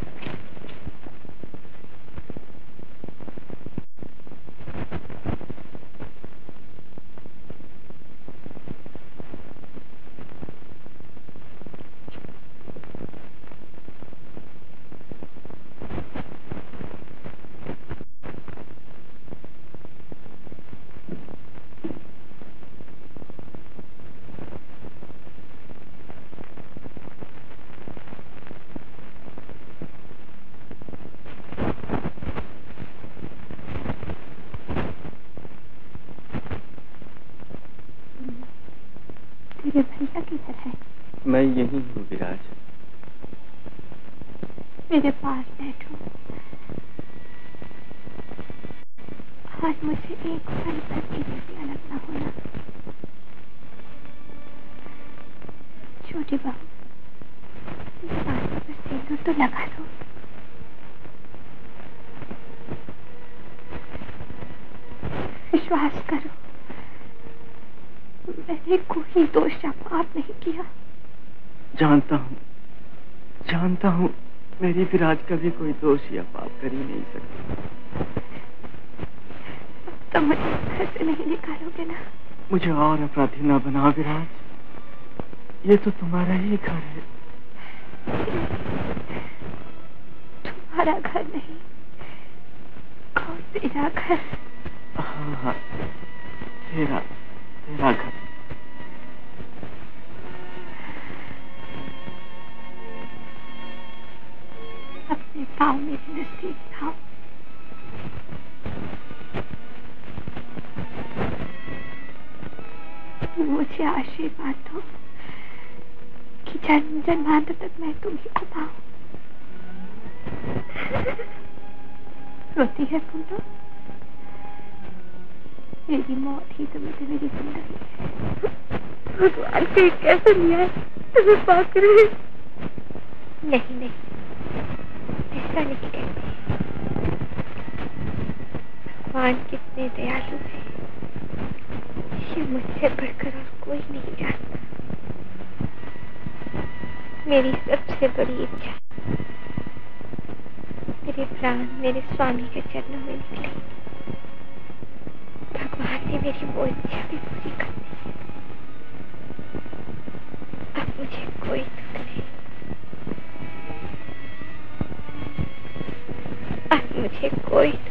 मैं यही हूँ विराज। मेरे पास बैठो। आज मुझे एक पल तक की भी अलग ना होना। छोटी बहू, इस बात पर सिंदूर तो लगा दो। विश्वास करो, मैंने कोई दोष या पाप नहीं किया। जानता हूँ मेरी विराज कभी कोई दोष या पाप कर ही नहीं सकती। तो मुझे घर से नहीं निकालोगे ना? मुझे और अपराधी ना बना विराज, ये तो तुम्हारा ही घर है। तुम्हारा घर नहीं और तेरा घर। हाँ, तेरा घर। अपने पाँव मेरे नजदीक लाओ। मुझे आशीर्वाद दो कि जन्म जन्मांतर तक मैं तुम्ही को पाऊं। रोती है तुम तो? मेरी मौत ही तुम्हें तो मेरी जिंदगी है। भगवान के कैसे लिया तुम्हें पाकर? नहीं, ऐसा नहीं कहते। भगवान कितने दयालु है, ये मुझसे बढ़कर और कोई नहीं जानता। मेरी सबसे बड़ी इच्छा मेरे प्राण मेरे स्वामी के चरणों में निकले। भगवान ने मेरी वो इच्छा भी पूरी कर दी। अब मुझे कोई दुख नहीं, अब मुझे कोई दुख।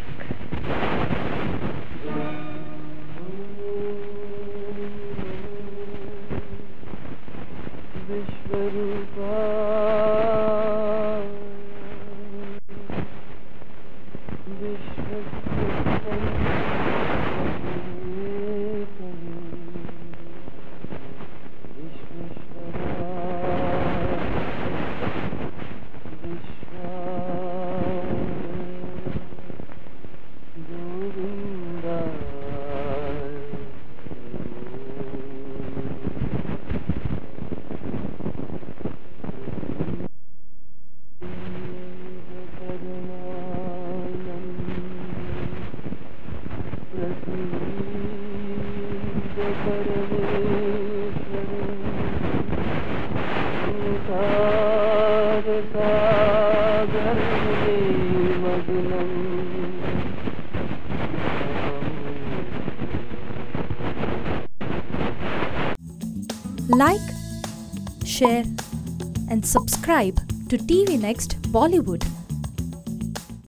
Like, share and subscribe to TVNXT Bollywood.